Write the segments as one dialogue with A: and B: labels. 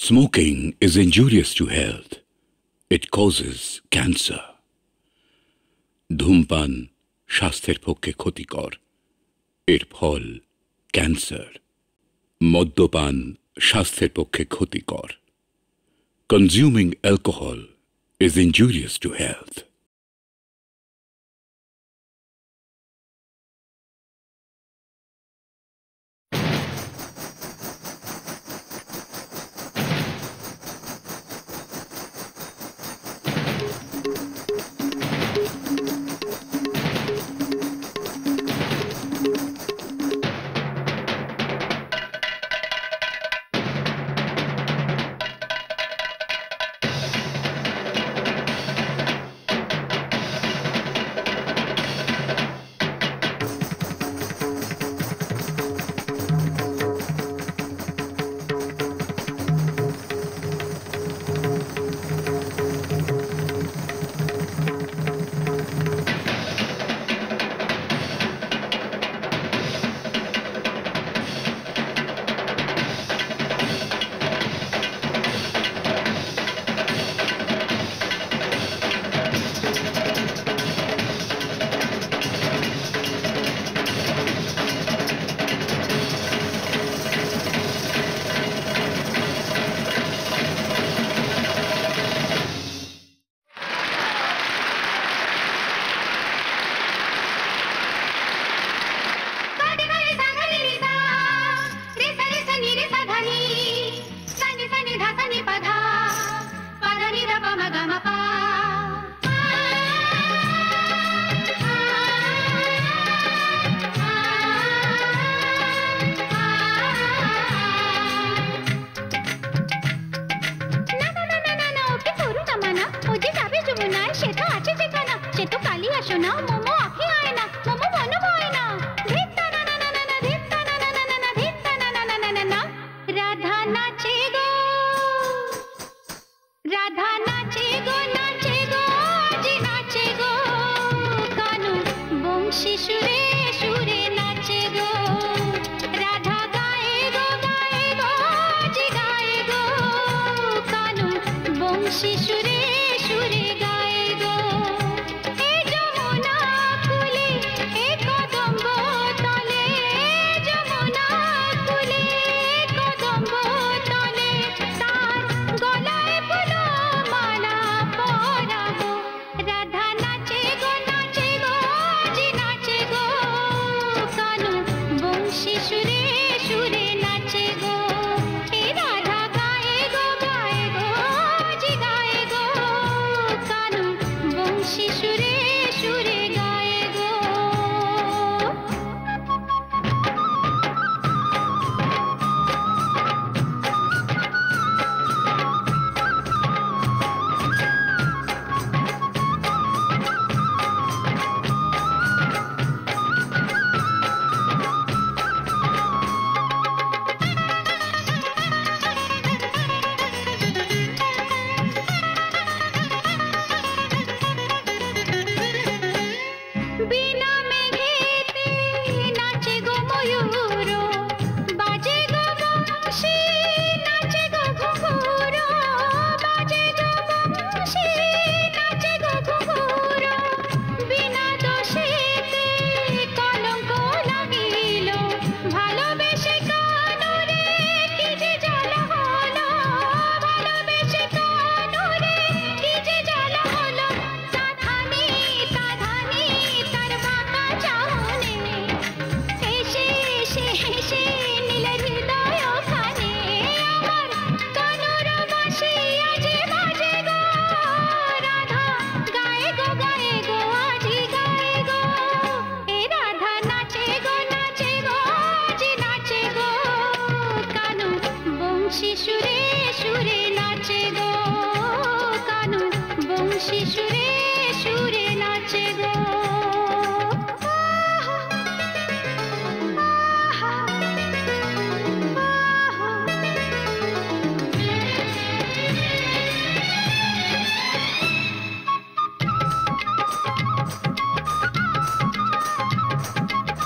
A: Smoking is injurious to health. It causes cancer. ধূমপান স্বাস্থ্যের পক্ষে ক্ষতিকর। এর ফল ক্যান্সার। মদ্যপান স্বাস্থ্যের পক্ষে ক্ষতিকর। Consuming alcohol is injurious to health.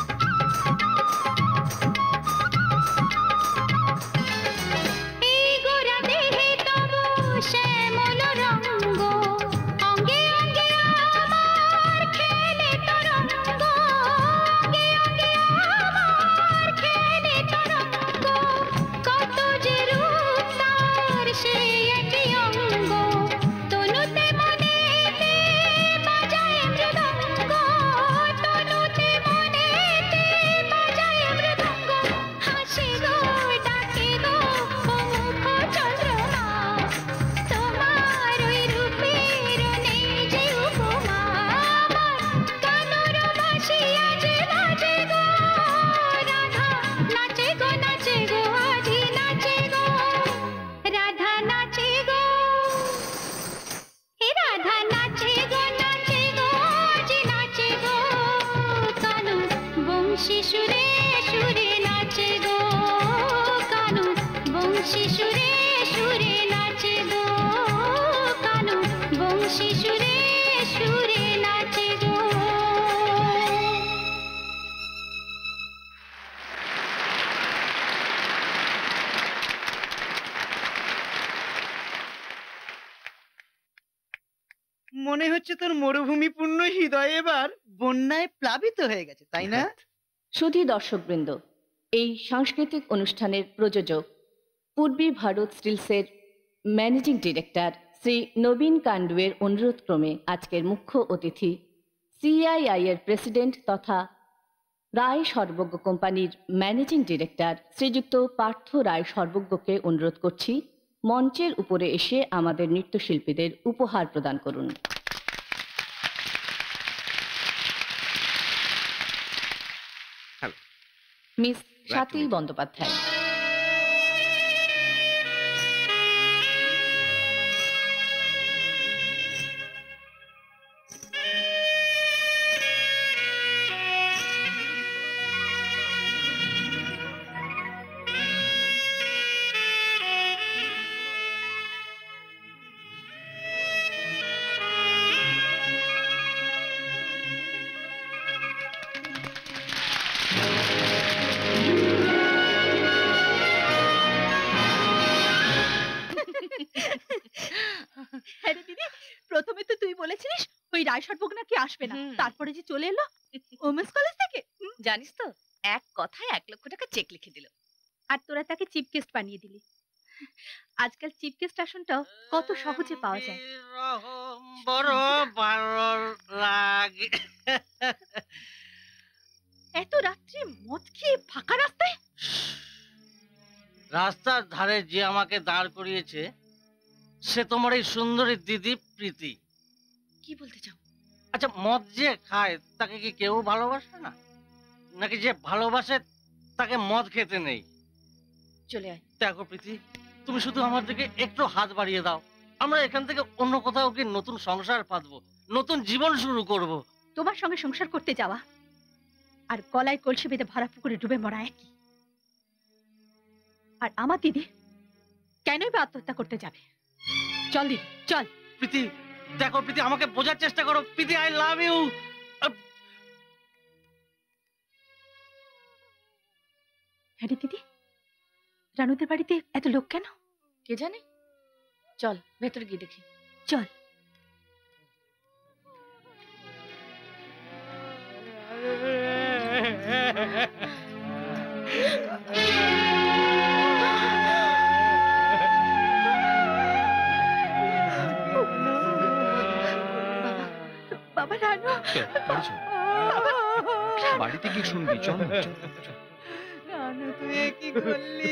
B: Ego Banshi সুরে সুরে নাচে গো কানু, বংশী সুরে সুরে নাচে গো।
C: মনে হচ্ছে তোর মরুভূমিপূর্ণ হৃদয় এবার বন্যায় প্লাবিত হয়ে গেছে, তাই না?
D: সুধী দর্শকবৃন্দ, এই সাংস্কৃতিক অনুষ্ঠানের প্রযোজক পূর্বী ভারত স্টিলসের ম্যানেজিং ডিরেক্টর শ্রী নবীন কান্ডুয়ের অনুরোধ ক্রমে আজকের মুখ্য অতিথি সিআইআই এর প্রেসিডেন্ট তথা রায় সর্বজ্ঞ কোম্পানির ম্যানেজিং ডিরেক্টর শ্রীযুক্ত পার্থ রায় সর্বজ্ঞকে অনুরোধ করছি মঞ্চের উপরে এসে আমাদের নৃত্যশিল্পীদের উপহার প্রদান করুন। মিস স্বাতী বন্দ্যোপাধ্যায়।
E: প্রথমে তো তুই বলেছিলিস ওই রায় সর্বজ্ঞ নাকি আসবে না, তারপরে যে চলে এলো ওমেন্স কলেজ থেকে। জানিস তো এক কথায় 1 লক্ষ টাকা চেক লিখে দিল, আর তোরা তাকে চিফ গেস্ট বানিয়ে দিলি। আজকাল চিফ গেস্ট আসনটাও কত সহজে পাওয়া যায়।
C: বড় ভালো লাগে।
E: এত রাত্রে মদ খেয়ে ফাঁকা রাস্তায়?
C: রাস্তার ধারে যে আমাকে দাঁড় করিয়েছে সে তোমার এই সুন্দরী দিদি প্রীতি।
E: কি বলতে চাও?
C: আচ্ছা, মদ যে খায় তাকে কি কেউ ভালোবাসে না, নাকি যে ভালোবাসে তাকে মদ খেতে নেই?
E: চলে আয়।
C: দেখো প্রীতি, তুমি শুধু আমার দিকে একটু হাত বাড়িয়ে দাও, আমরা এখান থেকে অন্য কোথাও গিয়ে নতুন সংসার পাতবো, নতুন জীবন শুরু করব।
E: তোমার সঙ্গে সংসার করতে যাওয়া আর গলায় কলসি বেঁধে ভরা পুকুরে ডুবে মরা একই। আর আমার দিদি কেনই বা আত্মহত্যা করতে যাবে? চল দিদি চল।
C: প্রীতি দেখো, প্রীতি আমাকে বোঝার চেষ্টা করো। Priti, I love you.
E: হ্যাঁ দিদি, রানুদের বাড়িতে এত লোক কেন?
D: কে জানে, চল ভেতরে গিয়ে দেখি।
E: চল। বাবা রানু,
F: বাড়িতে গিয়ে শুনবি। চল
C: রানু, তুই কি করলি?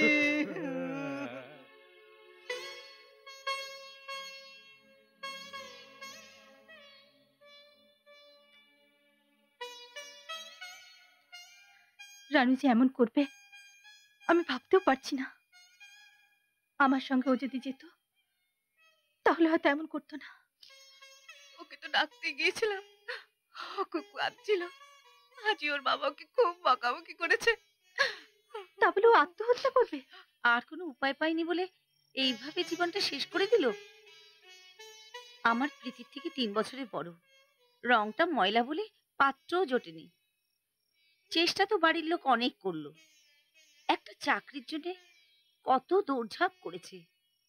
E: রানু যে এমন করবে আমি ভাবতেও পারছি না। আমার সঙ্গে ও যদি যেত তাহলে হয়তো এমন করতো না। ওকে তো ডাকতে গিয়েছিলাম, ওকে কাঁদছিল। আজই ওর বাবা ওকে খুব বকাবকি করেছে। তা বলে ও আত্মহত্যা করবে?
G: আর কোনো উপায় পাইনি বলে এইভাবে জীবনটা শেষ করে দিল। আমার প্রীতির থেকে 3 বছরের বড়, রংটা ময়লা বলে পাত্রও জোটেনি। চেষ্টা তো বাড়ির লোক অনেক করলো, একটা চাকরির জন্য কত দৌড়ঝাঁপ করেছে,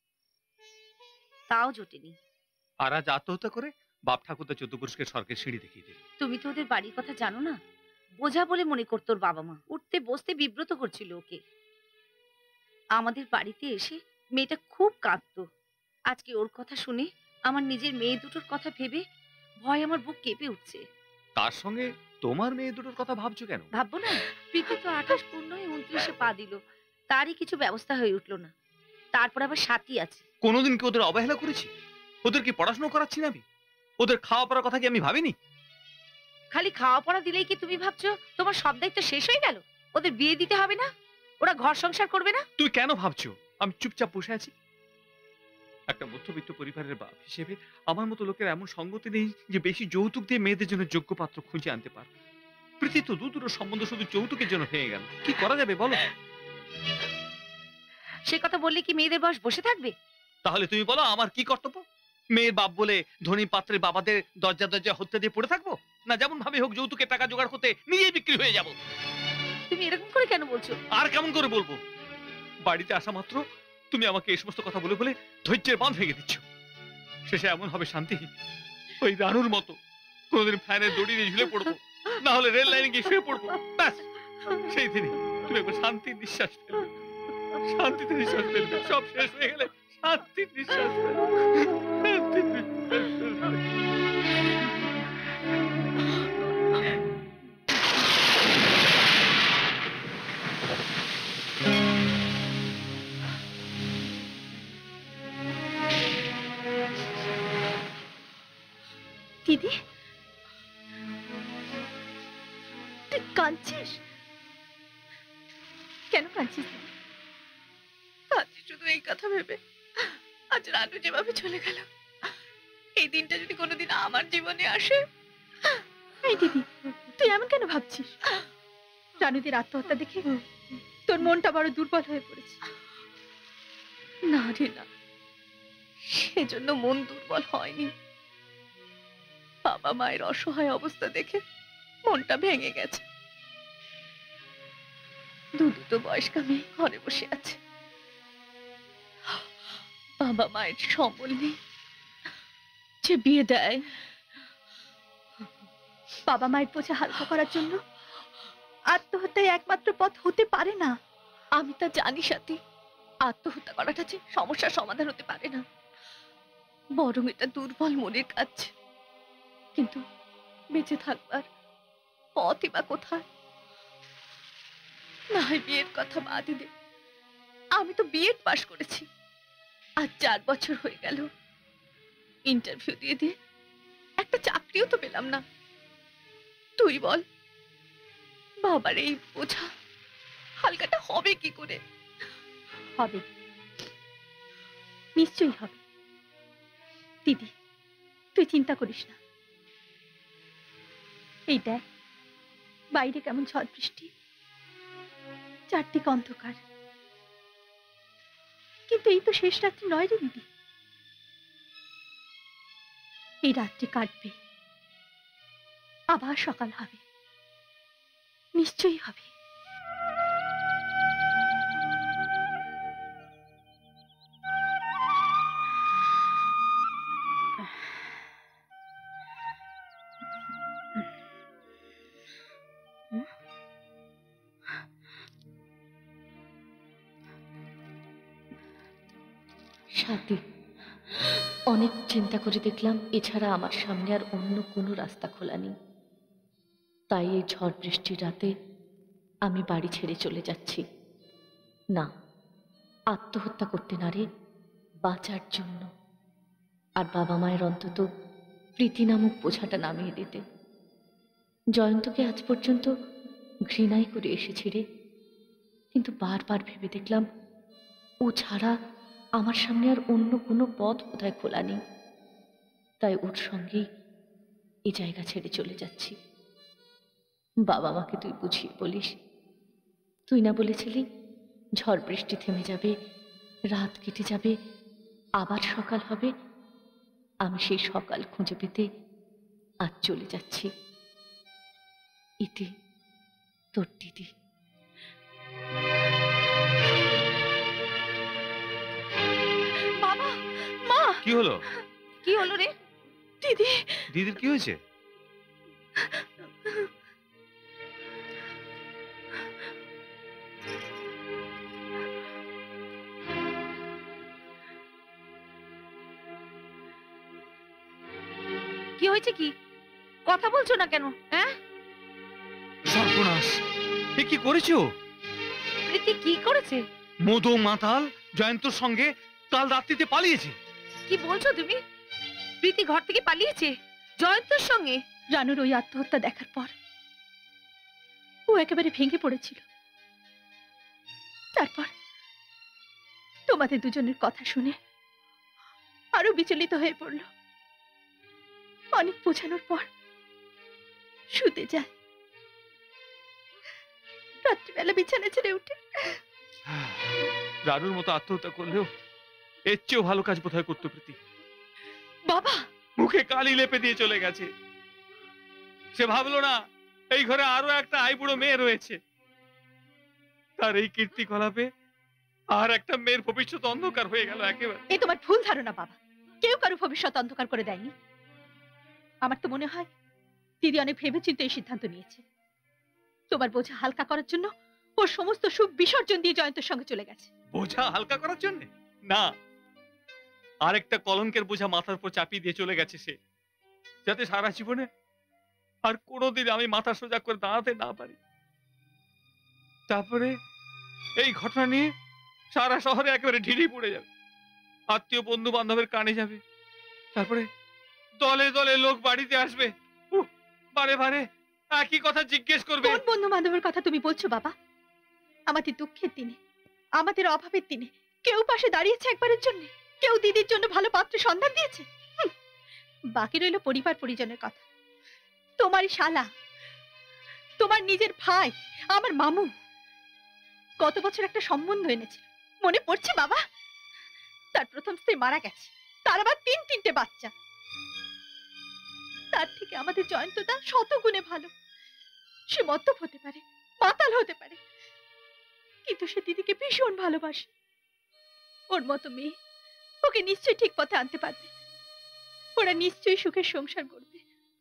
G: তাও জোটেনি।
F: আর আজ আত্মহত্যা করে বাপ ঠাকুরদা 14 পুরুষকে স্বর্গের সিঁড়ি দেখিয়ে দিল।
G: তুমি তো ওদের বাড়ির কথা জানো না, বোঝা বলে মনে করতো ওর বাবা মা। উঠতে বসতে বিব্রত করছিল ওকে। আমাদের বাড়িতে এসে মেয়েটা খুব কাঁদতো। আজকে ওর কথা শুনে আমার নিজের মেয়ে দুটোর কথা ভেবে ভয় আমার বুক কেঁপে উঠছে।
F: তার সঙ্গে তোমার মেয়ে দুটোর কথা ভাবছো কেন?
G: ভাববো না? প্রীতি তো 28 পূর্ণ হয়ে 29-এ পা দিল, তারই কিছু ব্যবস্থা হয়ে উঠলো না। তারপর আবার সাথী আছে।
F: কোনোদিন কি ওদের অবহেলা করেছি? ওদের কি পড়াশোনা করাচ্ছি না আমি? ওদের খাওয়া পড়ার কথা কি আমি ভাবিনি?
G: খালি খাওয়া পড়া দিলেই কি তুমি ভাবছো তোমার সব দায়িত্ব শেষ হয়ে গেল? ওদের বিয়ে দিতে হবে না? ওরা ঘর সংসার করবে না?
F: তুই কেন ভাবছো আমি চুপচাপ বসে আছি? একটা মধ্যবিত্ত পরিবারের বাপ হিসেবে আমার মতো লোকের এমন সঙ্গতি নেই যে বেশি যৌতুক দিয়ে মেয়েদের জন্য যোগ্য পাত্র খুঁজে আনতে পারবে। প্রীতি তো দুটো সম্বন্ধ শুধু যৌতুকের জন্য হয়ে গেল। কি করা যাবে বলো?
G: সে কথা বললে কি মেয়েদের বয়স বসে থাকবে?
F: তাহলে তুমি বলো আমার কি কর্তব্য? মেয়ের বাপ বলে ধনী পাত্রের বাবাদের দরজা দরজা হত্যা দিয়ে পড়ে থাকবো, না যেমন ভাবে হোক যৌতুকের টাকা জোগাড় করতে নিজেই বিক্রি হয়ে যাব?
G: তুমি এরকম করে কেন বলছো?
F: আর কেমন করে বলবো? বাড়িতে আসা মাত্র তুমি আমাকে এই সমস্ত কথা বলে বলে ধৈর্যের বাঁধ ভেঙে দিচ্ছ। শেষে এমন হবে শান্তি, ওই রানুর মতো কোনোদিন ফ্যানের দড়ি দিয়ে ঝুলে পড়বো, না হলে রেল লাইনে গিয়ে শুয়ে পড়বো। ব্যাস সেই দিনই তুমি একবার শান্তির নিঃশ্বাস ফেলবে, শান্তিতে নিঃশ্বাস ফেলবে। সব শেষ হয়ে গেলে শান্তির নিঃশ্বাস ফেলবে, শান্তির নিঃশ্বাস ফেলবে।
E: দিদি, তুই কাঁদছিস কেন? কাঁদছিস দিদি? কাঁদছিস শুধু এই কথা ভেবে আজ রানু যেভাবে চলে গেল, এই দিনটা যদি কোনোদিন আমার জীবনে আসে। এই দিদি, তুই এমন কেন ভাবছিস? রানুদের আত্মহত্যা দেখে তোর মনটা বড় দুর্বল হয়ে পড়েছে। না রে না, সেজন্য মন দুর্বল হয়নি। বাবা মায়ের অসহায় অবস্থা দেখে মনটা ভেঙে গেছে। দুটো বয়স্কা মেয়ে ঘরে বসে আছে, বাবা মায়ের সম্বল নেই যে বিয়ে দেয়। বাবা মায়ের বোঝা হালকা করার জন্য আত্মহত্যাই একমাত্র পথ হতে পারে না। আমি তা জানি সাথী, আত্মহত্যা করাটা যে সমস্যার সমাধান হতে পারে না, বরং এটা দুর্বল মনের কাজ। কিন্তু বেঁচে থাকবার পথই বা কোথায়? না হয় বিয়ের কথা বাদই দে, আমি তো বিএড পাশ করেছি, আজ 4 বছর হয়ে গেল। ইন্টারভিউ দিয়ে দিয়ে একটা চাকরিও তো পেলাম না। তুই বল, বাবার এই বোঝা হালকাটা হবে কি করে? হবে, নিশ্চয়ই হবে দিদি, তুই চিন্তা করিস না। এই দেখ বাইরে কেমন ঝড় বৃষ্টি, চারদিকে অন্ধকার, কিন্তু এই তো শেষ রাত্রি নয় রে দিদি। এই রাত্রি কাটবে, আবার সকাল হবে, নিশ্চয়ই হবে।
D: সাথী, অনেক চিন্তা করে দেখলাম এছাড়া আমার সামনে আর অন্য কোনো রাস্তা খোলা নেই। তাই এই ঝড় বৃষ্টির রাতে আমি বাড়ি ছেড়ে চলে যাচ্ছি। না, আত্মহত্যা করতে না রে, বাঁচার জন্য, আর বাবা মায়ের অন্তত প্রীতি নামক বোঝাটা নামিয়ে দিতে। জয়ন্তকে আজ পর্যন্ত ঘৃণাই করে এসেছি রে, কিন্তু বারবার ভেবে দেখলাম ও ছাড়া আমার সামনে আর অন্য কোনো পথ বোধহয় খোলা নেই। তাই ওর সঙ্গেই এই জায়গা ছেড়ে চলে যাচ্ছি। বাবা মাকে তুই বুঝিয়ে বলিস। তুই না বলেছিলি ঝড় বৃষ্টি থেমে যাবে, রাত কেটে যাবে, আবার সকাল হবে? আমি সেই সকাল খুঁজে পেতে আজ চলে যাচ্ছি। ইতি, তোর দিদি।
E: বাবা, মা।
F: কি হলো?
G: কি হলো রে?
E: দিদি।
F: দিদির কি হয়েছে?
G: কি হয়েছে? কি কথা বলছো না কেন? হ্যাঁ,
F: সর্বনাশ! এ কি করেছো?
G: প্রীতি কি করেছে?
F: মদো মাতাল জয়ন্তর সঙ্গে কাল রাত্রিতে পালিয়েছে।
G: কি বলছো তুমি? প্রীতি ঘর থেকে পালিয়েছে জয়ন্তর সঙ্গে?
E: রানুর ওই আত্মহত্যা দেখার পর ও একেবারে ভেঙে পড়েছিল। তারপর তোমাদের দুজনের কথা শুনে আরো বিচলিত হয়ে পড়ল। অনেক বোঝানোর পর শুতে যায়। রাত্রিবেলা বিছানা ছেড়ে উঠে
F: রানুর মতো আত্মহত্যা করলেও এর চেয়েও ভালো কাজ বোধহয় করতো প্রীতি।
E: বাবা,
F: মুখে কালি লেপে দিয়ে চলে গেছে। সে ভাবলো না এই ঘরে আরো একটা আইবুড়ো মেয়ে রয়েছে। তার এই কীর্তিকলাপে আর একটা মেয়ের ভবিষ্যৎ অন্ধকার হয়ে গেল একেবারে।
E: এ তোমার ভুল ধারণা বাবা, কেউ কারো ভবিষ্যৎ অন্ধকার করে দেয়নি। আমার তো মনে হয় দিদি অনেক ভেবেচিন্তে এই সিদ্ধান্ত নিয়েছে। তোমার বোঝা হালকা করার জন্য ওর সমস্ত সুখ বিসর্জন দিয়ে জয়ন্তের সঙ্গে চলে গেছে।
F: বোঝা হালকা করার জন্য না, আরেকটা কলঙ্কের বোঝা মাথার উপর চাপিয়ে দিয়ে চলে গেছে সে, যাতে সারা জীবনে আর কোনোদিন আমি মাথা সোজা করে দাঁড়াতে না পারি। তারপরে এই ঘটনা নিয়ে সারা শহরে একেবারে ঢিড়ি পড়ে যাবে, আত্মীয় বন্ধু বান্ধবের কানে যাবে। তারপরে দলে দলে লোক বাড়িতে আসবে, বারে বারে একই কথা জিজ্ঞেস করবে।
E: কোন বন্ধু বান্ধবের কথা তুমি বলছো বাবা? আমাদের দুঃখের দিনে, আমাদের অভাবের দিনে কেউ পাশে দাঁড়িয়েছে একবারের জন্য? কেউ দিদির জন্য ভালো পাত্রের সন্ধান দিয়েছে? বাকি রইল পরিবার পরিজনের কথা। তোমারই শালা, তোমার নিজের ভাই, আমার মামু গত বছর একটা সম্বন্ধ এনেছিল, মনে পড়ছে বাবা? তার প্রথম স্ত্রী মারা গেছে, তার আবার তিনটে বাচ্চা। তার থেকে আমাদের জয়ন্তদা শত গুণে ভালো। সে মদ্যপ হতে পারে, মাতাল হতে পারে, কিন্তু সে দিদিকে ভীষণ ভালোবাসে। ওর মতো মেয়ে ওকে নিশ্চয়ই ঠিক পথে আনতে পারবে। ওরা নিশ্চয়ই সুখের সংসার করবে।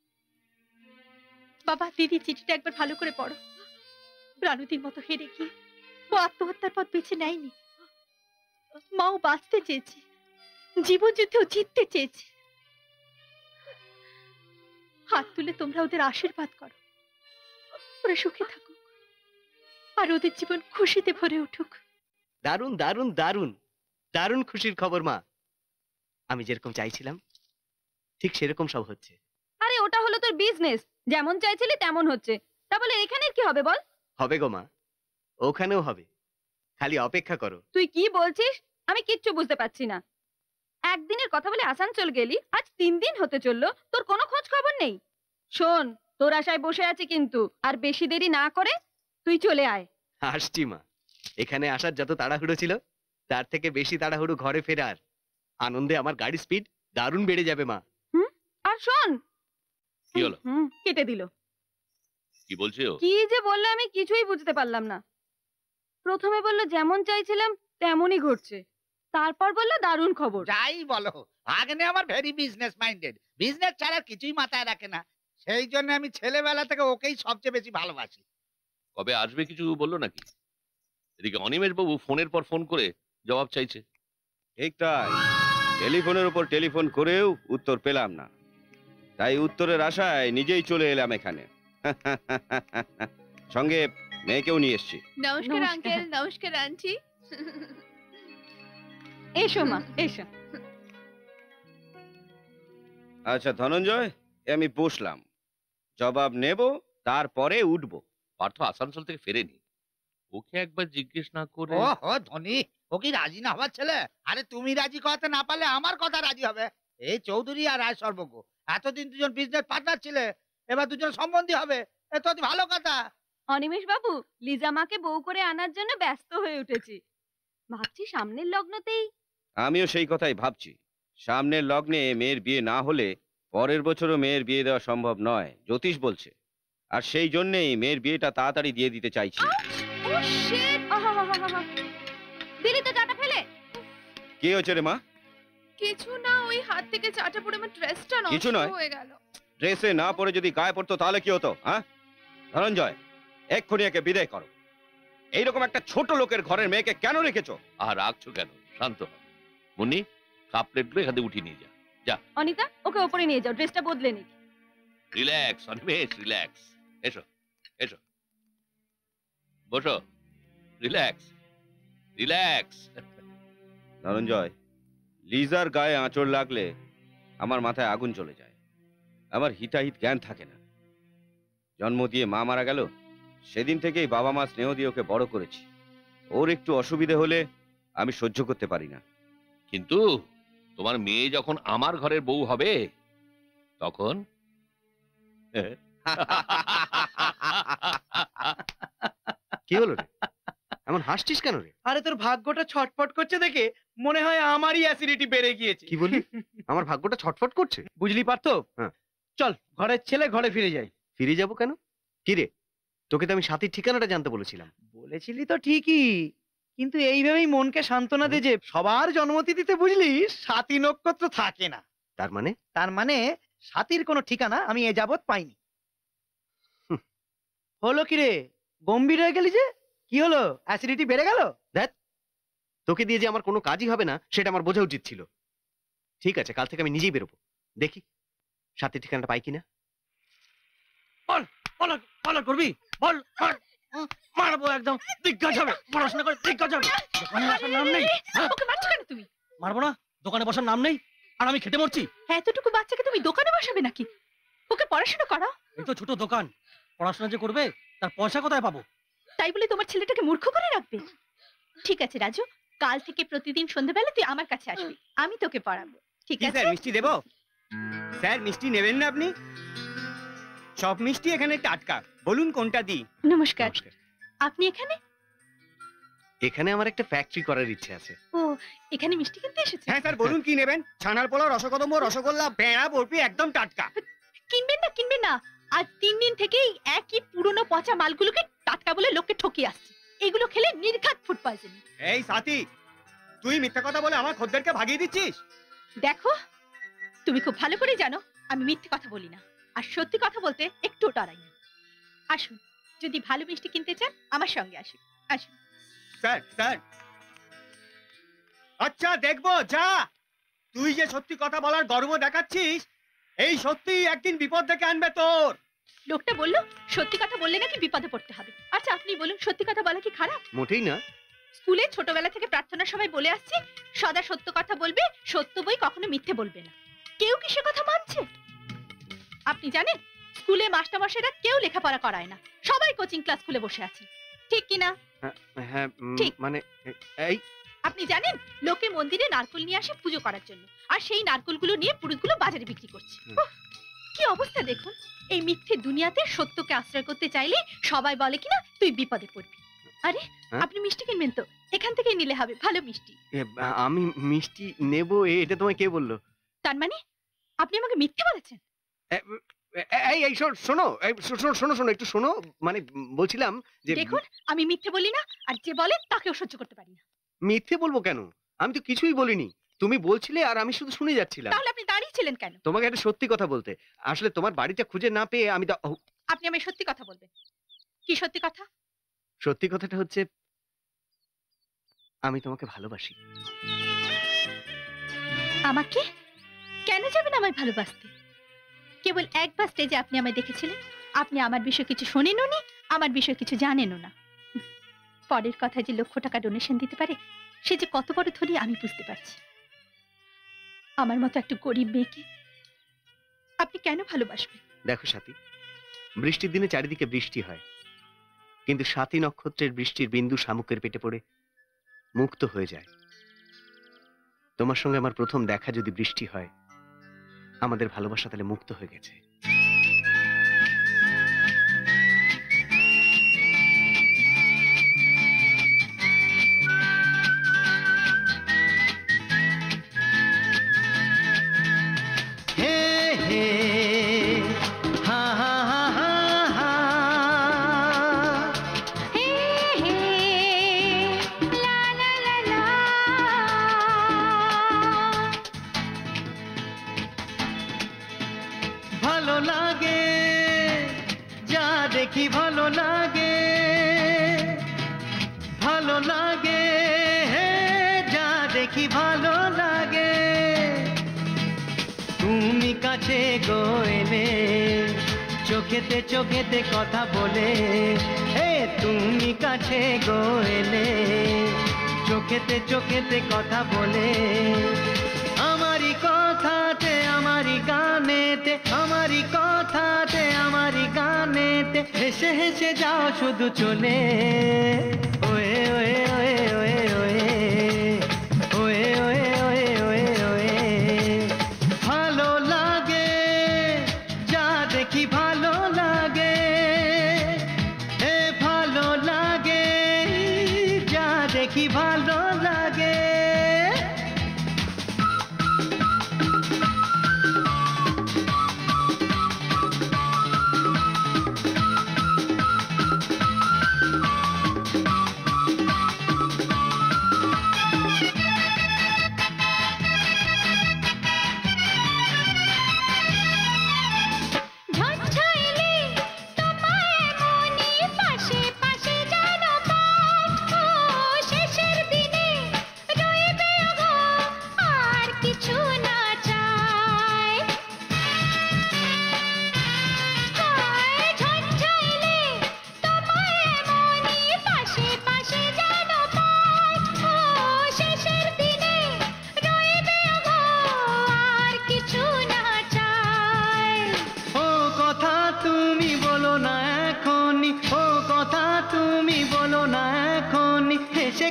E: বাবা, দিদি চিঠিটা একবার ভালো করে পড়ো। রানুদির মতো হেরে গিয়ে ও আত্মহত্যার পথ বেছে নেয়নি। মাও বাঁচতে চেয়েছে, জীবন যুদ্ধেও জিততে চেয়েছে। হাত তুলে তোমরা ওদের আশীর্বাদ করো, ওরা সুখে থাকুক আর ওদের জীবন খুশিতে ভরে উঠুক।
H: দারুণ দারুণ দারুণ দারুণ খুশির খবর মা। আমি যেরকম চাইছিলাম ঠিক সেরকম সব হচ্ছে।
G: আরে ওটা হলো তোর বিজনেস, যেমন চাইছিলি তেমন হচ্ছে। তা বলে এখানে কি হবে বল?
H: হবে গো মা, ওখানেও হবে, খালি অপেক্ষা করো।
G: তুই কি বলছিস আমি কিচ্ছু বুঝতে পারছি না। একদিনের কথা বলে আসানসোল গেলি, আজ 3 দিন হতে চললো, তোর কোনো খোঁজ খবর নেই। শোন, তোর আশায় বসে আছি কিন্তু, আর বেশি দেরি না করে তুই চলে আয়।
H: আসছি মা, এখানে আসার যত তাড়াহুড়ো ছিল তার থেকে বেশি তাড়াহুড়ো ঘরে ফেরার। আনন্দে আমার গাড়ি স্পিড দারুণ বেড়ে যাবে মা।
G: আর শোন,
I: কি হলো?
G: কেটে দিল।
I: কি বলছে ও?
G: কি যে বললে আমি কিছুই বুঝতে পারলাম না। প্রথমে বললো যেমন চাইছিলাম তেমনই ঘটছে, তারপর বললো দারুণ খবর।
J: যাই বলো, আগেনে আমার ভেরি বিজনেস মাইন্ডেড, বিজনেস ছাড়া কিছুই মাথায় রাখে না। সেই জন্য আমি ছেলেবেলা থেকে ওকেই সবচেয়ে বেশি ভালোবাসি।
I: কবে আসবে কিছু বললো নাকি? এদিকে অনিমেষ বাবু ফোনের পর ফোন করে জবাব চাইছে।
K: ঠিক তাই, টেলিফোনের উপর টেলিফোন করেও উত্তর পেলাম না, তাই উত্তরের আশায় নিজেই চলে এলাম এখানে। সঙ্গে মেয়েকেও নিয়ে এসছি।
E: নমস্কার আঙ্কেল, নমস্কার আন্টি।
G: এসো মা, এসো।
K: আচ্ছা ধনঞ্জয়, আমি বসলাম, জবাব নেব, তারপরে উঠবো।
I: পার্থ আসানসোল থেকে ফেরেনি, ওকে একবার জিজ্ঞেস না করে।
J: ও ধনী, ও কি রাজি না হওয়ার ছেলে? আরে তুমি রাজি করাতে না পারলে আমার কথা রাজি হবে। এই চৌধুরী আর রায় সর্বজ্ঞ এতদিন দুজন বিজনেস পার্টনার ছিলে, এবার দুজন সম্বন্ধী হবে, এ তো ভালো কথা।
G: অনিমেষ বাবু, লিজা মাকে বউ করে আনার জন্য ব্যস্ত হয়ে উঠেছি। ভাবছি সামনের লগ্নতেই।
K: আমিও সেই কথাই ভাবছি, সামনের লগ্নে মেয়ের বিয়ে না হলে পরের বছরও মেয়ের বিয়ে দেওয়া সম্ভব নয়, জ্যোতিষ বলছে। আর সেই জন্যেই মেয়ের বিয়েটা তাড়াতাড়ি দিয়ে দিতে চাইছি।
G: ও শিট, দিলি তো চাটা ফেলে।
K: কি হয়েছে রে মা?
E: কিছু না, ওই হাত থেকে চাটা পড়ে আমার ড্রেসটা
K: কিছু
E: নষ্ট
K: নয়।
E: হয়ে গেল।
K: ড্রেসে না পরে যদি গায়ে পড়তো তাহলে কি হতো? হ্যাঁ ধনঞ্জয়, এক্ষুনি একে বিদায় করো। এইরকম একটা ছোট লোকের ঘরের মেয়েকে কেন রেখেছো?
I: আর রাখছো কেন? শান্ত হ। মুন্নি, কাপ প্লেটগুলো এখান থেকে উঠিয়ে নিয়ে যা। যা।
G: অনিতা, ওকে ওপরে নিয়ে যাও, ড্রেসটা বদলে নিক।
I: Relax Animesh, relax. এসো এসো, বসো। Relax relax.
K: ধনঞ্জয়, লিজার গায়ে আঁচড় লাগলে আমার মাথায় আগুন চলে যায়, আমার হিতাহিত জ্ঞান থাকে না। জন্ম দিয়ে মা মারা গেল, সেদিন থেকেই বাবা মা স্নেহ দিয়ে ওকে বড় করেছি। ওর একটু অসুবিধে হলে আমি সহ্য করতে পারি না।
I: কিন্তু তোমার মেয়ে যখন আমার ঘরের বউ হবে তখন
H: কি হলো রে? এমন হাসছিস কেন রে?
L: আরে তোর ভাগ্যটা ছটফট করছে দেখে মনে হয় আমারই অ্যাসিডিটি বেড়ে গিয়েছে।
H: কি বলি? আমার ভাগ্যটা ছটফট করছে?
L: বুঝলি পারতো?
H: হ্যাঁ।
L: চল ঘরের ছেলে ঘরে ফিরে যাই।
H: ফিরে যাব কেন? কি রে, তোকে তো আমি সাথীর ঠিকানাটা জানতে বলেছিলাম।
L: বলেছিলি তো ঠিকই, কিন্তু এইভাবেই মনকে সান্ত্বনা দে যে সবার জন্মতিথিতে বুঝলি সাতী নক্ষত্র থাকে না।
H: তার মানে?
L: তার মানে সাথীর কোনো ঠিকানা আমি এ যাবৎ পাইনি। হলো কি রে, গম্ভীর হয়ে গেলি যে? কি হলো, অ্যাসিডিটি বেড়ে গেল?
H: দেখ, তোকে দিয়ে যে আমার কোনো কাজই হবে না সেটা আমার বোঝা উচিত ছিল। ঠিক আছে, কাল থেকে আমি নিজেই বেরোবো, দেখি সাথীর ঠিকানাটা পাই কিনা।
C: বল বল বল করবি, বল মারবো একদম, দিগ্গজ হবে, পড়াশোনা করে দিগ্গজ হবে। দোকানে বসার নাম নেই।
E: ওকে মারছো কেন তুমি?
C: মারবো না, দোকানে বসার নাম নেই আর আমি খেটে মরছি।
E: এতটুকু বাচ্চাকে তুমি দোকানে বসাবে নাকি? ওকে পড়াশোনা করাও।
C: এই তো ছোট দোকান, পড়াশোনা যে করবে তার পয়সা কোথায় পাবো?
E: তাই বলে তোমার ছেলেটাকে মূর্খ করে রাখবে? ঠিক আছে রাজু, কাল থেকে প্রতিদিন সন্ধ্যাবেলা তুই আমার কাছে আসবি, আমি তোকে পড়াবো। ঠিক আছে
L: স্যার, মিষ্টি দেবো? স্যার, মিষ্টি নেবেন না আপনি? সব মিষ্টি এখানে টাটকা, বলুন কোনটা দিই?
E: নমস্কার। আপনি এখানে?
H: এখানে আমার একটা ফ্যাক্টরি করার ইচ্ছে আছে।
E: ও, এখানে মিষ্টি কিনতে এসেছেন?
L: হ্যাঁ স্যার, বলুন কি নেবেন? ছানার পোলাও, রসকদম্ব, রসগোল্লা, পেঁড়া, বরফি, একদম টাটকা।
E: কিনবেন না কিনবেন না, আজ 3 দিন থেকেই একই পুরনো পচা মালগুলোকে টাটকা বলে লোককে ঠকিয়ে আসছে। এগুলো খেলে নির্ঘাত ফুড পয়জনিং।
L: এই সাথী, তুই মিথ্যা কথা বলে আমার খদ্দেরকে ভাগিয়ে দিচ্ছিস।
E: দেখো, তুমি খুব ভালো করে জানো আমি মিথ্যে কথা বলি না, আর সত্যি কথা বলতে একটু ডরাই না। আসুন, যদি ভালো মিষ্টি কিনতে চান আমার সঙ্গে আসুন। আসুন।
L: স্যার স্যার, আচ্ছা দেখবো, যা। তুই যে সত্যি কথা বলার গর্ব দেখাচ্ছিস, এই সত্যি একদিন বিপদ ডেকে আনবে তোর।
E: লোকটা বললো সত্যি কথা বললে নাকি বিপদে পড়তে হবে। আচ্ছা আপনি বলুন, সত্যি কথা বলা কি খারাপ?
H: মোটেই না।
E: স্কুলে ছোটবেলা থেকে প্রার্থনার সময় বলে আসছি, সদা সত্য কথা বলবে, সত্য বই কখনো মিথ্যে বলবে না। কেউ কি সে কথা মানছে? আপনি জানেন, স্কুলে মাস্টারমশাইরা কেউ লেখাপড়া করায় না, সবাই কোচিং ক্লাস খুলে বসে আছে, ঠিক কি না?
H: হ্যাঁ,
E: ঠিক।
H: মানে এই,
E: আপনি জানেন, লোকে মন্দিরে নারকেল নিয়ে আসে পুজো করার জন্য, আর সেই নারকেলগুলো নিয়ে পুরুষগুলো বাজারে বিক্রি করছে। উফ, কি অবস্থা দেখুন। এই মিথ্যে দুনিয়াতে সত্যকে আশ্রয় করতে চাইলে সবাই বলে কিনা তুই বিপদে পড়বি। আরে আপনি মিষ্টি কিনবেন তো? এখান থেকে নিলে হবে, ভালো মিষ্টি।
H: আমি মিষ্টি নেব, এটা তোমায় কে বললো?
E: তার মানে আপনি আমাকে মিথ্যে বলেছেন?
H: এই এই শোনো, শোনো শোনো একটু শোনো, মানে বলছিলাম যে
E: দেখুন, আমি মিথ্যে বলি না, আর যে বলে তাকেও সহ্য করতে পারি না।
H: মিথ্যে বলবো কেন? আমি তো কিছুই বলিনি, তুমি বলছিলে আর আমি শুধু শুনে যাচ্ছিলাম।
E: তাহলে আপনি দাঁড়িয়ে ছিলেন কেন?
H: তোমাকে একটা সত্যি কথা বলতে, আসলে তোমার বাড়িটা খুঁজে না পেয়ে আমি
E: আপনি আমায় সত্যি কথা বলবেন। কি সত্যি কথা?
H: সত্যি কথাটা হচ্ছে আমি তোমাকে ভালোবাসি।
E: আমাকে? কেন যাবেন আমায় ভালোবাসতে? কেবল একবার স্টেজে আপনি আমায় দেখেছিলেন, আপনি আমার বিষয়ে কিছু শোনেনও নি, আমার বিষয়ে কিছু জানেনও না। পরের কথা যে লক্ষ টাকা ডোনেশন দিতে পারে, সে যে কত বড় ধনী আমি বুঝতে পারছি। আমার মতো একটা গরিব মেয়েকে আপনি কেন ভালোবাসবেন?
H: দেখো সাথী, বৃষ্টির দিনে চারিদিকে বৃষ্টি হয়, কিন্তু সাতী নক্ষত্রের বৃষ্টির বিন্দু শামুকের পেটে পড়ে মুক্ত হয়ে যায়। তোমার সঙ্গে আমার প্রথম দেখা যদি বৃষ্টি হয়, আমাদের ভালোবাসা তাহলে মুক্ত হয়ে গেছে।
L: ভালো লাগে যা দেখি, ভালো লাগে, ভালো লাগে যা দেখি, ভালো লাগে। তুমি কাছে গেলে চোখেতে চোখেতে কথা বলে, তুমি কাছে গেলে চোখেতে চোখেতে কথা বলে, আমারই কথাতে আমারই গানেতে, আমারই কথাতে আমারই গানেতে হেসে হেসে যাও শুধু চলে। ওয়ে ওয়ে ওয়ে ওয়ে ওয়ে ওয়ে ওয়ে ওয়ে ওয়ে ওয়ে, ভালো লাগে যা দেখি, ভালো লাগে, ভালো লাগে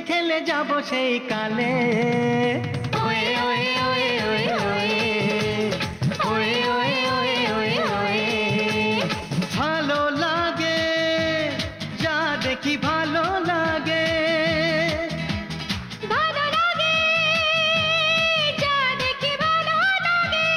L: খেলে যাব সেই কালে। ওয়ে ওয়ে ওয়ে ওয়ে ওয়ে ওয়ে ওয়ে ওয়ে ওয়ে ওয়ে। ভালো লাগে যা দেখি ভালো লাগে,
B: ভালো লাগে যা দেখি ভালো লাগে।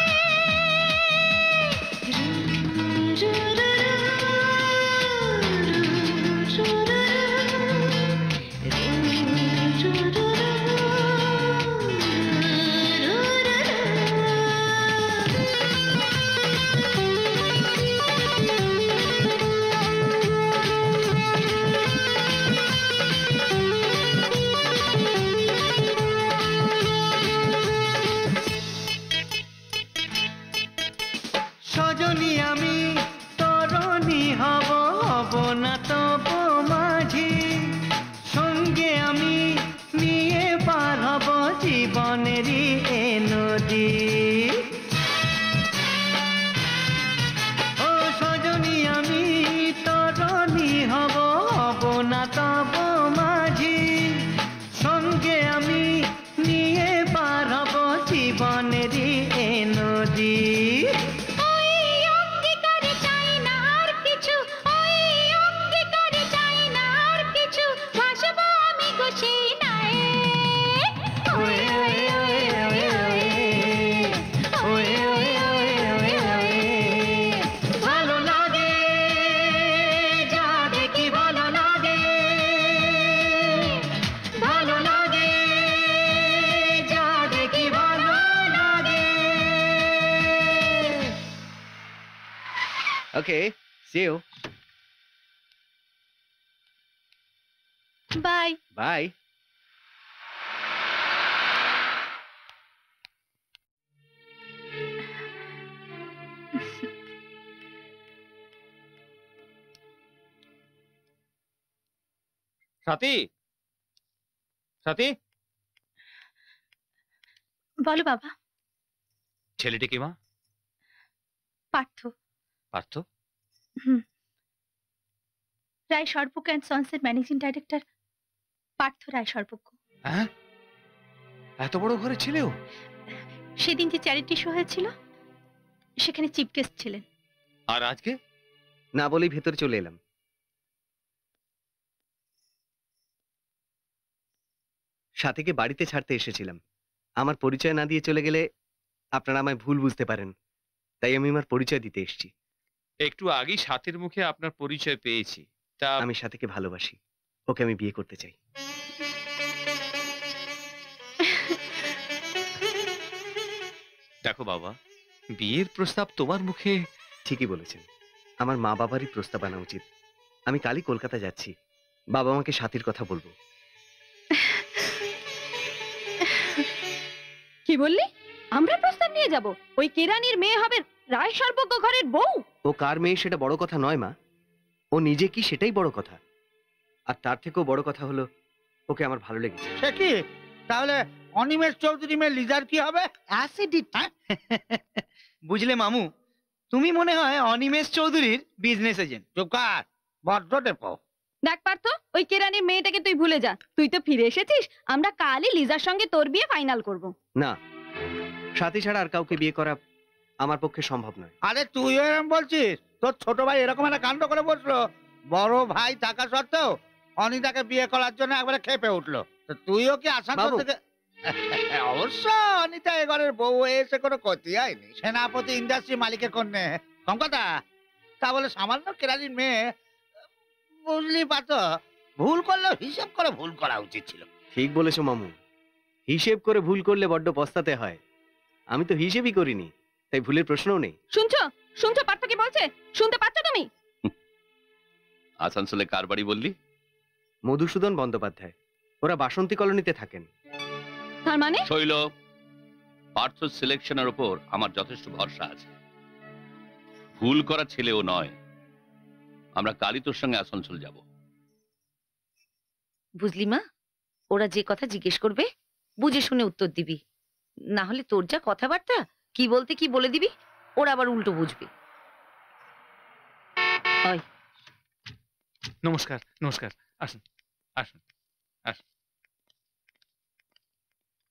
L: সজনী আমি তরণী হব, হব না তব মাঝি। সঙ্গে আমি নিয়ে পার হব জীবনেরই এ নদী। ও সজনী আমি তরণী হব, হব না তব মাঝি। সঙ্গে আমি নিয়ে পার হব জীবনেরই এ নদী।
B: ওই অঙ্গীকারে চাই না আর কিছু, ওই অঙ্গীকারে চাই না আর কিছু, ভাসবো আমি গো সেই নাই।
L: ওয়ে ওয়ে ওয়ে ওয়ে ওয়ে ওয়ে ওয়ে ওয়ে ওয়ে। ভালো লাগে যা দেখি ভালো লাগে, ভালো লাগে যা দেখি ভালো লাগে।
H: Okay, see you.
E: Bye.
H: Bye.
C: সাথী, সাথী,
E: বলো বাবা।
F: ছেলেটি কি মা?
E: পার্থ।
F: পার্থ?
E: হুম। রায় সর্বজ্ঞ অ্যান্ড সন্সের ম্যানেজিং ডাইরেক্টর পার্থ রায় সর্বজ্ঞ।
F: হ্যাঁ, এত বড় ঘরে ছেলেও?
E: সেদিন যে চ্যারিটি শো হয়েছিল সেখানে চিফ গেস্ট ছিলেন।
F: আর আজকে?
H: না বলেই ভেতরে চলে এলাম। সাথীকে বাড়িতে ছাড়তে এসেছিলাম। আমার পরিচয় না দিয়ে চলে গেলে আপনারা আমায় ভুল বুঝতে পারেন, তাই আমি আমার পরিচয় দিতে এসেছি।
F: একটু আগেই সাথের মুখে আপনার পরিচয় পেয়েছি। তা
H: আমি সাথীকে ভালোবাসি, ওকে আমি বিয়ে করতে চাই।
F: দেখো বাবা, বিয়ের প্রস্তাব তোমার মুখে।
H: ঠিকই বলেছেন, আমার মা বাবারই প্রস্তাব আনা উচিত। আমি কালই কলকাতা যাচ্ছি, বাবা মাকে সাথীর কথা বলবো।
E: কি বললি? আমরা প্রস্তাব নিয়ে যাব? ওই কেরানির মেয়ে হবে রায় সর্বজ্ঞ ঘরের বউ?
H: ও কার মেয়ে সেটা বড় কথা নয় মা, ও নিজে কি সেটাই বড় কথা। আর তার থেকেও বড় কথা হলো ওকে আমার ভালো লেগেছে।
J: সে কি? তাহলে অনিমেষ চৌধুরী মেয়ে লিজার কি হবে?
L: বুঝলে মামু, তুমি মনে হয় অনিমেষ চৌধুরীর বিজনেস এজেন্ট।
J: চুকার বড্ড টেপো।
E: দেখ পার্থ, ওই কেরানির মেয়েটাকে তুই ভুলে যা। তুই তো ফিরে এসেছিস, আমরা কালই লিজার সঙ্গে তোর বিয়ে ফাইনাল করব।
H: না, সাথী ছাড়া আর কাউকে বিয়ে করা আমার পক্ষে সম্ভব নয়।
J: আরে তুইও এরকম বলছিস? তোর ছোট ভাই এরকম একটা কাণ্ড করে বসলো, বড় ভাই থাকা সত্ত্বেও অনিতাকে বিয়ে করার জন্য একবারে খেপে উঠলো। তো তুইও কি আসানসোল থেকে? অবশ্য অনিতা এ ঘরের বউ হয়ে এসে কোনো ক্ষতি হয়নি। সেনাপতি ইন্ডাস্ট্রি মালিকের কন্যে, কম কথা। তা বলে সামান্য কেরানির মেয়ে, বুঝলি পাতো, ভুল করলেও হিসাব করে ভুল করা উচিত ছিল।
H: ঠিক বলেছো মামু, হিসেব করে ভুল করলে বড্ড পস্তাতে হয়। আমি তো হিসেবই করিনি, তাই ভুলের প্রশ্নও নেই।
E: শুনছো? শুনছো পার্থ কি বলছে? শুনতে পাচ্ছ তুমি?
I: আসানসোলে কার বাড়ি বললি?
H: মধুসূদন বন্দ্যোপাধ্যায়, ওরা বাসন্তী কলোনিতে থাকেন।
E: তার মানে?
I: শৈল, পার্থ সিলেকশনের উপর আমার যথেষ্ট ভরসা আছে। ভুল করা ছেলেও নয়। আমরা কালই তোর সঙ্গে আসানসোল যাব।
G: বুঝলি মা, ওরা যে কথা জিজ্ঞেস করবে বুঝে শুনে উত্তর দিবি, না হলে তোর যা কথাবার্তা, কি বলতে কি বলে দিবি, ওরা আবার উল্টো বুঝবে।
F: নমস্কার, নমস্কার। আসুন, আসুন, আসুন।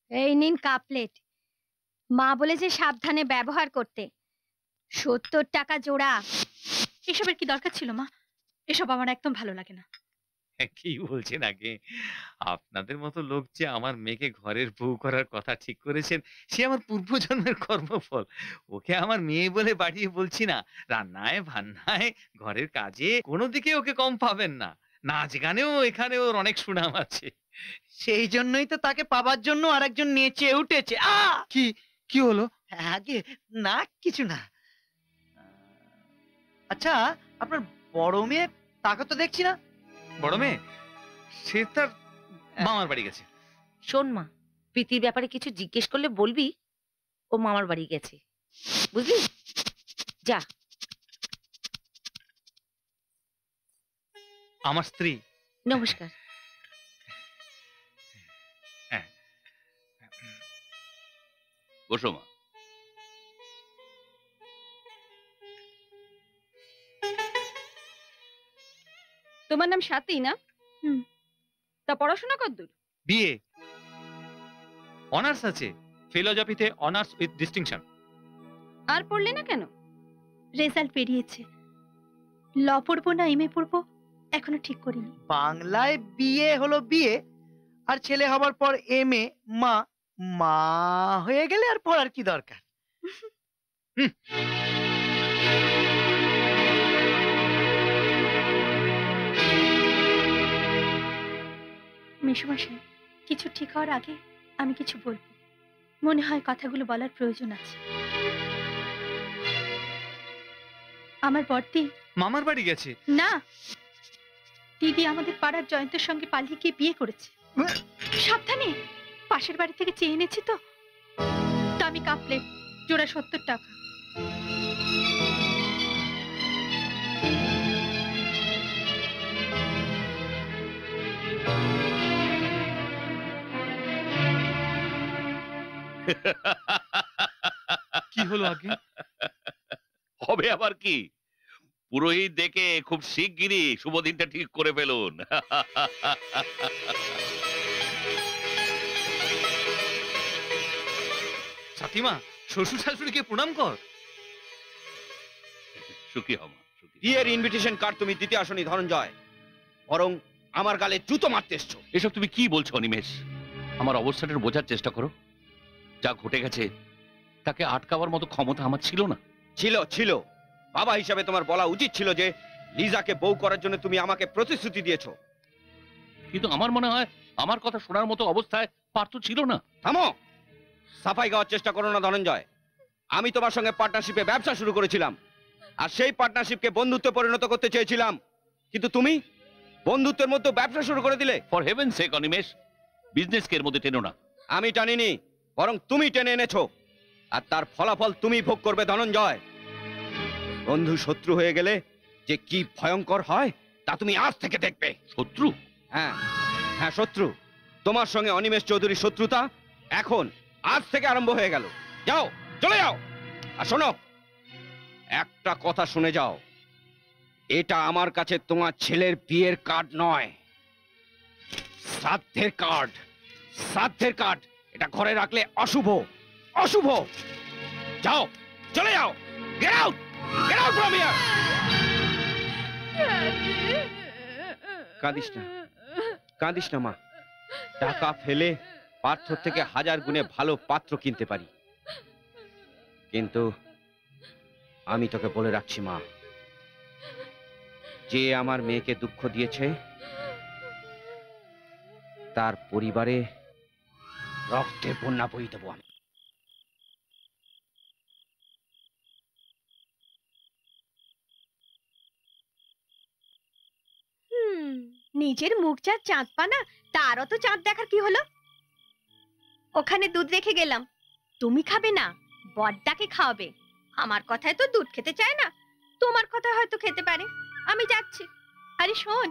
M: এই নিন কাপ প্লেট। মা বলেছে সাবধানে ব্যবহার করতে। 70 টাকা জোড়া।
E: এসবের কি দরকার ছিল মা? এসব আমার একদম ভালো লাগে না।
F: কি বলছেন আগে? আপনাদের মতো লোক যে আমার মেয়েকে ঘরের বউ করার কথা ঠিক করেছেন, সে আমার পূর্বজন্মের কর্মফল। ওকে আমার মেয়ে বলে বাড়িয়ে বলছি না, রান্নায় বান্নায় ঘরের কাজে কোনো দিকে ওকে কম পাবেন না। নাচ গানেও এখানে ওর অনেক সুনাম আছে।
L: সেই জন্যই তো তাকে পাবার জন্য আরেকজন নেচে উঠেছে।
F: কি কি হলো?
L: আগে না, কিছু না। আচ্ছা, আপনার বড় মেয়ে, তাকে তো দেখছি না।
F: বড় মেয়ে? সে তার মামার বাড়ি গেছে।
G: শোন মা, প্রীতির ব্যাপারে কিছু জিজ্ঞেস করলে বলবি ও মামার বাড়ি গেছে, বুঝলি? যা।
F: আমার স্ত্রী।
G: নমস্কার।
I: বসো মা।
E: তোমার নাম স্বাতী না? তা পড়াশোনা কতদূর?
F: বিয়ে, অনার্স আছে, ফিলোজফিতে অনার্স উইথ ডিস্টিংশন।
E: আর পড়লে না কেন? রেজাল্ট বেরিয়েছে। ল পড়বো না এমএ পড়বো এখনো ঠিক করিনি।
L: বাংলায় বিয়ে হলো বিয়ে, আর ছেলে হবার পর এমএ। মা মা হয়ে গেলে আর পড়ার কি দরকার?
E: মেসোমশাই, কিছু ঠিক হওয়ার আগে আমি কিছু বলবো। মনে হয় কথাগুলো বলার প্রয়োজন আছে। আমার বড়দি
F: মামার বাড়ি গেছে।
E: না, দিদি আমাদের পাড়ার জয়ন্তের সঙ্গে পালিয়ে গিয়ে বিয়ে করেছে। সাবধানে, পাশের বাড়ি থেকে চেয়ে এনেছি তো। দামি কাপ প্লেট, জোড়া 70 টাকা।
F: কি হলো আগে?
I: হবে আবার কি? পুরোহিত দেখে খুব শিগগিরই শুভ দিনটা ঠিক করে ফেলুন।
F: সাথীমা, শ্বশুর শাশুড়িকে প্রণাম কর।
I: সুখী হমা।
K: বিয়ের ইনভিটেশন কার্ড তুমি দিতে আসনি ধনঞ্জয়, বরং আমার গালে জুতো মারতে এসছো।
I: এসব তুমি কি বলছো অনিমেষ? আমার অবস্থাটা বোঝার চেষ্টা করো। যা ঘটে গেছে তাকে আটকাবার মতো ক্ষমতা আমার ছিল না।
K: ছিল ছিল। বাবা হিসাবে তোমার বলা উচিত ছিল যে লিজাকে বউ করার জন্য তুমি আমাকে প্রতিশ্রুতি দিয়েছো।
I: কিন্তু আমার মনে হয় আমার কথা শোনার মতো অবস্থায় পার্থ ছিল না।
K: থামো, সাফাই গাওয়ার চেষ্টা করো না ধনঞ্জয়। আমি তোমার সঙ্গে পার্টনারশিপে ব্যবসা শুরু করেছিলাম, আর সেই পার্টনারশিপকে বন্ধুত্বে পরিণত করতে চেয়েছিলাম, কিন্তু তুমি বন্ধুত্বের মধ্যে ব্যবসা শুরু করে দিলে।
I: ফর হেভেন সেক অনিমেষ, বিজনেসকে এর মধ্যে টেনো না।
K: আমি টানিনি, বরং তুমি টেনে এনেছো, আর তার ফলাফল তুমি ভোগ করবে ধনঞ্জয়। বন্ধু শত্রু হয়ে গেলে যে কি ভয়ঙ্কর হয় তা তুমি আজ থেকে দেখবে।
I: শত্রু?
K: হ্যাঁ হ্যাঁ, শত্রু। তোমার সঙ্গে অনিমেষ চৌধুরীর শত্রুতা এখন আজ থেকে আরম্ভ হয়ে গেল। যাও, চলে যাও। আর শোনো, একটা কথা শুনে যাও, এটা আমার কাছে তোমার ছেলের বিয়ের কার্ড নয়, শ্রাদ্ধের কার্ড। শ্রাদ্ধের কার্ড। এটা ঘরে রাখলে অশুভ, অশুভ। যাও, চলে যাও। Get out, get out from here. কাঁদিস না, কাঁদিস না মা। টাকা ফেলে পার্থ থেকে 1000 গুণে ভালো পাত্র কিনতে পারি, কিন্তু আমি তোকে বলে রাখছি মা, যে আমার মেয়েকে দুঃখ দিয়েছে তার পরিবারে রক্তের বন্যা বইয়ে দেবো আমি।
M: নিজের মুখ যা চাঁদ পানা, তারও তো চাঁদ দেখার কি হলো? ওখানে দুধ রেখে গেলাম, তুমি খাবে না, বড়দাকে খাওয়াবে। আমার কথায় তো দুধ খেতে চায় না, তোমার কথা হয়তো খেতে পারে। আমি যাচ্ছি। আরে শোন,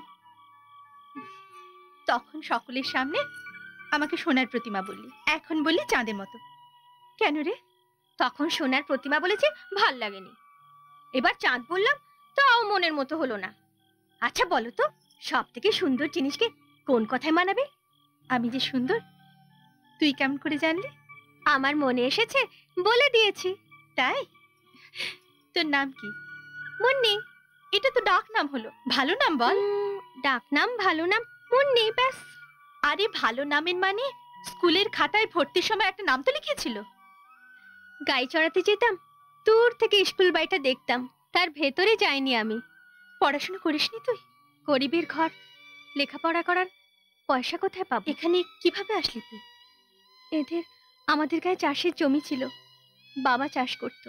M: তখন সকলের সামনে আমাকে সোনার প্রতিমা বললি, এখন বললি চাঁদের মতো। কেন রে? তখন সোনার প্রতিমা বলেছে, ভাল লাগেনি। এবার চাঁদ বললাম, তাও মনের মতো হলো না। আচ্ছা বলো তো, সব থেকে সুন্দর জিনিসকে কোন কথায় মানাবে? আমি যে সুন্দর
E: তুই কেমন করে জানলি?
M: আমার মনে এসেছে বলে দিয়েছি।
E: তাই? তোর নাম কি?
M: মুন্নি।
E: এটা তো ডাক নাম হলো, ভালো নাম বল।
M: ডাক নাম ভালো নাম মুন্নি, ব্যাস।
E: আরে ভালো নামের মানে স্কুলের খাতায় ভর্তির সময় একটা নাম তো লিখেছিল।
M: গাই চড়াতে যেতাম, দূর থেকে স্কুল বাড়িটা দেখতাম, তার ভেতরে যাইনি আমি।
E: পড়াশোনা করিসনি তুই?
M: গরিবের ঘর, লেখাপড়া করার পয়সা কোথায় পাবো?
E: এখানে কিভাবে আসলি তুই?
M: আমাদের গায়ে চাষের জমি ছিল, বাবা চাষ করত।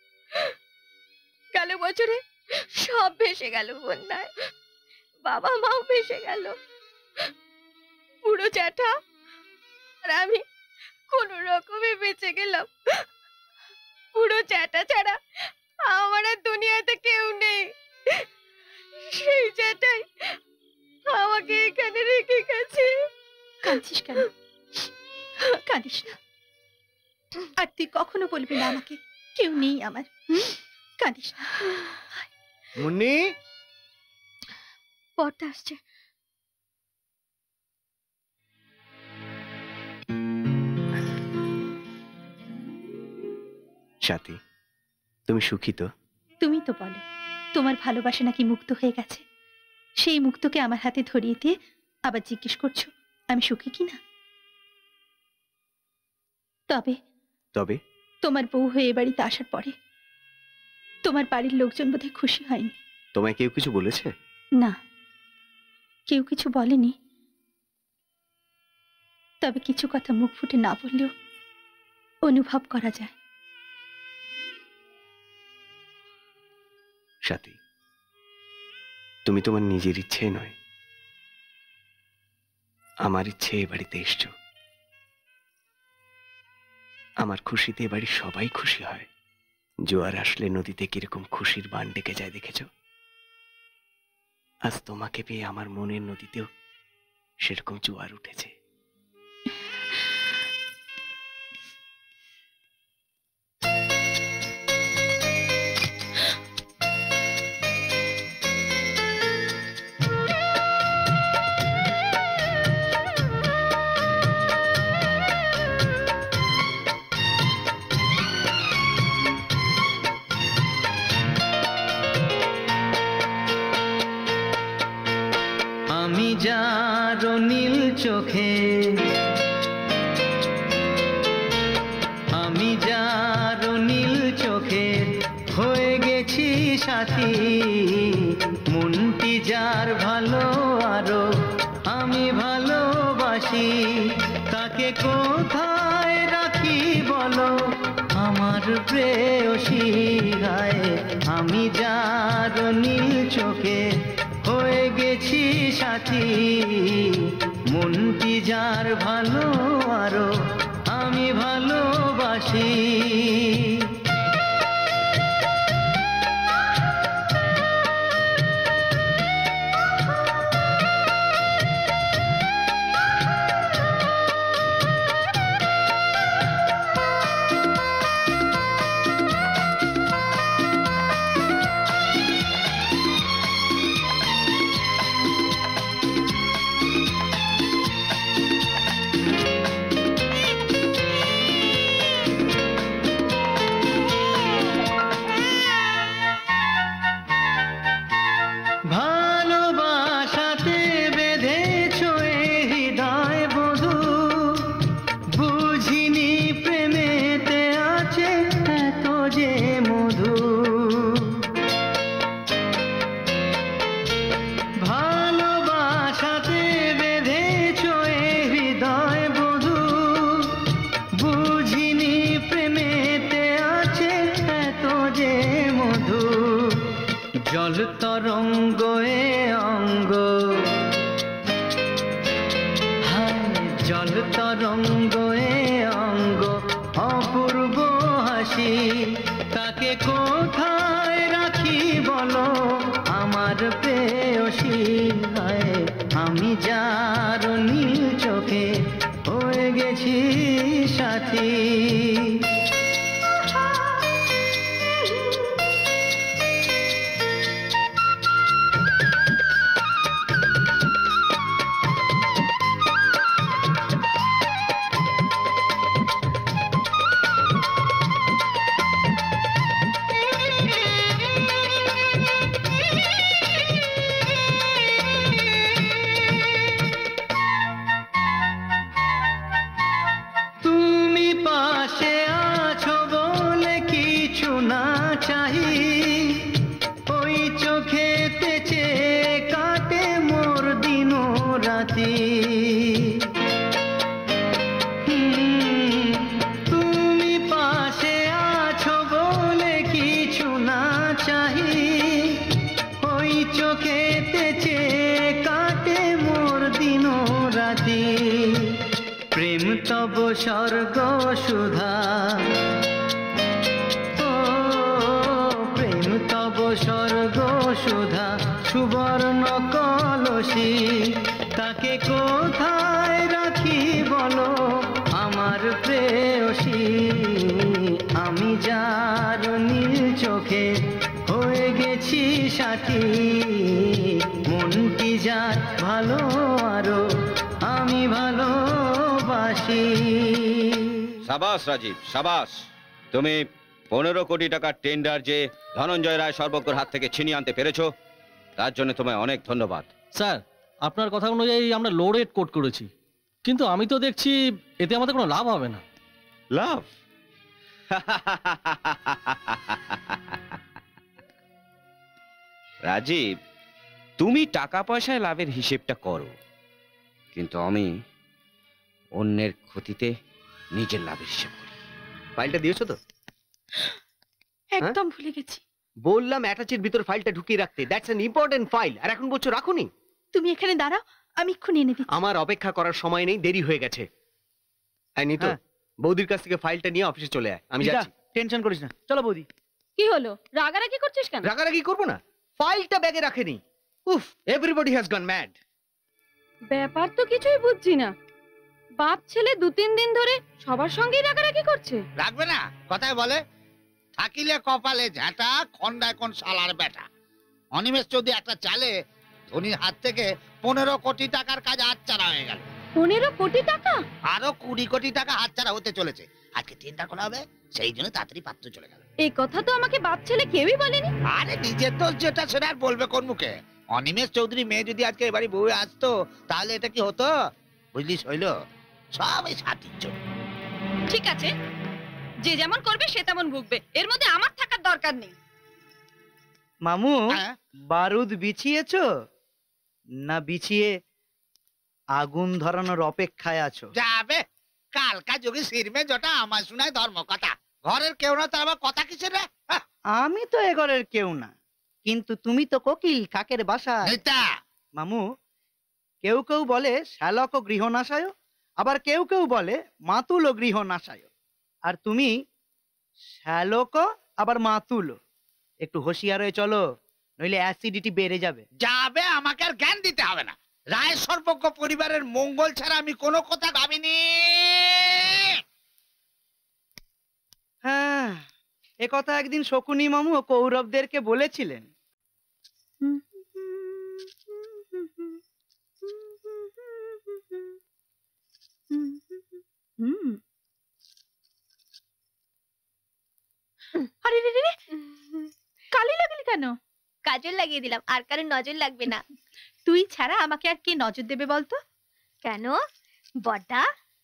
E: গেল বছরে সব ভেসে গেল বন্যায়, বাবা মাও ভেসে গেল। পুরো জ্যাঠা আর আমি কোন রকমে বেঁচে গেলাম। পুরো জ্যাঠা ছাড়া আমার আর দুনিয়াতে কেউ নেই। সেই জ্যাঠাই আমাকে এখানে রেখে গেছে। কাঁদছিস কেন? কাঁদিস না। আর তুই কখনো বলবি না আমাকে কেউ নেই আমার। কাঁদিস না।
L: মুন্নি,
M: পড়তে আসছে।
H: সাথী, তুমি সুখী তো?
E: তুমি তো বলো তোমার ভালোবাসা নাকি মুক্ত হয়ে গেছে। সেই মুক্তকে আমার হাতে ধরিয়ে দিয়ে আবার জিজ্ঞেস করছো আমি সুখী কিনা। তবে
H: তবে
E: তোমার বউ হয়ে এ বাড়িতে আসার পরে তোমার বাড়ির লোকজন বোধহয় খুশি হয়নি।
H: তোমায় কেউ কিছু বলেছে?
E: না, কেউ কিছু বলেনি। তবে কিছু কথা মুখ ফুটে না বললেও অনুভব করা যায়।
H: সাথী, তুমি তোমার নিজের ইচ্ছে নয়, আমার ইচ্ছে এ বাড়িতে এসছো। আমার খুশিতে এ বাড়ির সবাই খুশি হয়। জোয়ার আসলে নদীতে কিরকম খুশির বান ডেকে যায় দেখেছ? আজ তোমাকে পেয়ে আমার মনের নদীতেও সেরকম জোয়ার উঠেছে।
N: আমি যার নীল চোখে, আমি যার নীল চোখে হয়ে গেছি সাথী। মনটি যার ভালো আরো আমি ভালোবাসি, তাকে কোথায় রাখি বলো আমার প্রেয়সী গায়ে। আমি যার নীল চোখে হয়ে গেছি সাথী, মনটি যার ভালো আরো আমি ভালোবাসি। ভালোবাসাতে বেঁধেছ এ হৃদয় বধূ, বুঝিনি প্রেমেতে আছে এত যে মধু। ভালোবাসাতে বেঁধেছ এ হৃদয় বধূ, বুঝিনি প্রেমেতে আছে এত যে মধু। জল তরঙ্গ এ অঙ্গ, হায় জল তরঙ্গ এ অঙ্গ অপূর্ব হাসি। তাকে কোথায় রাখি বলো আমার প্রেয়সী গায়ে। আমি যার নীল চোখে হয়ে গেছি সাথী। স্বর্গ সুধা, ও প্রেম তব স্বর্গ সুধা, সুবর্ণ কলসি তাকে কোথায় রাখি বলো আমার প্রেয়সী। আমি যার নীল চোখে হয়ে গেছি সাথী, মনটি যার ভালো আরো আমি ভালোবাসি।
K: সাবাস রাজীব, সাবাস। তুমি 15 কোটি টাকার টেন্ডার যে ধনঞ্জয় রায় সর্বজ্ঞর হাত থেকে ছিনিয়ে আনতে পেরেছো, তার জন্য তোমায় অনেক ধন্যবাদ।
C: স্যার, আপনার কথা অনুযায়ী আমরা লো রেট কোট করেছি, কিন্তু আমি তো দেখছি এতে আমাদের কোনো লাভ হবে না।
K: লাভ? রাজীব, তুমি টাকা পয়সায় লাভের হিসেবটা করো, কিন্তু আমি অন্যের ক্ষতিতে নিজের লাভের হিসেব করি।
H: ফাইলটা দিয়েছো তো?
E: একদম ভুলে গেছি।
H: বললাম অ্যাটাচের ভিতর ফাইলটা ঢুকিয়ে রাখতে, দ্যাটস অ্যান ইম্পর্টেন্ট ফাইল, আর এখন বলছো রাখুনি।
E: তুমি এখানে দাঁড়াও, আমি এক্ষুনি এনে দিচ্ছি।
H: আমার অপেক্ষা করার সময় নেই, দেরি হয়ে গেছে। নিতো, বৌদির কাছ থেকে ফাইলটা নিয়ে অফিসে চলে আয়, আমি যাচ্ছি।
L: টেনশন করিস না, চলো বৌদি।
D: কি হলো, রাগারাগি করছিস কেন?
H: রাগারাগি করবো না, ফাইলটা ব্যাগে রাখেনি। উফ, এভরিবডি হ্যাজ গন ম্যাড।
D: ব্যাপার তো কিছুই বুঝছি না। বাপ ছেলে 2-3 দিন ধরে সবার সঙ্গেই রাগারাগি করছে।
J: রাখবে না, কথায় বলে থাকিলে কপালে ঝাঁটা, খন্ডায় কোন শালার বেটা। অনিমেষ চৌধুরী একটা চালে ধোনির হাত থেকে 15 কোটি টাকার কাজ হাতছাড়া হয়ে গেল।
D: 15 কোটি টাকা?
J: আরো 20 কোটি টাকা হাতছাড়া হতে চলেছে। আজকে টেন্ডার করা হবে, সেই জন্য তাড়াতাড়ি পাত্র চলে গেল।
D: এই কথা তো আমাকে বাপ ছেলে কেউই বলেনি।
J: আরে নিজের তো যেটা সেটা আর বলবে কোন মুখে? অনিমেষ চৌধুরী মেয়ে যদি আজকে এবারে বউ আসতো, তাহলে এটা কি হতো? বুঝলিস, হইল সব এই সাথীর জন্য।
D: ঠিক আছে, যে যেমন করবে সে তেমন ভুগবে, এর মধ্যে আমার থাকার দরকার নেই।
L: মামু, বারুদ বিছিয়েছো না বিছিয়ে আগুন ধরানোর অপেক্ষায় আছো?
J: যাবে কালকা যোগী শিরমে জটা আমার শুনায় ধর্ম কথা। ঘরের কেউ না, তার আবার কথা কিসের রে?
L: আমি তো এ ঘরের কেউ না, কিন্তু তুমি তো কোকিল কাকের বাসা। মামু, কেউ কেউ বলে শ্যালক ও গৃহনাশায়, আবার কেউ কেউ বলে মাতুল ও গৃহনাশায়। আর তুমি শ্যালক আবার মাতুল। একটু হুঁশিয়ার হয়ে চলো, নইলে অ্যাসিডিটি বেড়ে যাবে।
J: যাবে, আমাকে আর জ্ঞান দিতে হবে না। রায় সর্বজ্ঞ পরিবারের মঙ্গল ছাড়া আমি কোনো কথা ভাবিনি।
L: হ্যাঁ, এ কথা একদিন শকুনি মামু ও কৌরবদেরকে বলেছিলেন।
E: আরে রে রে, কালি লাগালি কেন?
M: কাজল লাগিয়ে দিলাম, আর কারো নজর লাগবে না।
E: তুই ছাড়া আমাকে আর কে নজর দেবে বলতো?
M: কেন বড়দা?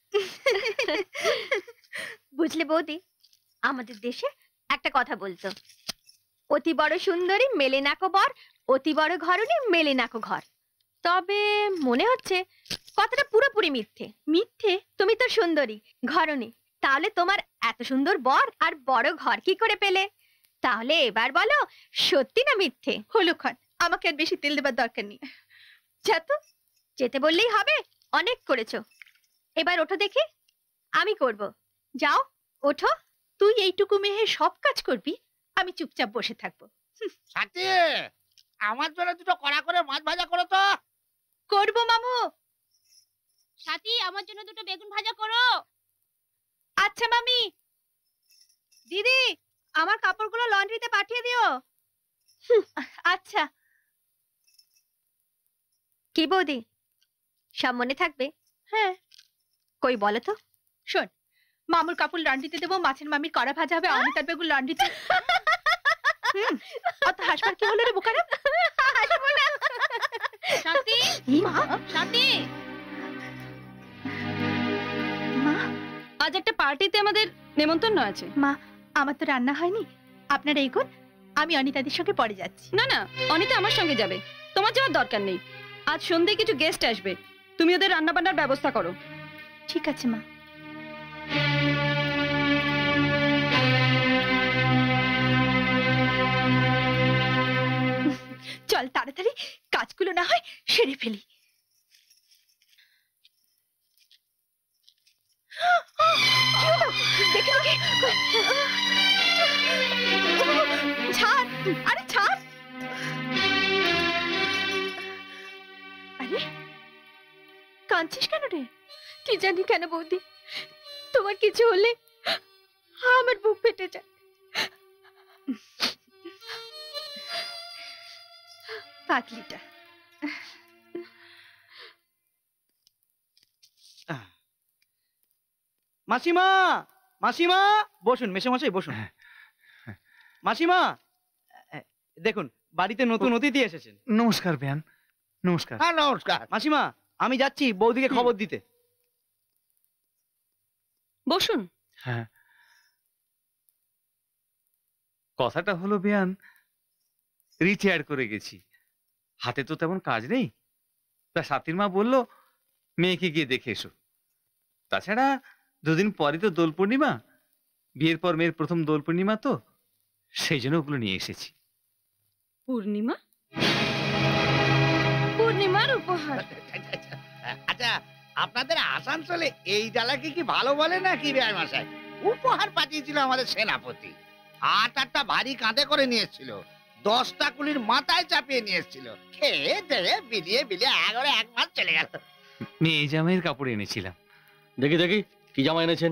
M: বুঝলে বৌদি, আমাদের দেশে একটা কথা বলতো, অতি বড় সুন্দরী মেলে নাকো বর, অতি বড় ঘরণী মেলে নাকো ঘর। তবে মনে হচ্ছে কথাটা পুরোপুরি মিথ্যে। মিথ্যে? তুমি তো সুন্দরী ঘরণী, তাহলে তোমার এত সুন্দর বর আর বড় ঘর কি করে পেলে? তাহলে এবার বলো সত্যি না মিথ্যে?
E: হলো ক্ষণ, আমাকে আর বেশি তেল দেবার দরকার নেই।
M: যা তো, যেতে বললেই হবে, অনেক করেছো। এবার ওঠো দেখি। আমি করব।
E: যাও ওঠো, তুই এইটুকু মেয়ে সব কাজ করবি, আমি চুপচাপ বসে থাকবো।
J: সাথী, আমার জন্য দুটো কড়া করে মাছ ভাজা করো তো।
E: করবো মামু।
M: সাথী, আমার জন্য দুটো বেগুন ভাজা করো।
E: আচ্ছা মামি। দিদি, আমার কাপড়গুলো লন্ড্রিতে পাঠিয়ে দিও। আচ্ছা।
M: কি বৌদি, সব মনে থাকবে?
E: হ্যাঁ।
M: কই বলো তো।
E: শোন, মামুর কাপড় লন্ড্রিতে দেবো, মাছের মামির কড়া ভাজা হবে, অনিতার বেগুন লন্ড্রিতে। অত হাসবার কি হলো রে বোকারা?
M: হাসবো না। সাথী, সাথী,
E: মা,
D: আজ একটা পার্টিতে আমাদের নেমন্তন্ন আছে।
E: মা, আমার তো রান্না হয়নি, আপনারা এগোন, আমি অনিতাদের সঙ্গে পরে যাচ্ছি।
D: না না, অনিতা আমার সঙ্গে যাবে, তোমার যাওয়ার দরকার নেই। আজ সন্ধ্যায় কিছু গেস্ট আসবে, তুমি ওদের রান্না বান্নার ব্যবস্থা করো।
E: ঠিক আছে মা। চল তাড়াতাড়ি কাজগুলো না হয় সেরে ফেলি। দেখে ছাড়, আরে ছাড়। আরে কাঁদছিস কেন রে? কি জানি কেন বৌদি, তোমার কিছু হলে আমার বুক ফেটে যায়। পাতলিটা
L: মাসিমা, মাসিমা বসুন, মেসোমশাই বসুন। মাসিমা দেখুন, বাড়িতে নতুন অতিথি এসেছেন।
F: নমস্কার বেয়ান, নমস্কার।
J: হ্যাঁ নমস্কার।
L: মাসিমা আমি যাচ্ছি বৌদিকে খবর দিতে।
E: বসুন।
F: হ্যাঁ, কথাটা হলো বেয়ান, রিটায়ার করে গেছি, হাতে তো তেমন কাজ নেই। তা সাথীর মা বলল মেয়েকে গিয়ে দেখে এসো। তাছাড়া দুদিন পরে তো দোল পূর্ণিমা, বিয়ের পর মেয়ের প্রথম দোল পূর্ণিমা, তো সেই জন্য ওগুলো নিয়ে এসেছি।
E: পূর্ণিমা? পূর্ণিমার উপহার?
J: আচ্ছা, আপনাদের আসানসোলে এই ডালাকে কি ভালো বলে না কি বেয়াই মশাই? উপহার পাঠিয়েছিল আমাদের সেনাপতি। 8-8টা ভারী কাঁধে করে নিয়ে এসেছিল, 10টা কুলির মাথায় চাপিয়ে নিয়ে এসেছিল। খেয়ে দেয়ে বিলিয়ে বিলিয়ে একবারে 1 মাস চলে গেল।
F: মেয়ে জামাইয়ের কাপড় এনেছিলাম।
C: দেখি দেখি কি জামা এনেছেন।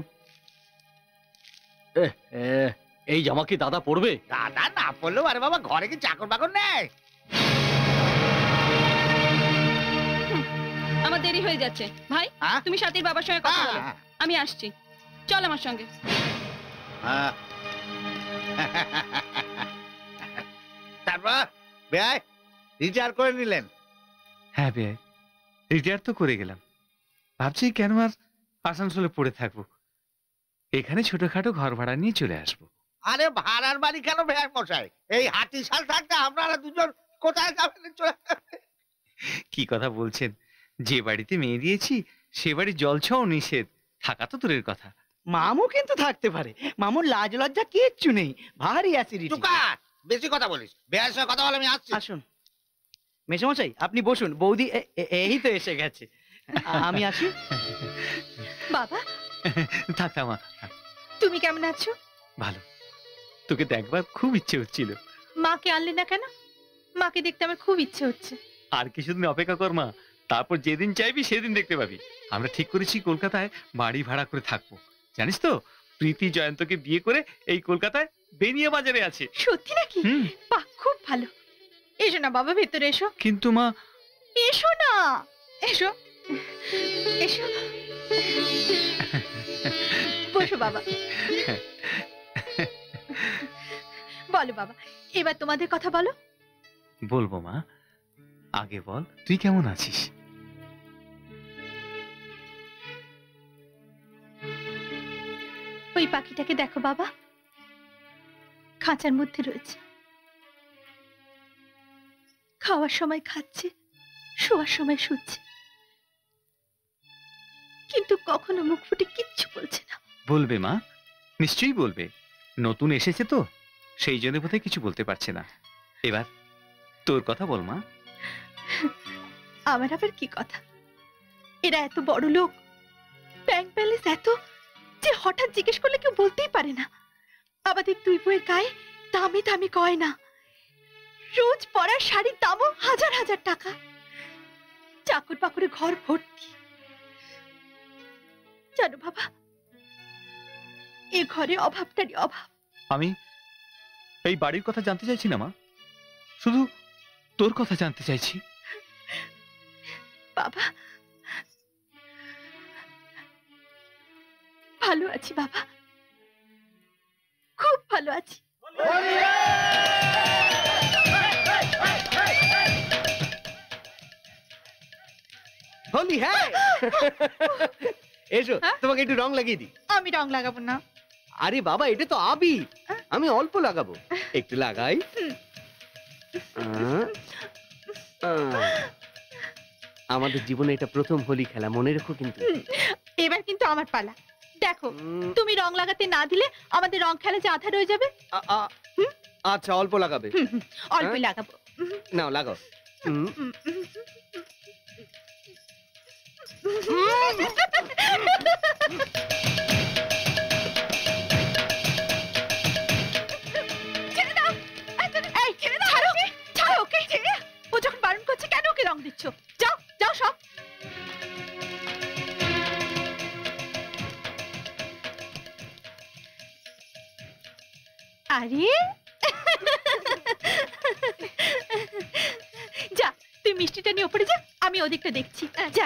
C: এই জামা কি দাদা পরবে?
J: দাদা না পড়লেও আরে বাবা, ঘরে কি চাকর বাকর নেই?
E: আমার দেরি হয়ে যাচ্ছে ভাই, তুমি সাথীর বাবার সঙ্গে কথা বলো, আমি আসছি। চল আমার সঙ্গে।
J: তারপর বেয়াই রিটায়ার করে নিলেন?
F: হ্যাঁ বেয়াই, রিটায়ার তো করে গেলাম। ভাবছি কেন আর আসানসোলে পড়ে থাকবো, এখানে ছোটখাটো ঘর ভাড়া নিয়ে চলে আসবো।
J: আরে ভাড়ার বাড়ি কেন বেয়াই মশাই? এই হাতিশাল থাকতে আপনারা দুজন কোথায় যাবেন? চলে
F: কি কথা বলছেন, যে বাড়িতে মেয়ে দিয়েছি সে বাড়ি জলছাও নিষেধ, থাকা তো দূরের কথা।
L: মামু কিন্তু থাকতে পারে, মামুর লাজ লজ্জা কিচ্ছু নেই, ভারী অ্যাসিডিটি।
J: বেশি কথা বলিস, বেয়ার সঙ্গে কথা বলে আমি আসছি।
L: আসুন মেসোমশাই, আপনি বসুন, বৌদি এই তো এসে গেছে। আমি আসি।
E: বাবা
F: থাক মা।
E: তুমি কেমন আছো?
F: ভালো, তোকে দেখবার খুব ইচ্ছে হচ্ছিল।
E: মাকে আনলে না কেন? মাকে দেখতে আমার খুব ইচ্ছে হচ্ছে।
F: আর কিছুদিন অপেক্ষা কর মা, তারপর যেদিন চাইবি সেদিন দেখতে পাবি। আমরা ঠিক করেছি কলকাতায় বাড়ি ভাড়া করে থাকবো। জানিস তো, প্রীতি জয়ন্তকে বিয়ে করে এই কলকাতায় বেনিয়া বাজারে আছে।
E: সত্যি নাকি? বাহ, খুব ভালো। এসো না বাবা, ভেতরে এসো।
F: কিন্তু মা।
E: এসো না, এসো এসো, বসো বাবা। বলো বাবা, এবার তোমাদের কথা বলো।
F: বলবো মা, আগে বল তুই কেমন আছিস?
E: ওই পাখিটাকে দেখো বাবা, খাঁচার মধ্যে রয়েছে। খাওয়ার সময় খাচ্ছে, শোয়ার সময় শুচ্ছে, কিন্তু কখনো মুখ ফুটে কিচ্ছু বলছে না।
F: বলবে মা, নিশ্চয়ই বলবে। নতুন এসেছে তো, সেই জন্য বোধহয় কিছু বলতে পারছে না। এবার তোর কথা বল মা।
E: আমার আবার কি কথা? এরা এত বড় লোক, ব্যাংক ব্যালেন্স এত, যে হঠাৎ জিজ্ঞেস করলে কেউ বলতেই পারে না। আমাদের দুই বইয়ের গায়ে দামি দামি গয়না, রোজ পরার শাড়ির দামও 1000 টাকা, চাকর বাকরে ঘর ভর্তি। জানো বাবা, এ ঘরে অভাবটারই অভাব।
F: আমি এই বাড়ির কথা জানতে চাইছি না মা, শুধু তোর কথা জানতে চাইছি।
E: বাবা, ভালো আছি বাবা, খুব ভালো আছি।
L: হোলি, হ্যাঁ এসো, তোমাকে একটু রং লাগিয়ে দিই।
E: আমি রং লাগাবো না।
L: আরে বাবা, এটা তো আবির, আমি অল্প লাগাবো, একটু লাগাই। আমাদের জীবনে এটা প্রথম হোলি খেলা, মনে রেখো কিন্তু।
E: এবার কিন্তু আমার পালা। দেখো, তুমি রং লাগাতে না দিলে আমাদের রং খেলা যে আধা রয়ে যাবে।
L: আচ্ছা, অল্প লাগাবে?
E: অল্প লাগাবো।
L: নাও লাগাও।
E: ছেড়ে দাও। এই, ছাড়ো, ছাড়ো ওকে। ও যখন বারণ করছে কেন ওকে রং দিচ্ছ? যাও যাও সব। আরে যা, তুই মিষ্টিটা নিয়ে ওপরে যা, আমি ওদিকটা দেখছি। যা।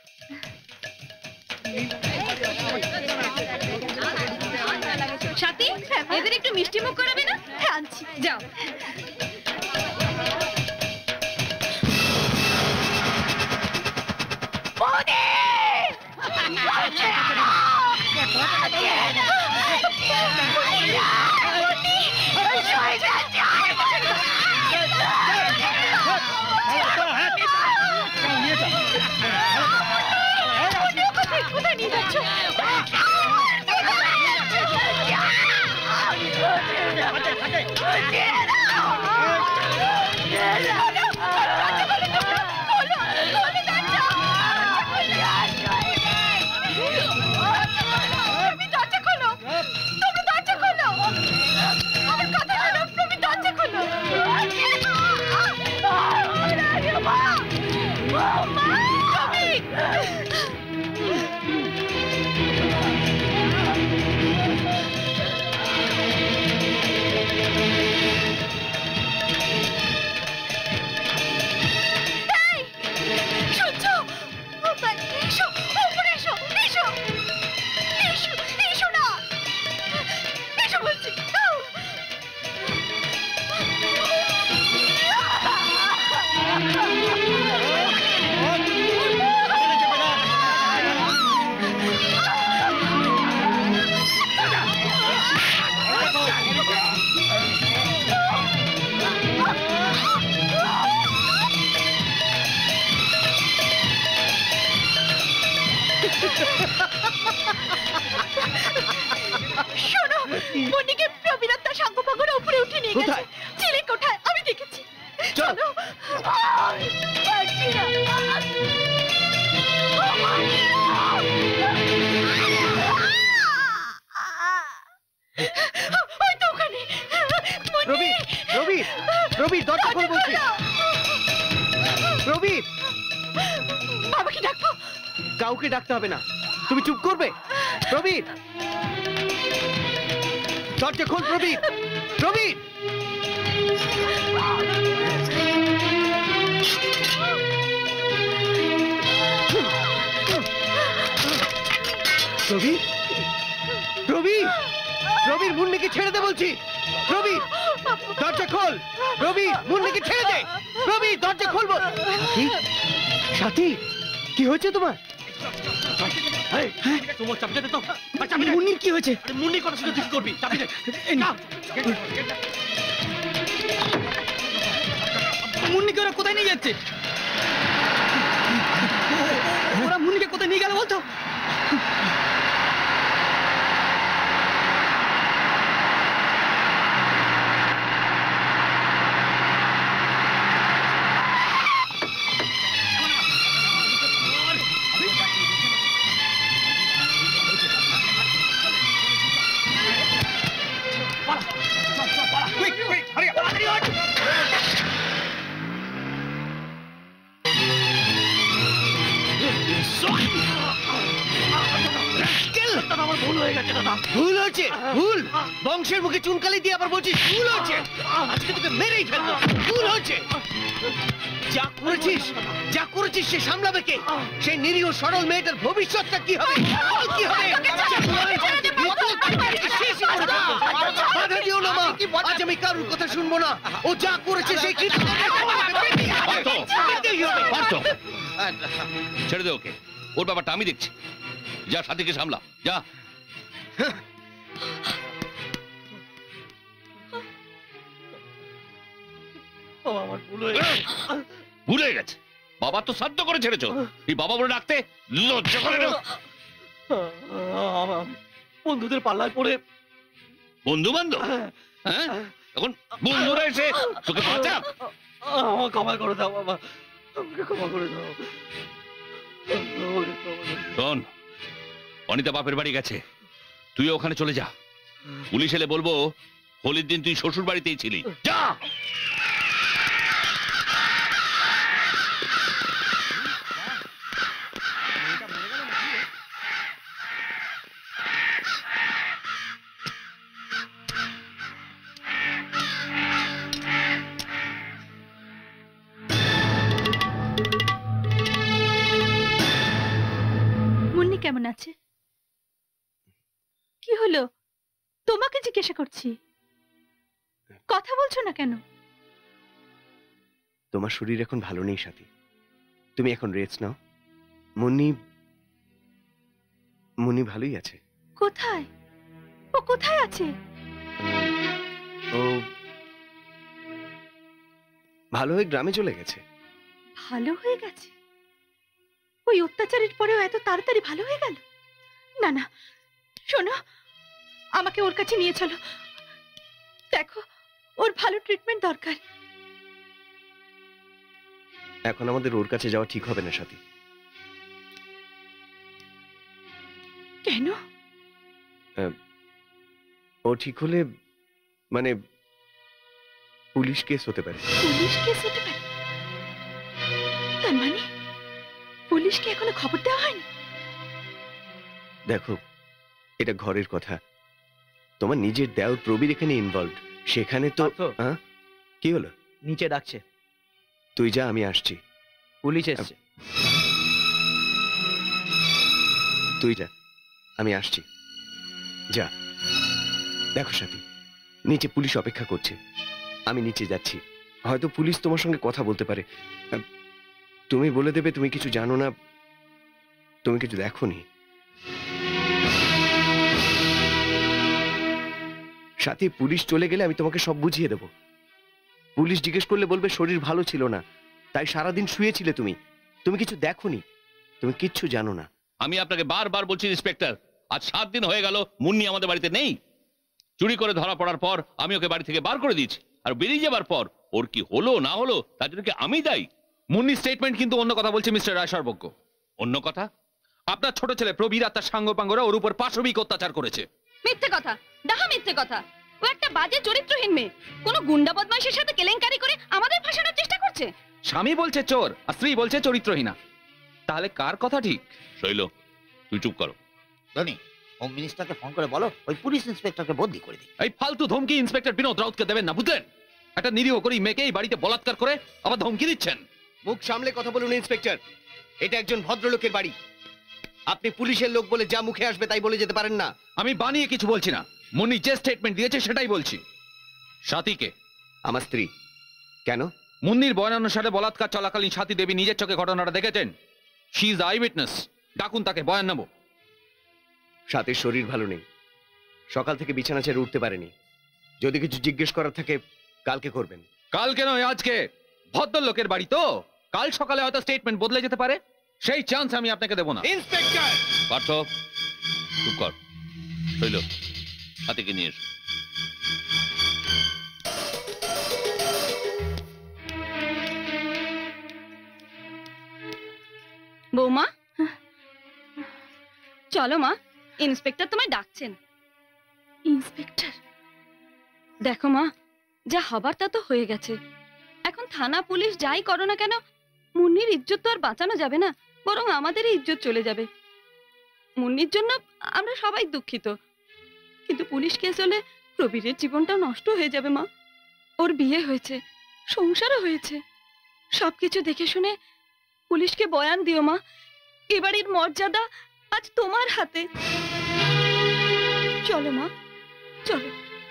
M: সাথী, এদের একটু মিষ্টি মুখ করাবে না?
E: হ্যাঁ, আনছি।
M: যাও।
E: কোথায় নিয়ে যাচ্ছ? শোনো, মনিকে প্রবীরতা তার সাঙ্গপাঙ্গরা উপরে উঠে নিয়ে গেছে। ছেলে কোথায়? আমি দেখেছি। চলো। ওই তো ওখানে।
H: প্রবীর, প্রবীর, প্রবীর, দরজা খোল বলছি। প্রবীর,
E: বাবাকে ডাকবো?
H: কাউকে ডাকতে হবে না, তুমি চুপ করবে। প্রবীর, দরজা খোল। প্রবীর, প্রবীর। প্রবীর, প্রবীর, প্রবীর, মুন্নিকে ছেড়ে দে বলছি। প্রবীর, দরজা খোল। প্রবীর, মুন্নিকে ছেড়ে দে। প্রবীর, দরজা খোল। সাথী, কি হয়েছে তোমার?
C: তোমার চাবি দে তো।
H: মুন্নির কি হয়েছে?
C: মুন্নির কথা শুনে তুই করবি। চাবি দে।
L: মুন্নিকে ওরা কোথায় নিয়ে যাচ্ছে? ওরা মুন্নিকে কোথায় নিয়ে গেল বলতো?
H: ভুল হয়েছে, ভুল। বংশের মুখে চুনকালি দিয়ে আবার বলছিস ভুল হয়েছে। আজকে তোকে মেরেই ফেলবো। ভুল হয়েছে। যা করেছিস, যা করেছিস সে সামলাবে কে? সেই নিরীহ সরল মেয়েটার ভবিষ্যৎটা কি হবে? কি হবে? বাধা দিও না মা, আজ আমি কারোর কথা শুনবো না। ও যা করেছে সেই কি
I: ছেড়ে দে ওকে, ওর ব্যাপারটা আমি দেখছি। যা সাথীকে সামলা, যা।
C: আমার ভুল হয়ে গেছে।
I: ভুলে গেছে? বাবা তো শ্রাদ্ধ করে ছেড়েছো, এই বাবা বলে ডাকতে লজ্জা করে না?
C: বন্ধুদের পাল্লায় পড়ে।
I: বন্ধু বান্ধব? হ্যাঁ, এখন বন্ধুরা এসে তোকে বাঁচা।
C: আমার ক্ষমা করে দাও বাবা, আমাকে ক্ষমা করে দাও।
I: শোন, অনিতা বাপের বাড়ি গেছে, তুই ওখানে চলে যা। পুলিশ এলে বলবো হোলির দিন তুই শ্বশুর বাড়িতেই ছিলি। যা।
E: মুন্নি কেমন আছে? কি হলো? তোমাকে জিজ্ঞাসা করছি, কথা বলছো না কেন?
H: তোমার শরীর এখন ভালো নেই সাথী, তুমি এখন রেস্ট নাও। মুন্নি মুন্নি ভালোই আছে।
E: কোথায়? ও কোথায় আছে?
H: ও ভালো হয়ে গ্রামে চলে গেছে।
E: ভালো হয়ে গেছে? ওই অত্যাচারের পরেও এত তাড়াতাড়ি ভালো হয়ে গেল? না না, শোনো, আমাকে ওর কাছে নিয়ে চলো। দেখো, ওর ভালো ট্রিটমেন্ট দরকার।
H: এখন আমাদের ওর কাছে যাওয়া ঠিক হবে না সাথী।
E: কেন?
H: ও ঠিক হলে মানে পুলিশ কেস হতে পারে।
E: পুলিশ কেস হতে পারে? তার মানে পুলিশকে এখনো খবর দেওয়া হয়নি?
H: দেখো, এটা ঘরের কথা, তোমার নিজের দেওর প্রবীর এখানে ইনভলভড, সেখানে তো। হ্যাঁ, কি হলো?
L: নিচে ডাকছে।
H: তুই যা, আমি আসছি।
L: পুলিশ এসছে।
H: তুই যা, আমি আসছি। যা। দেখো সাথী, নিচে পুলিশ অপেক্ষা করছে, আমি নিচে যাচ্ছি। হয়তো পুলিশ তোমার সঙ্গে কথা বলতে পারে। তুমি বলে দেবে তুমি কিছু জানো না, তুমি কিছু দেখোনি। সাথী, পুলিশ চলে গেলে আমি তোমাকে সব বুঝিয়ে দেব। পুলিশ জিজ্ঞেস করলে বলবে শরীর ভালো ছিল না, তাই সারাদিন শুয়েছিলে তুমি, তুমি কিছু দেখোনি, তুমি কিচ্ছু জানো না।
I: আমি আপনাকে বারবার বলছি ইন্সপেক্টর, আজ 7 দিন হয়ে গেল মুন্নি আমাদের বাড়িতে নেই। চুরি করে ধরা পড়ার পর আমি ওকে বাড়ি থেকে বার করে দিয়েছি, আর বেরিয়ে যাবার পর ওর কি হলো না হলো তার জন্য কি আমি দায়ী?
F: মুন্নির স্টেটমেন্ট কিন্তু অন্য কথা বলছে মিস্টার রায় সর্বজ্ঞ।
I: অন্য কথা?
F: আপনার ছোট ছেলে প্রবীর আর তার সাঙ্গপাঙ্গরা ওর উপর পাশবিক অত্যাচার করেছে।
D: মিথ্যে কথা, ডাহা মিথ্যে কথা। ও একটা বাজে চরিত্রহীন মেয়ে, কোনো গুন্ডা বদমাইশের সাথে কেলেঙ্কারি করে আমাদের ফাঁসানোর চেষ্টা করছে।
F: স্বামী বলছে চোর আর স্ত্রী বলছে চরিত্রহীনা, তাহলে কার কথা ঠিক?
I: শৈল, তুই চুপ করো।
J: ধনী, হোম মিনিস্টারকে ফোন করে বলো ওই পুলিশ ইন্সপেক্টরকে বদলি করে দিই।
F: এই ফালতু ধমকি ইন্সপেক্টর বিনোদ রাউতকে দেবেন না, বুঝলেন? একটা নিরীহ করি মেয়েকে এই বাড়িতে বলাৎকার করে আবার ধমকি দিচ্ছেন।
H: মুখ সামলে কথা বলুন ইন্সপেক্টর, এটা একজন ভদ্রলোকের বাড়ি। আপনি পুলিশের লোক বলে যা মুখে আসবে তাই বলে যেতে পারেন না।
F: আমি বানিয়ে কিছু বলছি না, মুন্নি যে স্টেটমেন্ট দিয়েছে সেটাই বলছি। সাথীকে?
H: আমার স্ত্রী। কেন?
F: মুন্নির বয়ান অনুসারে বলাৎকার চলাকালীন সাথী দেবী নিজের চোখে ঘটনাটা দেখেছেন। She is eyewitness. ডাকুন তাকে, বয়ান নেব।
H: সাথীর শরীর ভালো নেই, সকাল থেকে বিছানা ছেড়ে উঠতে পারেনি। যদি কিছু জিজ্ঞেস করার থাকে কালকে করবেন।
F: কালকে নয়, আজকে। ভদ্রলোকের বাড়ি তো, কাল সকালে হয়তো স্টেটমেন্ট বদলে যেতে পারে, সেই চান্স আমি আপনাকে দেব না।
H: ইন্সপেক্টর!
I: পার্থ, চুপ কর। শৈল, হাতিকে নিয়ে এসো।
D: বৌমা, চলো মা, ইন্সপেক্টর তোমায় ডাকছেন।
E: ইন্সপেক্টর?
D: দেখো মা, যা হবার তা তো হয়ে গেছে। এখন থানা পুলিশ যাই করো না কেন, মুন্নির ইজ্জত তো আর বাঁচানো যাবে না, বরং আমাদেরই ইজ্জত চলে যাবে। মুন্নির জন্য আমরা সবাই দুঃখিত, কিন্তু পুলিশ কেস হলে প্রবীরের জীবনটা নষ্ট হয়ে যাবে মা। ওর বিয়ে হয়েছে, সংসারও হয়েছে, সবকিছু দেখে শুনে পুলিশকে বয়ান দিও মা। এ বাড়ির মর্যাদা আজ তোমার হাতে। চলো মা, চলো।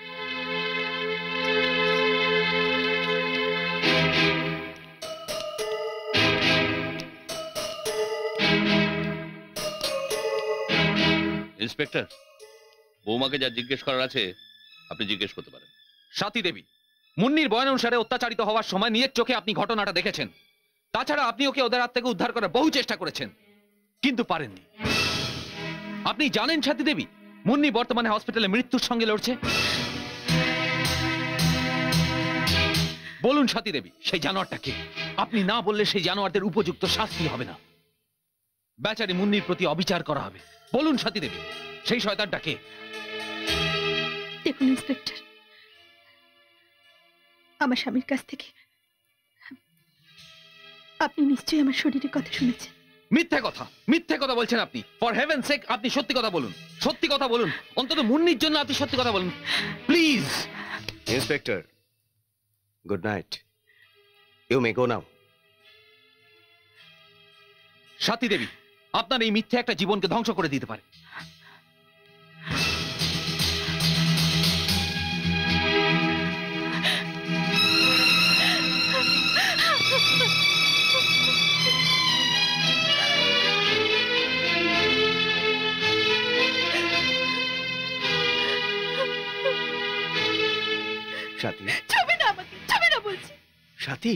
I: ইন্সপেক্টর, বৌমাকে যা জিজ্ঞেস করার আছে আপনি জিজ্ঞেস করতে পারেন।
F: সাথী দেবী, মুন্নির বয়ান অনুসারে অত্যাচারিত হওয়ার সময় নিজের চোখে আপনি ঘটনাটা দেখেছেন। তাছাড়া আপনি ওকে ওদের হাত থেকে উদ্ধার করার বহু চেষ্টা করেছেন, কিন্তু পারেননি। আপনি জানেন সাথী দেবী, মুন্নি বর্তমানে হসপিটালে মৃত্যুর সঙ্গে লড়ছে। বলুন সাথী দেবী, সেই জানোয়ারটা কে? আপনি না বললে সেই জানোয়ারদের উপযুক্ত শাস্তি হবে না।
O: বেচারি মুন্নির প্রতি অবিচার করা হবে। বলুন সাথী দেবী, সেই শয়তানটা কে?
E: দেখুন ইন্সপেক্টর, আমার স্বামীর কাছ থেকে আপনি নিশ্চয়ই আমার শরীরের কথা শুনেছেন।
O: মিথ্যে কথা বলছেন আপনি। ফর হেভেন সেক, আপনি সত্যি কথা বলুন, সত্যি কথা বলুন। অন্তত মুন্নির জন্য আপনি সত্যি কথা বলুন please.
H: Inspector, good night, you may go now.
O: Sathi Devi, আপনার এই মিথ্যে একটা জীবনকে ধ্বংস করে দিতে পারে।
H: সাথী,
E: ছবে না আমাকে, ছবে না বলছি।
H: সাথী,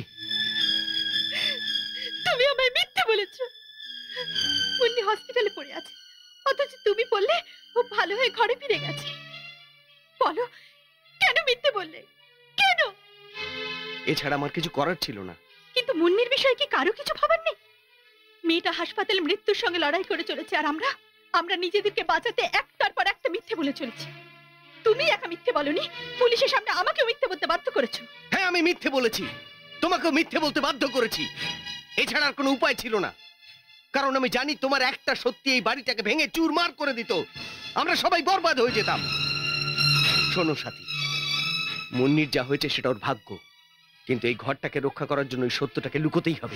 E: তুমি আমায় মিথ্যে বলেছো। মুন্নি হসপিটালে পড়ে আছে, অথচ তুমি বললে ও ভালো হয়ে ঘরে ফিরে গেছে। বলো কেন মিথ্যে বললে, কেন?
H: এছাড়া আমার কিছু করার ছিল না।
E: কিন্তু মুন্নির বিষয়ে কি কারো কিছু ভাবার নেই? মেয়েটা হাসপাতালে মৃত্যুর সঙ্গে লড়াই করে চলেছে, আর আমরা নিজেদেরকে বাঁচাতে একটার পর একটা মিথ্যে বলে চলেছি। তুমি একা মিথ্যে বলনি, পুলিশের সামনে আমাকেও মিথ্যে বলতে বাধ্য করেছো।
H: হ্যাঁ, আমি মিথ্যে বলেছি, তোমাকেও মিথ্যে বলতে বাধ্য করেছি। এছাড়া আর কোনো উপায় ছিল না, কারণ আমি জানি তোমার একটা সত্যি এই বাড়িটাকে ভেঙে চুরমার করে দিত, আমরা সবাই বরবাদ হয়ে যেতাম। শোনো সাথী, মুন্নির যা হয়েছে সেটা ওর ভাগ্য, কিন্তু এই ঘরটাকে রক্ষা করার জন্য এই সত্যটাকে লুকোতেই হবে।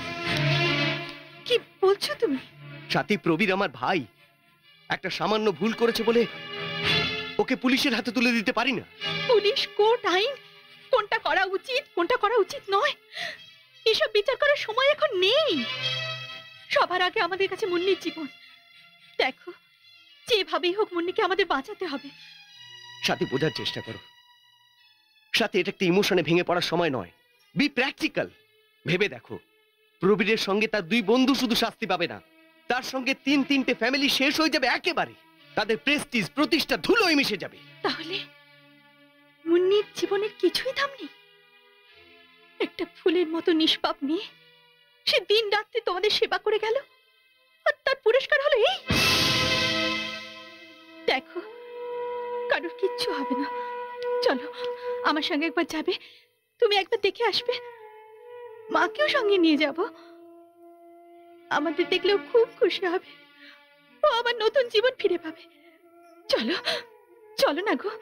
E: কি বলছো তুমি?
H: সাথী, প্রবীর আমার ভাই, একটা সামান্য ভুল করেছে বলে ওকে পুলিশের হাতে তুলে দিতে পারি না।
E: পুলিশ, কোর্ট, আইন, কোনটা করা উচিত কোনটা করা উচিত নয় এসব বিচার করার সময় এখন নেই। সবার আগে আমাদের কাছে মুন্নির জীবন। দেখো, যেভাবেই হোক মুন্নিকে আমাদের বাঁচাতে হবে।
H: সাথী, বোঝার চেষ্টা করো। সাথী, এটা একটা ইমোশনে ভেঙে পড়ার সময় নয়। Be practical. ভেবে দেখো, প্রবীরের সঙ্গে তার দুই বন্ধু শুধু শাস্তি পাবে না, তার সঙ্গে তিনটে ফ্যামিলি শেষ হয়ে যাবে একেবারে। তাদের প্রেস্টিজ, প্রতিষ্ঠা ধুলোয় মিশে যাবে।
E: তাহলে মুন্নির জীবনের কিছুই দাম নেই? একটা ফুলের মতো নিষ্পাপ মেয়ে, সে দিন রাত্রি তোমাদের সেবা করে গেল, আর তার পুরস্কার হলো এই? দেখো, কারোর কিচ্ছু হবে না। চলো আমার সঙ্গে একবার যাবে, তুমি একবার দেখে আসবে। মাকেও সঙ্গে নিয়ে যাব, আমাদের দেখলেও খুব খুশি হবে, ও আবার নতুন জীবন ফিরে পাবে। চলো চলো না গো।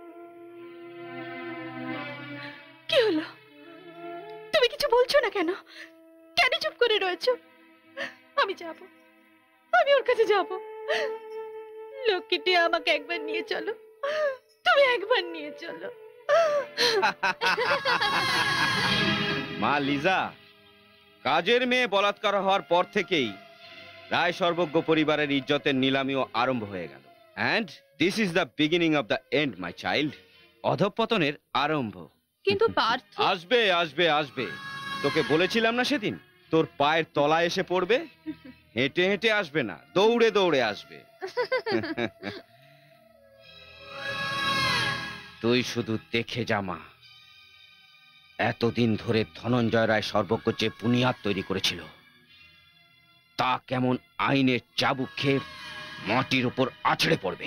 E: কি হলো, তুমি কিছু বলছো না কেন? কেন চুপ করে রয়েছো? আমি যাব, আমি ওর কাছে যাব। লক্ষ্মীটি, আমাকে একবার নিয়ে চলো, তুমি একবার নিয়ে চলো।
K: মা লিজা, কাজের মেয়ে বলাৎকার হওয়ার পর থেকেই রায় সর্বজ্ঞ পরিবারের ইজ্জতের নিলামিও আরম্ভ হয়ে গেল। And this is the beginning of the end, my child. অধঃপতনের আরম্ভ।
E: কিন্তু পার্থ
K: আসবে আসবে আসবে, তোকে বলেছিলাম না সেদিন, তোর পায়ের তলায় এসে পড়বে। হেঁটে হেঁটে আসবে না, দৌড়ে দৌড়ে আসবে। তুই শুধু দেখে যা মা, এতদিন ধরে ধনঞ্জয় রায় সর্বজ্ঞ যে বুনিয়াদ তৈরি করেছিল, তা কেমন আইনের চাবুক খেয়ে মাটির উপর আছড়ে পড়বে।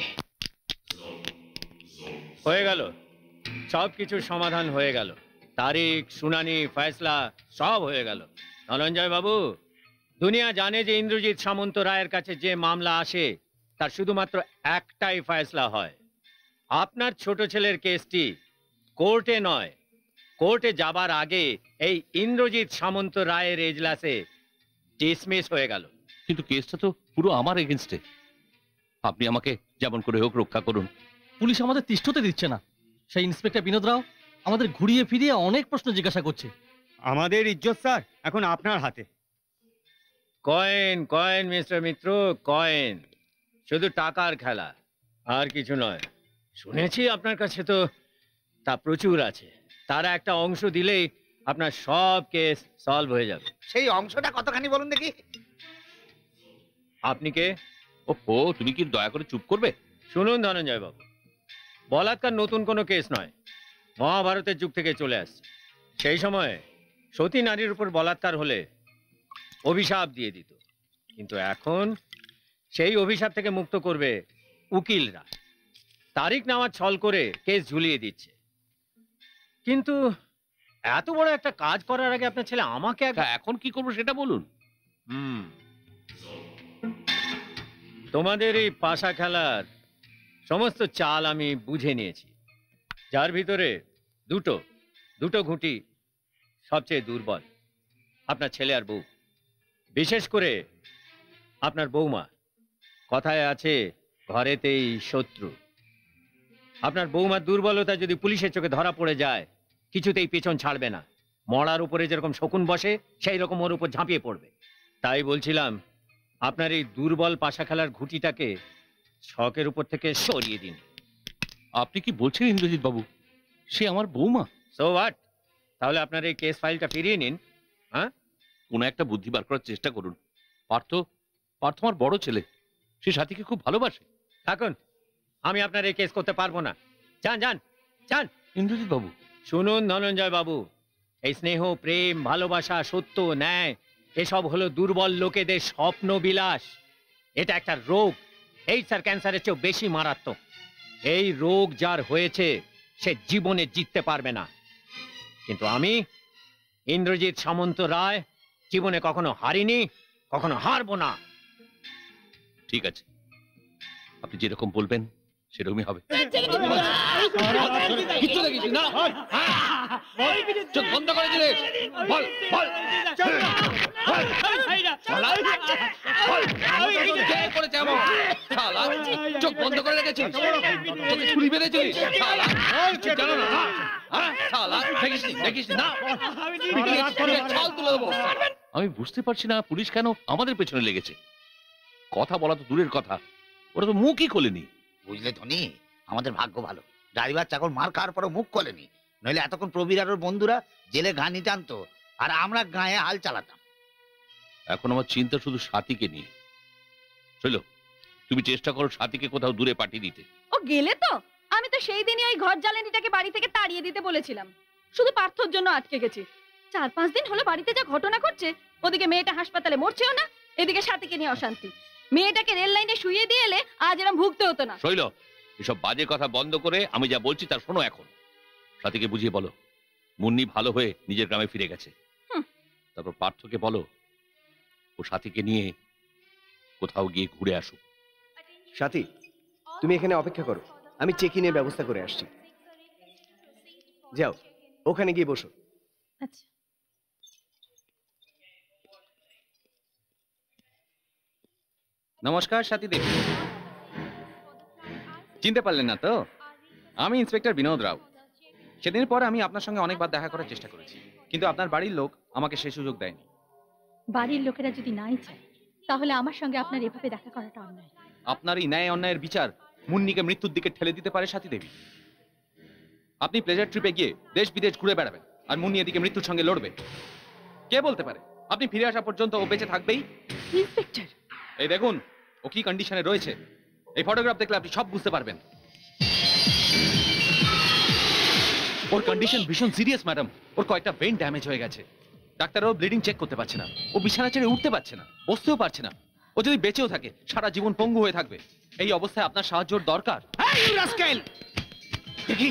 C: হয়ে গেল, সব কিছুর সমাধান হয়ে গেল। তারিখ, শুনানি, ফয়সলা সব হয়ে গেল। ধনঞ্জয় বাবু, দুনিয়া জানে যে ইন্দ্রজিৎ সামন্ত রায়ের কাছে যে মামলা আসে তার শুধুমাত্র একটাই ফয়সলা হয়। আপনার ছোট ছেলের কেসটি কোর্টে নয়, কোর্টে যাবার আগে এই ইন্দ্রজিৎ সামন্ত রায়ের এজলাসে ডিসমিস হয়ে গেল।
I: কিন্তু কেসটা তো পুরো আমার এগেনস্টে। আপনি আমাকে যেমন করে হোক রক্ষা করুন।
P: পুলিশ আমাদের তিষ্ঠতে দিচ্ছে না। সেই ইন্সপেক্টর বিনোদ রাও আমাদের ঘুরিয়ে ফিরিয়ে অনেক প্রশ্ন জিজ্ঞাসা করছে।
C: আমাদের ইজ্জত স্যার এখন আপনার হাতে। Coin coin mister Mitra, coin. শুধু টাকার খেলা, আর কিছু নয়। শুনেছি আপনার কাছে তো তা প্রচুর আছে, তারা একটা অংশ দিলেই আপনার সব কেস সলভ হয়ে যাবে।
J: সেই অংশটা কতখানি বলুন দেখি।
C: আপনি কে?
I: ওহো, তুমি কি দয়া করে চুপ করবে?
C: শুনুন ধনঞ্জয় বাবু, বলাৎকার নতুন কোনো কেস নয়, মহাভারতের যুগ থেকে চলে আসছে। সেই সময় সতী নারীর উপর বলাৎকার হলে অভিশাপ দিয়ে দিত। কিন্তু এখন সেই অভিশাপ থেকে মুক্ত করবে উকিলরা। তারিখ নেওয়ার ছল করে কেস ঝুলিয়ে দিচ্ছে। কিন্তু এত বড় একটা কাজ করার আগে আপনার ছেলে আমাকে
I: এখন কি করবো সেটা বলুন।
C: তোমাদের এই পাশা খেলার সমস্ত চাল আমি বুঝে নিয়েছি, যার ভিতরে দুটো ঘুঁটি সবচেয়ে দুর্বল, আপনার ছেলে আর বউ। বিশেষ করে আপনার বৌমা। কথায় আছে ঘরেতেই শত্রু। আপনার বৌমার দুর্বলতা যদি পুলিশের চোখে ধরা পড়ে যায় কিছুতেই পেছন ছাড়বে না। মড়ার উপরে যেরকম শকুন বসে সেই রকম ওর উপর ঝাঁপিয়ে পড়বে। তাই বলছিলাম আপনার এই দুর্বল পাশা খেলার ঘুঁটিটাকে ছকের উপর থেকে সরিয়ে দিন।
I: আপনি কি বলছেন ইন্দ্রজিৎ বাবু? সে আমার বৌমা।
C: So what? তাহলে আপনার এই কেস ফাইলটা ফিরিয়ে নিন। হ্যাঁ,
I: কোনো একটা বুদ্ধি বার করার চেষ্টা করুন। পার্থ আমার বড় ছেলে, সে সাথীকে খুব ভালোবাসে।
C: থাকুন, আমি আপনার এই কেস করতে পারবো না। যান যান যান।
I: ইন্দ্রজিৎ বাবু
C: শুনুন ধনঞ্জয় বাবু, এই স্নেহ, প্রেম, ভালোবাসা, সত্য, ন্যায় এসব হলো দুর্বল লোকেদের স্বপ্ন বিলাস। এটা একটা রোগ, এইডস আর ক্যান্সারের চেয়েও বেশি মারাত্মক। এই রোগ যার হয়েছে সে জীবনে জিততে পারবে না। কিন্তু আমি ইন্দ্রজিৎ সামন্ত রায় জীবনে কখনো হারিনি, কখনো হারবো না।
I: ঠিক আছে, আপনি যেরকম বলবেন সেরকমই হবে।
O: কিচ্ছু দেখিস না, চোখ বন্ধ করে দিলে বল বল চোখ বন্ধ করে রেখেছিস, তোকে ছুরি বেঁধেছিস।
I: আমি বুঝতে পারছি না পুলিশ কেন আমাদের পেছনে লেগেছে। কথা বলা তো দূরের কথা, ওরা তো মুখই খোলেনি।
J: বুঝলে ধনী, আমাদের ভাগ্য ভালো, ড্রাইভার চাকর মার খাওয়ার পরও মুখ খোলেনি। নইলে এতক্ষণ প্রবীর আর ওর বন্ধুরা জেলে ঘানি টানতো আর আমরা গায়ে হাল চালাতাম।
I: এখন আমার চিন্তা শুধু সাথীকে নিয়ে। চলো, তুমি চেষ্টা করো সাথীকে কোথাও দূরে পাঠিয়ে দিতে।
E: ও গেলে তো? আমি তো সেই দিনই ওই ঘর জ্বালানিটাকে বাড়ি থেকে তাড়িয়ে দিতে বলেছিলাম, শুধু পার্থর জন্য আটকে গেছি। 4-5 দিন হলো বাড়িতে যা ঘটনা ঘটছে, ওদিকে মেয়েটা হাসপাতালে মরছেও না, এদিকে সাথীকে নিয়ে অশান্তি। মেয়েটাকে রেল লাইনে শুইয়ে দিয়ে এলে আজ এরম ভুগতে হতো না।
I: শৈল, এসব বাজে কথা বন্ধ করে আমি যা বলছি তার শোনো। এখন সাথীকে বুঝিয়ে বলো মুন্নি ভালো হয়ে নিজের গ্রামে ফিরে গেছে। তারপর পার্থকে বলো ও সাথীকে নিয়ে কোথাও গিয়ে ঘুরে আসুক।
H: সাথী, তুমি এখানে অপেক্ষা করো, আমি চেক ইনের ব্যবস্থা করে আসছি। যাও, ওখানে গিয়ে বসো।
E: আচ্ছা।
O: নমস্কার সাথী দেবী, চিনতে পারলেন না তো? আমি ইন্সপেক্টর বিনোদ রাও। সেদিনের পর আমি আপনার সঙ্গে অনেকবার দেখা করার চেষ্টা করেছি, কিন্তু আপনার বাড়ির লোক আমাকে সেই সুযোগ দেয়নি।
E: বাড়ির লোকেরা যদি নাই চায় তাহলে আমার সঙ্গে আপনার এভাবে দেখা করাটা অন্যায়।
O: আপনার এই ন্যায় অন্যায়ের বিচার মুন্নিকে মৃত্যুর দিকে ঠেলে দিতে পারে সাথী দেবী। আপনি প্লেজার ট্রিপে গিয়ে দেশ বিদেশ ঘুরে বেড়াবেন আর মুন্নি এদিকে মৃত্যুর সঙ্গে লড়বে। কে বলতে পারে আপনি ফিরে আসা পর্যন্ত ও বেঁচে থাকবেই?
E: ইন্সপেক্টর,
O: এই দেখুন ও কি কন্ডিশনে রয়েছে, এই ফটোগ্রাফ দেখলে আপনি সব বুঝতে পারবেন। ওর কন্ডিশন ভীষণ সিরিয়াস ম্যাডাম, ওর কয়েকটা ভেইন ড্যামেজ হয়ে গেছে। ডাক্তারও ব্লিডিং চেক করতে পারছে না, ও বিছানা ছেড়ে উঠতে পারছে না, বসতেও পারছে না। ও যদি বেঁচেও থাকে সারা জীবন পঙ্গু হয়ে থাকবে। এই অবস্থায় আপনার সাহায্যর দরকার।
H: দেখি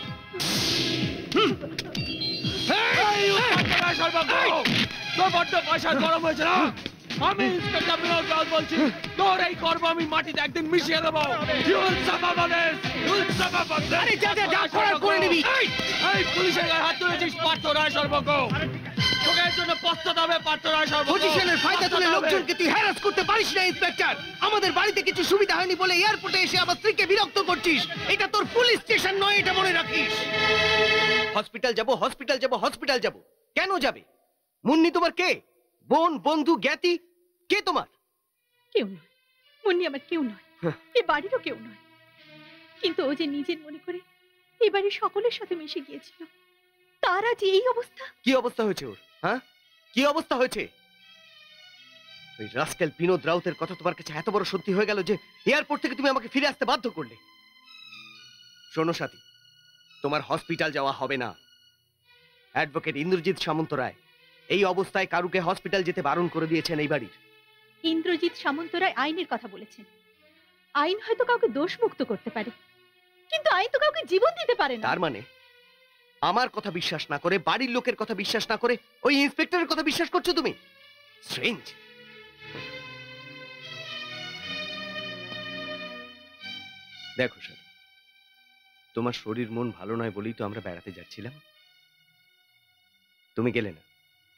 O: গরম হয়েছে না? আমি ইন্সপেক্টর বিনোদ রাও বলছি, তোর এই কর্ম আমি মাটিতে একদিন মিশিয়ে দেবো। করে নিবি। এই পুলিশের গায়ে হাত তুলেছিস পার্থ রায় সর্বজ্ঞ, তোকে এর জন্য পস্তাতে হবে পার্থ রায় সর্বজ্ঞ।
L: পজিশনের ফায়দা তুলে লোকজনকে তুই হ্যারাস করতে পারিস না ইন্সপেক্টর। আমাদের বাড়িতে কিছু সুবিধা হয়নি বলে এয়ারপোর্টে এসে আমার স্ত্রীকে বিরক্ত করছিস। এটা তোর পুলিশ স্টেশন নয়, এটা মনে রাখিস। হসপিটাল যাব, হসপিটাল যাব, হসপিটাল যাব, কেন যাবে? মুন্নি তোমার কে? বোন, বন্ধু, জ্ঞাতি, কে তোমার?
E: কেউ নয়, মুন্নি আমার কেউ নয়, এ বাড়িরও কেউ নয়। কিন্তু ও যে নিজের মনে করে এই বাড়ির সকলের সাথে মিশে গিয়েছিল, তার আজ এই অবস্থা।
H: কি অবস্থা হয়েছে ওর? হ্যাঁ, কি অবস্থা হয়েছে? ওই রাস্কেল বিনোদ রাউতের কথা তোমার কাছে এত বড় সত্যি হয়ে গেল যে এয়ারপোর্ট থেকে তুমি আমাকে ফিরে আসতে বাধ্য করলে। শোনো সাথী, তোমার হসপিটাল যাওয়া হবে না। অ্যাডভোকেট ইন্দ্রজিৎ সামন্ত রায় এই অবস্থায় কারুকে হসপিটাল যেতে বারণ করে দিয়েছেন এই বাড়ির।
E: ইন্দ্রজিৎ সামন্তরায় আইনের কথা বলেছেন। আইন হয়তো কাউকে দোষমুক্ত করতে পারে, কিন্তু আইন তো কাউকে জীবন দিতে পারে না।
H: তার মানে আমার কথা বিশ্বাস না করে, বাড়ির লোকের কথা বিশ্বাস না করে ওই ইন্সপেক্টরের কথা বিশ্বাস করছো তুমি? স্ট্রেঞ্জ। দেখো স্যার, তোমার শরীর মন ভালো নয় বলেই তো আমরা বেড়াতে যাচ্ছিলাম, তুমি গেলে না।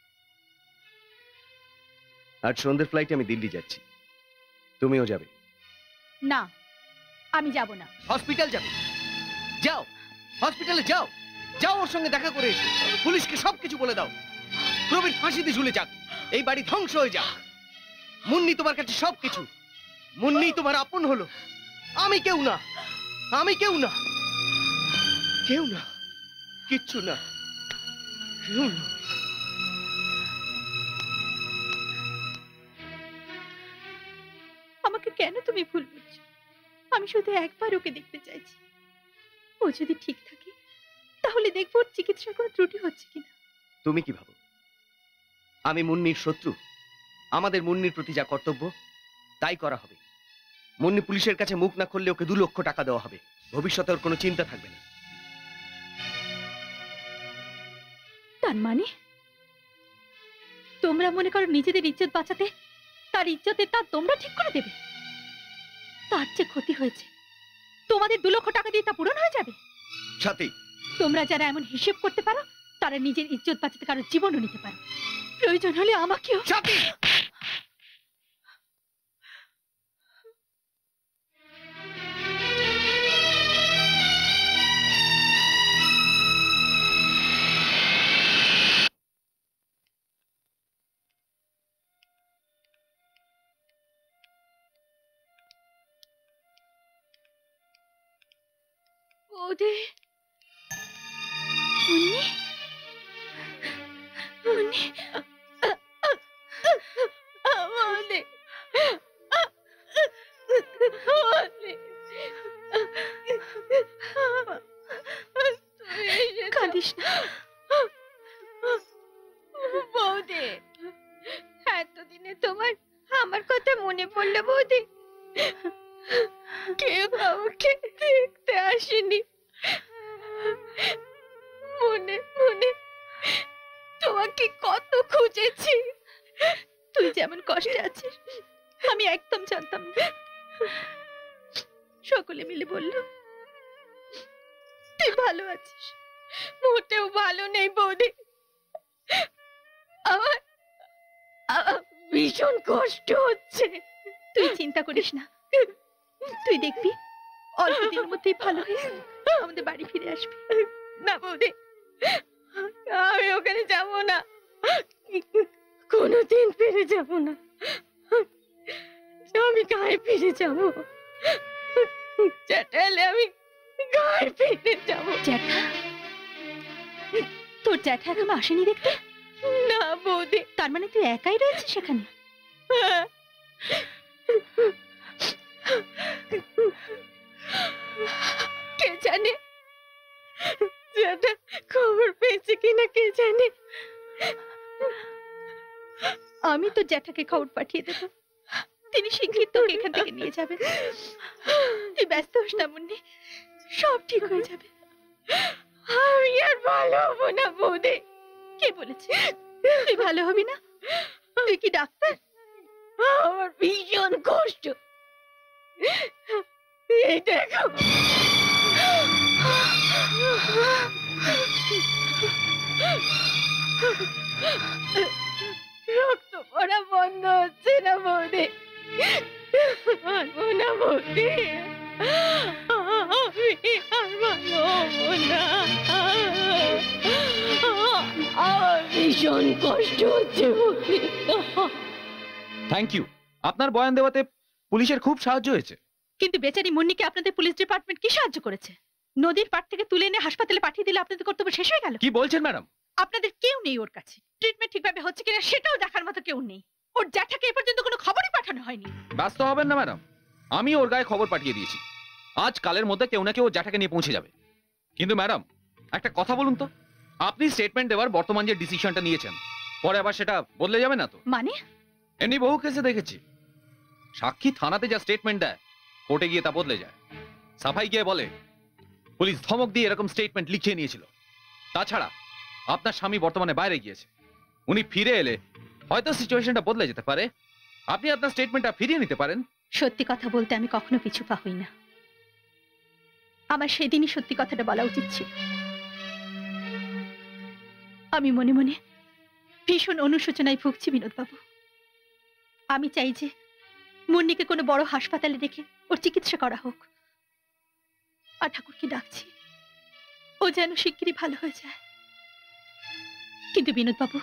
H: আজ সন্ধ্যের ফ্লাইটে আমি দিল্লি যাচ্ছি, তুমিও যাবে?
E: না, আমি যাব না।
H: হসপিটাল যাবে? যাও, হসপিটালে যাও, যাও, ওর সঙ্গে দেখা করে এসো। পুলিশকে সবকিছু বলে দাও, প্রবীর ফাঁসিতে ঝুলে যাক, এই বাড়ি ধ্বংস হয়ে যাক। মুন্নি তোমার কাছে সবকিছু, মুন্নি তোমার আপন হলো, আমি কেউ না, আমি কেউ না, কেউ না, কিচ্ছু না, কেউ না।
E: আমাকে কেন তুমি ভুল বুঝছো? আমি শুধু একবার ওকে দেখতে চাইছি। ও যদি ঠিক থাকে তাহলে দেখবো ওর চিকিৎসার কোনো ত্রুটি হচ্ছে কিনা।
H: তুমি কি ভাবো আমি মুন্নির শত্রু? আমাদের মুন্নির প্রতি যা কর্তব্য তাই করা হবে। মুন্নি পুলিশের কাছে মুখ না খুললে ওকে 2 লক্ষ টাকা দেওয়া হবে, ভবিষ্যতে ওর কোনো চিন্তা থাকবে না।
E: তার মানে তোমরা মনে করো নিজেদের ইজ্জত বাঁচাতে তার ইজ্জতে তা তোমরা ঠিক করে দেবে? তার যে ক্ষতি হয়েছে তোমাদের 2 লক্ষ টাকা দিয়ে তা পূরণ হয়ে যাবে?
H: সাথী,
E: তোমরা যারা এমন হিসেব করতে পারো তারা নিজের ইজ্জত বাঁচাতে কারো জীবনও নিতে পারো, প্রয়োজন হলে আমাকেও।
H: সাথী,
E: ওদে মুন্নি, মুন্নি, ওদে, ওদে, কাঁদিস না বৌদি। এতদিনে তোমার আমার কথা মনে পড়লো বৌদি? কেউ আমাকে দেখতে আসেনি, মনে মনে তোমাকে কত খুঁজেছি। তুই যেমন কষ্টে আছিস আমি একদম জানতাম না। সকলে মিলে বলল তুই ভালো আছিস, মোটেও ভালো নেই বৌদি। আমার ভীষণ কষ্ট হচ্ছে। তুই চিন্তা করিস না, তুই দেখবি অল্প দিনের মধ্যেই ভালো হয়ে আমাদের বাড়ি ফিরে আসবি। না বৌদি, আমি ওখানে যাব না, কোনোদিন ফিরে যাব না। আমি গায়ে ফিরে যাব, জ্যাঠা এলে আমি গায়ে ফিরে যাব। জ্যাঠা? তোর জ্যাঠা এখনো আসেনি দেখতে? না বৌদি। তার মানে তুই একাই রয়েছিস সেখানে? কে জানে জ্যাঠা খবর পেয়েছে কিনা, কে জানে। আমি তো জ্যাঠাকে খবর পাঠিয়ে দেব, তিনি শিগগির তোকে এখান থেকে নিয়ে যাবেন। তুই ব্যস্ত হোস না মুন্নি, সব ঠিক হয়ে যাবে। আমি আর ভালো হবো না বৌদি। কে বলেছে তুই ভালো হবি না? তুই কি ডাক্তার? আমার ভীষণ কষ্ট। এই দেখো, রক্ত পড়া বন্ধ হচ্ছে না বৌদি, পারবো না বৌদি, আমি আর ভালো হবো না, আমার ভীষণ কষ্ট হচ্ছে বৌদি।
O: থ্যাংক ইউ, আপনার বয়ান দেওয়াতে পুলিশের খুব সাহায্য হয়েছে।
E: কিন্তু বেচারি মুন্নিকে আপনাদের পুলিশ ডিপার্টমেন্ট কি সাহায্য করেছে? নদীর পাড় থেকে তুলে এনে হাসপাতালে পাঠিয়ে দিলে আপনাদের কর্তব্য শেষ হয়ে গেল?
O: কি বলছেন ম্যাডাম?
E: আপনাদের কেউ নেই ওর কাছে, ট্রিটমেন্ট ঠিকভাবে হচ্ছে কিনা সেটাও দেখার মতো কেউ নেই। ওর জ্যাঠাকে এ পর্যন্ত কোনো খবরই পাঠানো হয়নি।
O: ব্যস্ত হবেন না ম্যাডাম, আমি ওর গায়ে খবর পাঠিয়ে দিয়েছি, আজ কালের মধ্যে কেউ না কেউ জ্যাঠাকে নিয়ে পৌঁছে যাবে। কিন্তু ম্যাডাম একটা কথা বলুন তো, আপনি স্টেটমেন্ট দেওয়ার বর্তমান যে ডিসিশনটা নিয়েছেন পরে আবার সেটা বদলে যাবে না তো?
E: মানে?
O: এমনি বহু কেসে দেখেছি সাক্ষী থানাতে যা স্টেটমেন্ট দেয় কোর্টে গিয়ে তা বদলে যায়। সাফাই গিয়ে বলে পুলিশ ধমক দিয়ে এরকম স্টেটমেন্ট লিখিয়ে নিয়েছিল। তাছাড়া আপনার স্বামী বর্তমানে বাইরে গিয়েছে, উনি ফিরে এলে হয়তো সিচুয়েশনটা বদলে যেতে পারে। আপনি আপনার স্টেটমেন্টটা ফিরিয়ে নিতে পারেন।
E: সত্যি কথা বলতে আমি কখনো পিছু পা হই না। আমার সেদিনই সত্যি কথাটা বলা উচিত ছিল। আমি মনে মনে ভীষণ অনুশোচনায় ভুগছি বিনোদবাবু। আমি চাই যে মুন্নিকে কোনো বড় হাসপাতালে রেখে ওর চিকিৎসা করা হোক। আর ঠাকুরকে ডাকছি ও যেন শিগগিরই ভালো হয়ে যায়। কিন্তু বিনোদবাবু,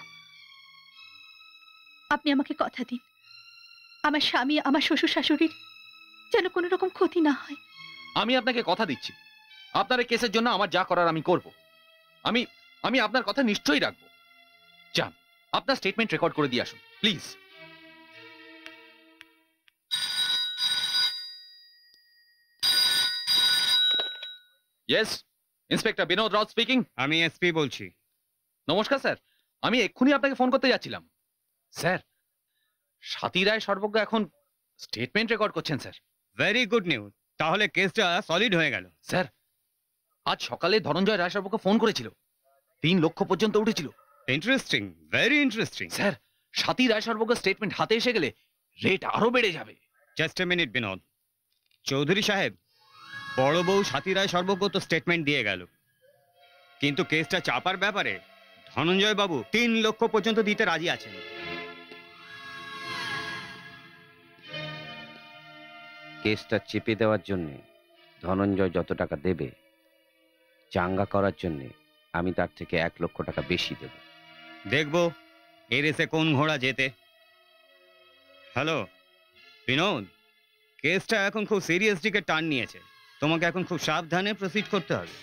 E: আপনি আমাকে কথা দিন, আমার স্বামী আমার শ্বশুর শাশুড়ির যেন কোনো রকম ক্ষতি না হয়।
O: আমি আপনাকে কথা দিচ্ছি, আপনার এই কেসের জন্য আমার যা করার আমি করব। আমি আপনার কথা নিশ্চয়ই রাখবো। যান, আপনার স্টেটমেন্ট রেকর্ড করে দিয়ে আসুন please. Yes, inspector Binod Raut speaking.
K: আমি এসপি বলছি।
O: নমস্কার স্যার, আমি এক্ষুনি আপনাকে ফোন করতে যাচ্ছিলাম। স্যার, স্বাতী রায় সর্বজ্ঞ এখন স্টেটমেন্ট রেকর্ড করছেন স্যার।
K: ভেরি গুড নিউজ, তাহলে কেসটা সলিড হয়ে গেল।
O: স্যার, আজ সকালে ধনঞ্জয় রায় সর্বজ্ঞ ফোন করেছিল, 3 লক্ষ পর্যন্ত উঠেছিল।
K: Interesting, very interesting.
O: Sir, Swati Roy Sarbagya statement হাতে এসে গেলে রেট আরো বেড়ে যাবে।
K: Just a minute Binod. Chowdhury সাহেব, বড় বউ স্বাতী রায় সর্বজ্ঞ তো স্টেটমেন্ট দিয়ে গেল, কিন্তু কেসটা চাপার ব্যাপারে ধনঞ্জয় বাবু 3 লক্ষ পর্যন্ত দিতে রাজি আছেন। কেসটা চেপে দেওয়ার জন্য ধনঞ্জয় যত টাকা দেবে, চাঙ্গা করার জন্য আমি তার থেকে 1 লক্ষ টাকা বেশি দেব। দেখব এর এসে কোন ঘোড়া জেতে। হ্যালো বিনোদ, কেসটা এখন খুব সিরিয়াস দিকে টার্ন নিয়েছে, তোমাকে এখন খুব সাবধানে প্রসিড করতে হবে।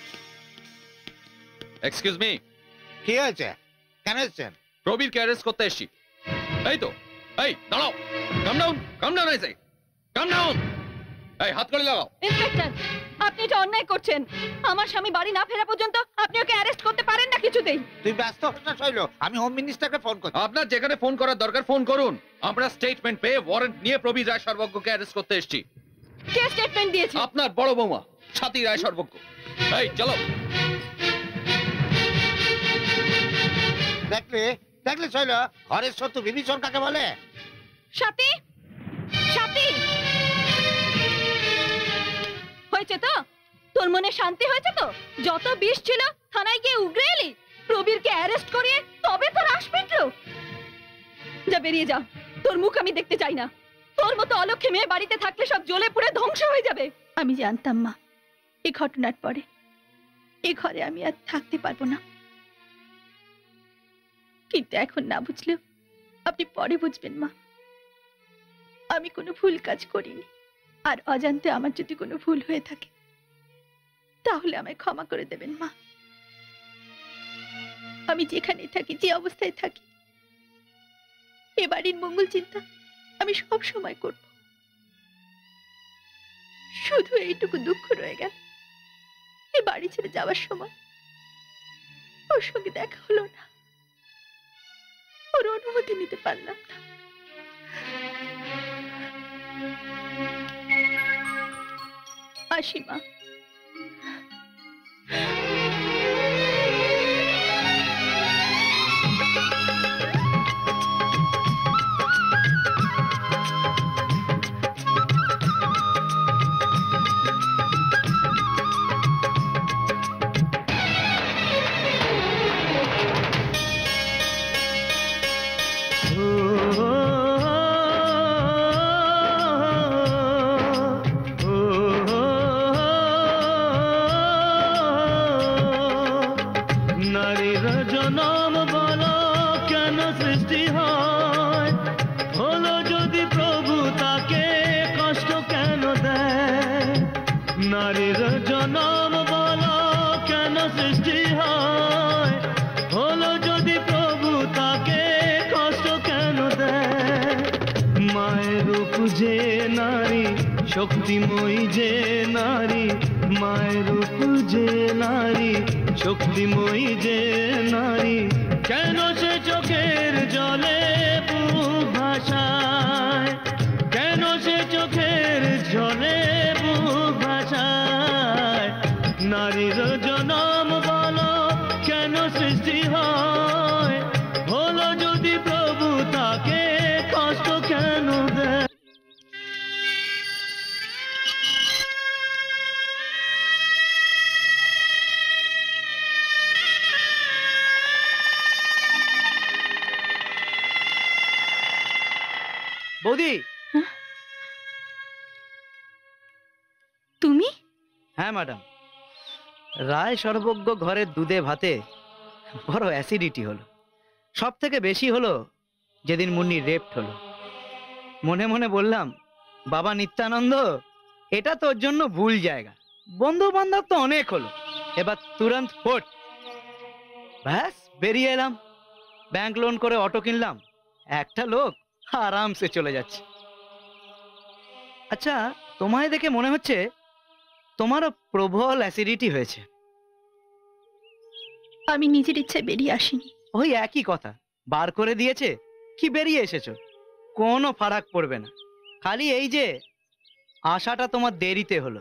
O: Excuse me.
J: কি হয়েছে? কেন এসেছেন?
O: প্রবীরকে অ্যারেস্ট করতে এসেছি। এই তো, এই দাঁড়াও, calm down, calm down, I say calm down. এই হাত করে লাগাও।
E: ইন্সপেক্টর, আপনি এটা অন্যায় করছেন। আমার স্বামী বাড়ি না ফেরা পর্যন্ত আপনি ওকে অ্যারেস্ট করতে পারেন না কিছুতেই।
J: তুই ব্যস্ত হোস না শৈল, আমি হোম মিনিস্টারকে ফোন করছি।
O: আপনার যেখানে ফোন করার দরকার ফোন করুন। আমরা স্টেটমেন্ট পেয়ে ওয়ারেন্ট নিয়ে প্রবীর রায় সর্বজ্ঞকে অ্যারেস্ট করতে এসেছি।
E: কে স্টেটমেন্ট দিয়েছে?
O: আপনার বড় বৌমা স্বাতী রায় সর্বজ্ঞ। এই চলো।
J: দেখলে দেখলে শৈল, ঘরের শত্রু বিভীষণ কাকে বলে?
E: স্বাতী, স্বাতী, হয়েছে তো? তোর মনে শান্তি হয়েছে তো? যত বিষ ছিল থানায় গিয়ে উগরে এলি, প্রবীরকে অ্যারেস্ট করিয়ে তবে তোর আশ মিটলো। যা বেরিয়ে যা, তোর মুখ আমি দেখতে চাই না। তোর মতো অলক্ষী মেয়ে বাড়িতে থাকলে সব জ্বলে পুড়ে ধ্বংস হয়ে যাবে। আমি জানতাম মা, এই ঘটনার পরে এই ঘরে আমি আর থাকতে পারবো না, কিন্তু এখন না বুঝলেও আপনি পরে বুঝবেন মা। আমি কোনো ভুল কাজ করিনি, আর অজান্তে আমার যদি কোনো ভুল হয়ে থাকে তাহলে আমায় ক্ষমা করে দেবেন মা। আমি যেখানেই থাকি, যে অবস্থায় থাকি, এ বাড়ির মঙ্গল চিন্তা আমি সব সময় করব। শুধু এইটুকু দুঃখ রয়ে গেল, এ বাড়ি ছেড়ে যাওয়ার সময় ওর সঙ্গে দেখা হলো না, ওর অনুমতি নিতে পারলাম না। আসি মা।
N: নারীর জনম বলো কেন সৃষ্টি হয়, হলো যদি প্রভু তাকে কষ্ট কেন দেয়। নারীর জনম বলো কেন সৃষ্টি হয়, হলো যদি প্রভু তাকে কষ্ট কেন দেয়। মায়ের রূপ যে নারী, শক্তিময়ী যে নারী, মায়ের রূপ যে নারী, শক্তিময়ী যে নারী, কেন সে চোখের জলে বুক ভাসায়, কেন হয়, হলো যদি প্রভু তাকে কষ্ট কেন দেয়?
L: বৌদি,
E: তুমি?
L: হ্যাঁ ম্যাডাম, রায় সর্বজ্ঞ ঘরের দুধে ভাতে বড় অ্যাসিডিটি হলো। সব থেকে বেশি হলো যেদিন মুন্নি রেপ্ট হলো। মনে মনে বললাম, বাবা নিত্যানন্দ, এটা তোর জন্য ভুল জায়গা। বন্ধু বান্ধব তো অনেক হলো, এবার তুরন্ত ফোট। ব্যাস বেরিয়ে এলাম, ব্যাংক লোন করে অটো কিনলাম, একটা লোক আরামসে চলে যাচ্ছে। আচ্ছা, তোমায় দেখে মনে হচ্ছে তোমারও প্রবল অ্যাসিডিটি হয়েছে।
E: আমি নিজের ইচ্ছায় বেরিয়ে আসিনি।
L: ওই একই কথা, বার করে দিয়েছে কি বেরিয়ে এসেছো, কোনো ফারাক পড়বে না। খালি এই যে আশাটা তোমার দেরিতে হলো।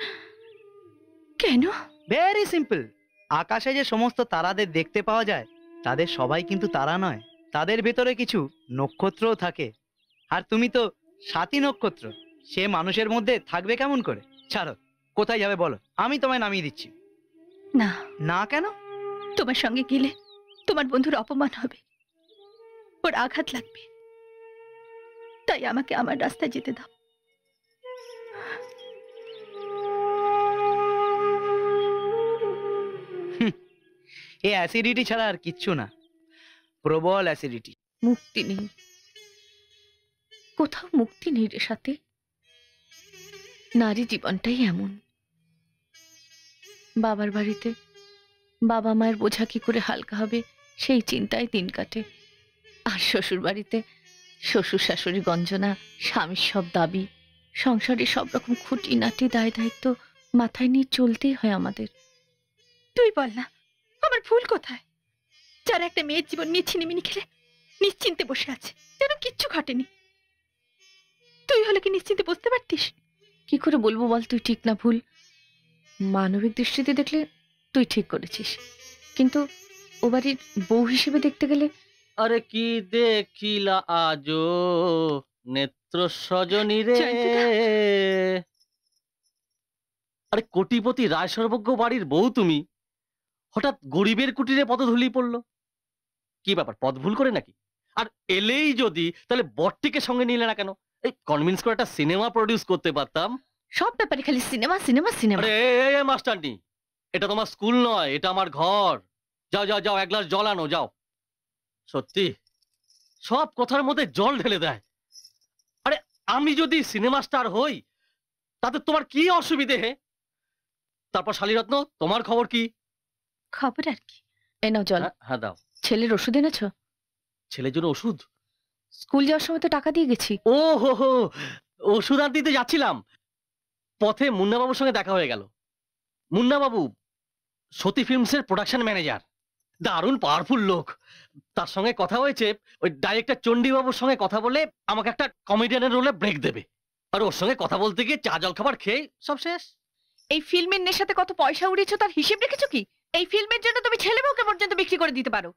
E: কেন?
L: Very simple. আকাশে যে সমস্ত তারাদের দেখতে পাওয়া যায়, তাদের সবাই কিন্তু তারা নয়, তাদের ভেতরে কিছু নক্ষত্রও থাকে। আর তুমি তো সাতী নক্ষত্র, সে মানুষের মধ্যে থাকবে কেমন করে? ছাড়ো, কোথায় যাবে বলো, আমি তোমায় নামিয়ে দিচ্ছি।
E: না।
L: না কেন?
E: তোমার সঙ্গে গেলে তোমার বন্ধুর অপমান হবে, ওর আঘাত লাগবে, তাই আমাকে আমার রাস্তায় যেতে দাও।
L: এই অ্যাসিডিটি ছাড়া আর কিচ্ছু না, প্রবল অ্যাসিডিটি।
E: মুক্তি নেই, কোথাও মুক্তি নেই রে সাথে। নারী জীবনটাই এমন। বাবার বাড়িতে বাবা মায়ের বোঝা কি করে হালকা হবে সেই চিন্তায় দিন কাটে, আর শ্বশুর বাড়িতে শ্বশুর শাশুড়ি গঞ্জনা, স্বামীর সব দাবি, সংসারে সব রকম খুঁটিনাটি দায় দায়িত্ব মাথায় নিয়ে চলতেই হয় আমাদের। তুই বল না, আমার ভুল কোথায়? যারা একটা মেয়ের জীবন নিয়ে ছিনিমিনি খেলে নিশ্চিন্তে বসে আছে, যেন কিচ্ছু ঘটেনি। তুই হলে কি নিশ্চিন্তে বসতে পারতিস? কি করে বলবো বল তুই ঠিক না ভুল? মানবিক দৃষ্টিতে দেখলে তুই ঠিক করেছিস, কিন্তু ও বাড়ির বউ হিসেবে দেখতে গেলে।
P: আরে কি দেখিলা আজো নেত্র সজনী রে। আরে কোটিপতি রায় সর্বজ্ঞ বাড়ির বউ তুমি, হঠাৎ গরিবের কুটিরে পদধূলি পড়লো, কি ব্যাপার, পদ ভুল করে নাকি? আর এলেই যদি, তাহলে বরটিকে সঙ্গে নিলে না কেন? এই কনভিন্স করে একটা সিনেমা প্রডিউস করতে পারতাম।
E: সব ব্যাপারে খালি সিনেমা সিনেমা সিনেমা।
P: আরে মাস্টারনি, এটা তোমার স্কুল নয়, এটা আমার ঘর। যাও যাও যাও, এক গ্লাস জল আনো যাও। সত্যি সব কথার মধ্যে জল ঢেলে দেয়। আরে আমি যদি সিনেমা স্টার হই তাতে তোমার কি অসুবিধে? হে, তারপর শালীরত্ন, তোমার খবর কি?
E: খবর আর কি, এই নাও জল।
P: হ্যাঁ দাও।
E: ছেলের ওষুধ এনেছো?
P: ছেলের জন্য ওষুধ?
E: স্কুল যাওয়ার সময় তো টাকা দিয়ে গেছি।
P: ও হো হো, ওষুধ আনতে দিতে যাচ্ছিলাম, পথে মুন্নাবাবুর সঙ্গে দেখা হয়ে গেল। মুন্নাবাবু সতী ফিল্মসের প্রোডাকশন ম্যানেজার, দারুণ পাওয়ারফুল লোক। তার সঙ্গে কথা হয়েছে, ওই ডাইরেক্টর চণ্ডীবাবুর সঙ্গে কথা বলে আমাকে একটা কমেডিয়ানের রোলে ব্রেক দেবে। আর ওর সঙ্গে কথা বলতে গিয়ে চা জল খাবার খেয়ে সব শেষ।
E: এই ফিল্মের নেশাতে কত পয়সা উড়িয়েছো তার হিসেব রেখেছো কি? এই ফিল্মের জন্য তুমি ছেলে বউকে পর্যন্ত বিক্রি করে দিতে পারো।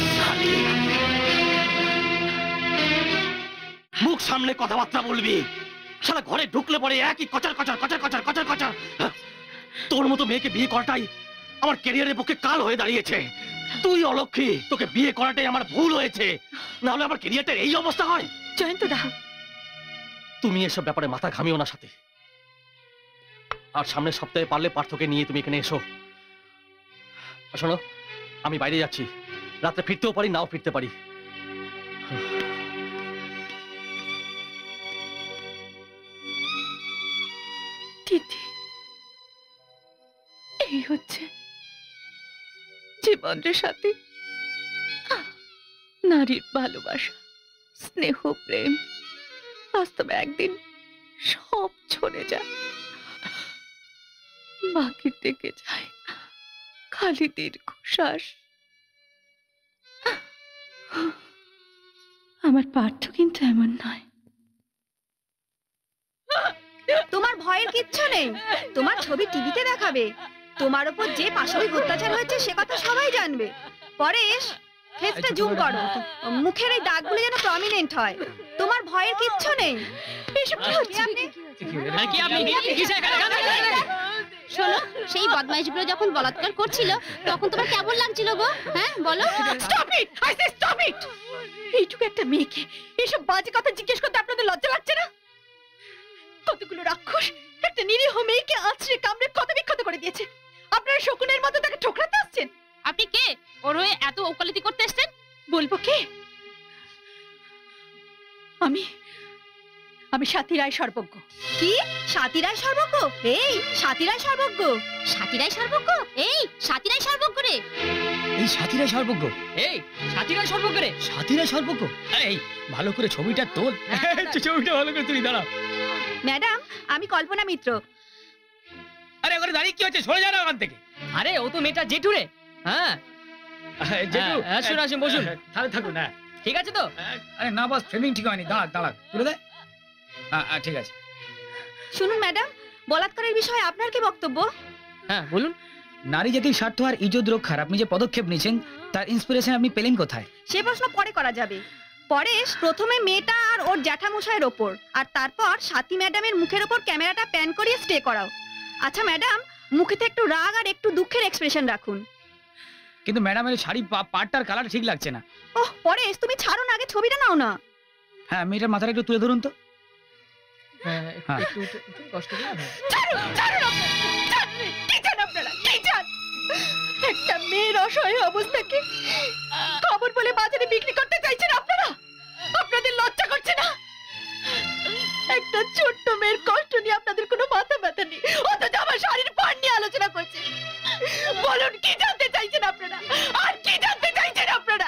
P: মুখ সামনে কথাবার্তা বলবি, সারা ঘরে ঢুকলে পরে একই কচার কচার কচার কচার কচার কচার। তোর মতো মেয়েকে বিয়ে করাটাই আমার ক্যারিয়ারের পক্ষে কাল হয়ে দাঁড়িয়েছে। তুই অলক্ষী, তোকে বিয়ে করাটাই আমার ভুল হয়েছে, না হলে আমার ক্যারিয়ারটার এই অবস্থা হয়।
E: জয়ন্ত দা,
P: তুমি এসব ব্যাপারে মাথা ঘামিও না সাথে। আর সামনের সপ্তাহে পারলে পার্থকে নিয়ে তুমি এখানে এসো। শোনো, আমি বাইরে যাচ্ছি, রাত্রে ফিরতেও পারি, নাও ফিরতে পারি।
E: দিদি, এই হচ্ছে জীবনের সাথে নারীর ভালোবাসা, স্নেহ, প্রেম। বাস্তবে একদিন সব ছড়ে যায়, বাকি থেকে যায় খালি দীর্ঘশ্বাস। আমার পার্থ কিন্তু এমন নয়।
M: তোমার ভয়ের কিচ্ছু নেই, তোমার ছবি টিভিতে দেখাবে, তোমার উপর যে পাশবিক অত্যাচার হয়েছে সে কথা সবাই জানবে। পরেশ, ফেসটা জুম করো, মুখের এই দাগগুলো যেন প্রমিনেন্ট হয়। তোমার ভয়ের কিচ্ছু নেই। এসব কি হচ্ছে?
B: শোনো, সেই বদমাইশগুলো যখন বলাৎকার করছিল তখন তোমার কেমন লাগছিল গো? হ্যাঁ বলো।
M: Stop it, I say stop it. এইটুকু একটা মেয়েকে এসব বাজে কথা জিজ্ঞেস করতে আপনাদের লজ্জা লাগছে না? কতগুলো রাক্ষস একটা নিরীহ মেয়েকে আছড়ে কামড়ে ক্ষত বিক্ষত করে দিয়েছে। আপনারা শকুনের মতো তাকে ঠোকরাতে আসছেন।
B: আপনি কে? ওর হয়ে এত ওকালতি করতে এসেছেন?
M: বলবো কে? আমি স্বাতী রায় সর্বজ্ঞ। কি? স্বাতী রায় সর্বজ্ঞ? এই স্বাতী রায় সর্বজ্ঞ।
B: স্বাতী রায় সর্বজ্ঞ? এই স্বাতী রায় সর্বজ্ঞ রে।
Q: এই স্বাতী রায় সর্বজ্ঞ। এই স্বাতী রায় সর্বজ্ঞ রে। স্বাতী রায় সর্বজ্ঞ। এই ভালো করে ছবিটা তোল। ছবিটা ভালো করে তুই দাঁড়া।
M: ম্যাডাম, আমি কল্পনা মিত্র।
Q: আরে ওখানে দাঁড়িয়ে কি হচ্ছে? সরে যা না ওখান থেকে। আরে ও তো মেয়েটা জেঠু রে। হ্যাঁ জেঠু, আসুন আসুন বসুন। তাহলে থাকুন। হ্যাঁ ঠিক আছে তো? আরে না বস, ফ্রেমিং ঠিক হয়নি। দাঁড়া দাঁড়া তুলে দে। হ্যাঁ ঠিক আছে।
M: শুনুন ম্যাডাম, বলাৎকারের বিষয়ে আপনার কি বক্তব্য?
Q: হ্যাঁ বলুন। নারী জাতির স্বার্থ আর ইজ্জত রক্ষার আপনি যে পদক্ষেপ নিয়েছেন তার ইন্সপিরেশন আপনি পেলেন কোথায়?
M: সে প্রশ্ন পরে করা যাবে। পরেশ প্রথমে মেয়েটা আর ওর জ্যাঠামশাইয়ের ওপর, আর তারপর স্বাতী ম্যাডামের মুখের ওপর ক্যামেরাটা প্যান করিয়ে স্টে করাও। আচ্ছা ম্যাডাম, মুখেতে একটু রাগ আর একটু দুঃখের এক্সপ্রেশন রাখুন।
Q: কিন্তু ম্যাডাম এই শাড়ি পাটটার কালার ঠিক লাগছে না।
M: ওহ পরেশ, তুমি ছাড়ো না, আগে ছবিটা নাও না।
Q: হ্যাঁ মেয়েটার মাথাটা একটু তুলে ধরুন তো। হ্যাঁ
M: একটু কষ্ট করে। ছাড়ো ছাড়ো না, কি চান আপনারা? কি চান? একটা মেয়ের অসহায় অবস্থাকে খবর বলে বাজারে বিক্রি করতে চাইছেন আপনারা? আপনাদের লজ্জা করছে না? একটা ছোট্ট মেয়ের কষ্ট নিয়ে আপনাদের কোনো মাথা ব্যথা নেই, অথচ আমার শাড়ির পাড় নিয়ে আলোচনা করছে। বলুন কি জানতে চাইছেন আপনারা? আর কি জানতে চাইছেন আপনারা?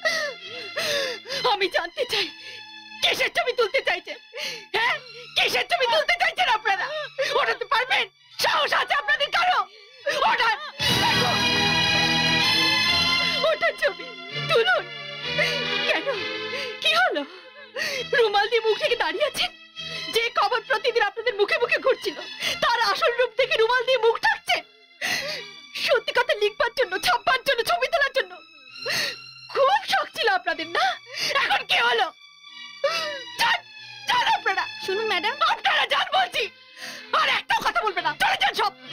M: আমি জানতে চাই কিসের ছবি তুলতে চাইছেন? হ্যাঁ কিসের ছবি তুলতে চাইছেন আপনারা? ওঠাতে পারবেন? সাহস আছে আপনাদের কারো? ওঠান, ওঠান ছবি তুলুন। কেন, কি হলো? রুমাল দিয়ে মুখ থেকে দাঁড়িয়ে আছেন? যে খবর প্রতিদিন আপনাদের মুখে মুখে ঘুরছিল তার আসল রূপ থেকে রুমাল দিয়ে মুখ ঢাকছে। সত্যি কথা লিখবার জন্য, ছাপবার জন্য, ছবি তোলার জন্য খুব শখ ছিল আপনাদের, না? এখন কি হলো? যান আপনারা। শুনুন ম্যাডাম, আপনারা যান বলছি, আর একটা কথা বলবে না। চলে যান সব।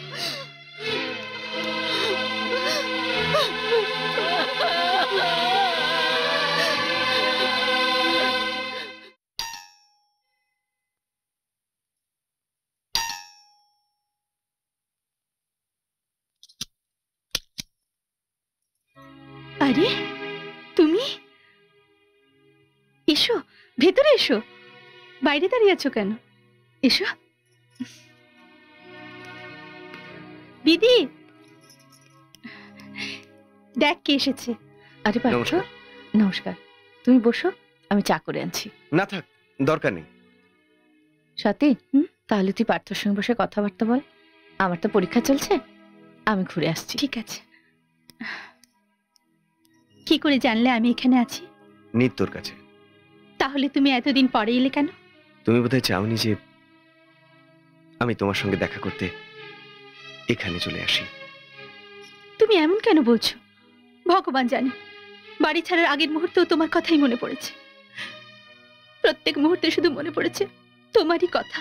M: আরে তুমি এসো, ভেতরে এসো। বাইরে দাঁড়িয়ে আছো কেন? এসো। দিদি দেখ কে এসেছে।
D: আরে পার্থ, নমস্কার। তুমি বসো, আমি চা করে আনছি।
H: না থাক, দরকার নেই।
D: স্বাতী, তাহলে তুই পার্থর সঙ্গে বসে কথাবার্তা বল। আমার তো পরীক্ষা চলছে, আমি ঘুরে আসছি।
M: ঠিক আছে। কি করে জানলে আমি এখানে আছি?
H: নিত্যর কাছে।
M: তাহলে তুমি এতদিন পরে এলে কেন?
H: তুমি বোধহয় চাওনি যে আমি তোমার সঙ্গে দেখা করতে এখানে চলে আসি।
M: তুমি এমন কেন বলছো? ভগবান জানে, বাড়ি ছাড়ার আগের মুহূর্তেও তোমার কথাই মনে পড়েছে। প্রত্যেক মুহূর্তে শুধু মনে পড়েছে তোমারই কথা।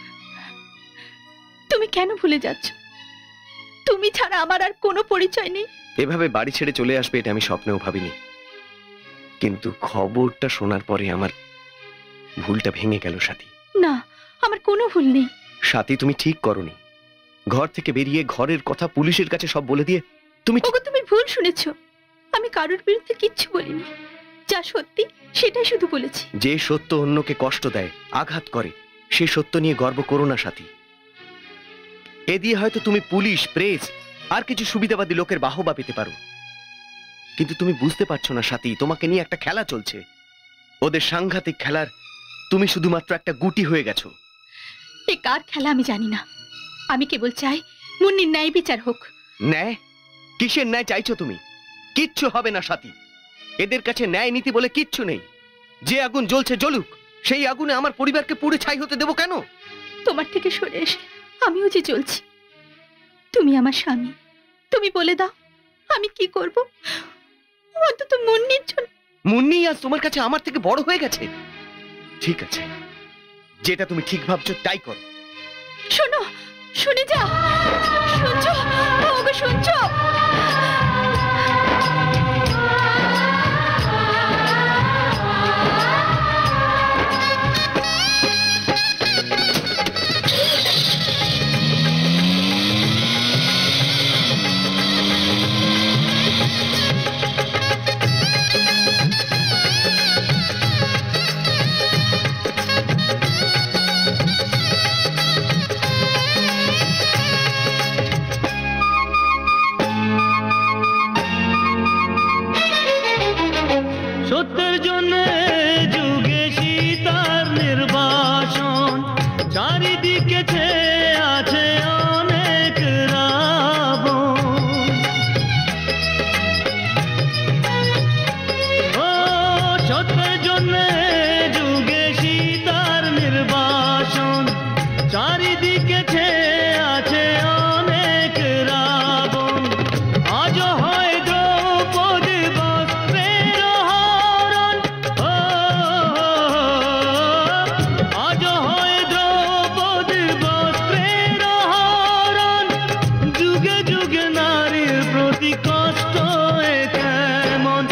M: তুমি কেন ভুলে যাচ্ছ? তুমি ছাড়া আমার আর কোনো পরিচয় নেই।
H: এভাবে বাড়ি ছেড়ে চলে আসবে এটা আমি স্বপ্নেও ভাবিনি, কিন্তু খবরটা শোনার পরে আমার ভুলটা ভেঙে গেল। সাথী,
M: না, আমার কোনো ভুল নেই।
H: সাথী, তুমি ঠিক করনি। ঘর থেকে বেরিয়ে ঘরের কথা পুলিশের কাছে সব বলে দিয়ে তুমি
M: ভুল শুনেছ। আমি কারোর বিরুদ্ধে কিচ্ছু বলিনি, যা সত্যি সেটাই শুধু বলেছি।
H: যে সত্য অন্যকে কষ্ট দেয়, আঘাত করে, সে সত্য নিয়ে গর্ব করো না সাথী। এ দিয়ে হয়তো তুমি পুলিশ, প্রেস আর কিছু সুবিধাবাদী লোকের বাহবা পেতে পারো, কিন্তু তুমি বুঝতে পারছো না সাথী, তোমাকে নিয়ে একটা খেলা চলছে। ওদের সাংঘাতিক খেলার তুমি শুধুমাত্র একটা গুটি হয়ে গেছো।
M: এ কার খেলা আমি জানি না, আমি কেবল চাই মুন্নির ন্যায় বিচার হোক।
H: ন্যায়? কিসের ন্যায় চাইছো তুমি? কিচ্ছু হবে না সাথী, এদের কাছে ন্যায় নীতি বলে কিচ্ছু নেই। যে আগুন জ্বলছে জ্বলুক, সেই আগুনে আমার পরিবারকে পুড়ে ছাই হতে দেবো কেন?
M: তোমার থেকে সরে এসে আমিও যে জ্বলছি। তুমি আমার স্বামী, তুমি বলে দাও আমি কি করব?
E: অন্তত মুন্নির জন্য।
H: মুন্নি আজ তোমার কাছে আমার থেকে বড় হয়ে গেছে। ঠিক আছে, যেটা তুমি ঠিক ভাবছো তাই করো।
E: শোনো, শুনে যা। শুনছো ওগো, শুনছো?
N: সত্যের জন্য যুগে সীতার নির্বাসন, চারিদিকে ছেয়ে আছে অনেক রাবণ। ও সত্যের জন্য যুগে সীতার নির্বাসন, চারিদিকে ছেয়ে আছে অনেক রাবণ। আজ হয় দ্রৌপদী বস্ত্রের হরণ, আজ হয় দ্রৌপদী বস্ত্রের হরণ। যুগে যুগে নারীর প্রতি কষ্ট এ কেমন।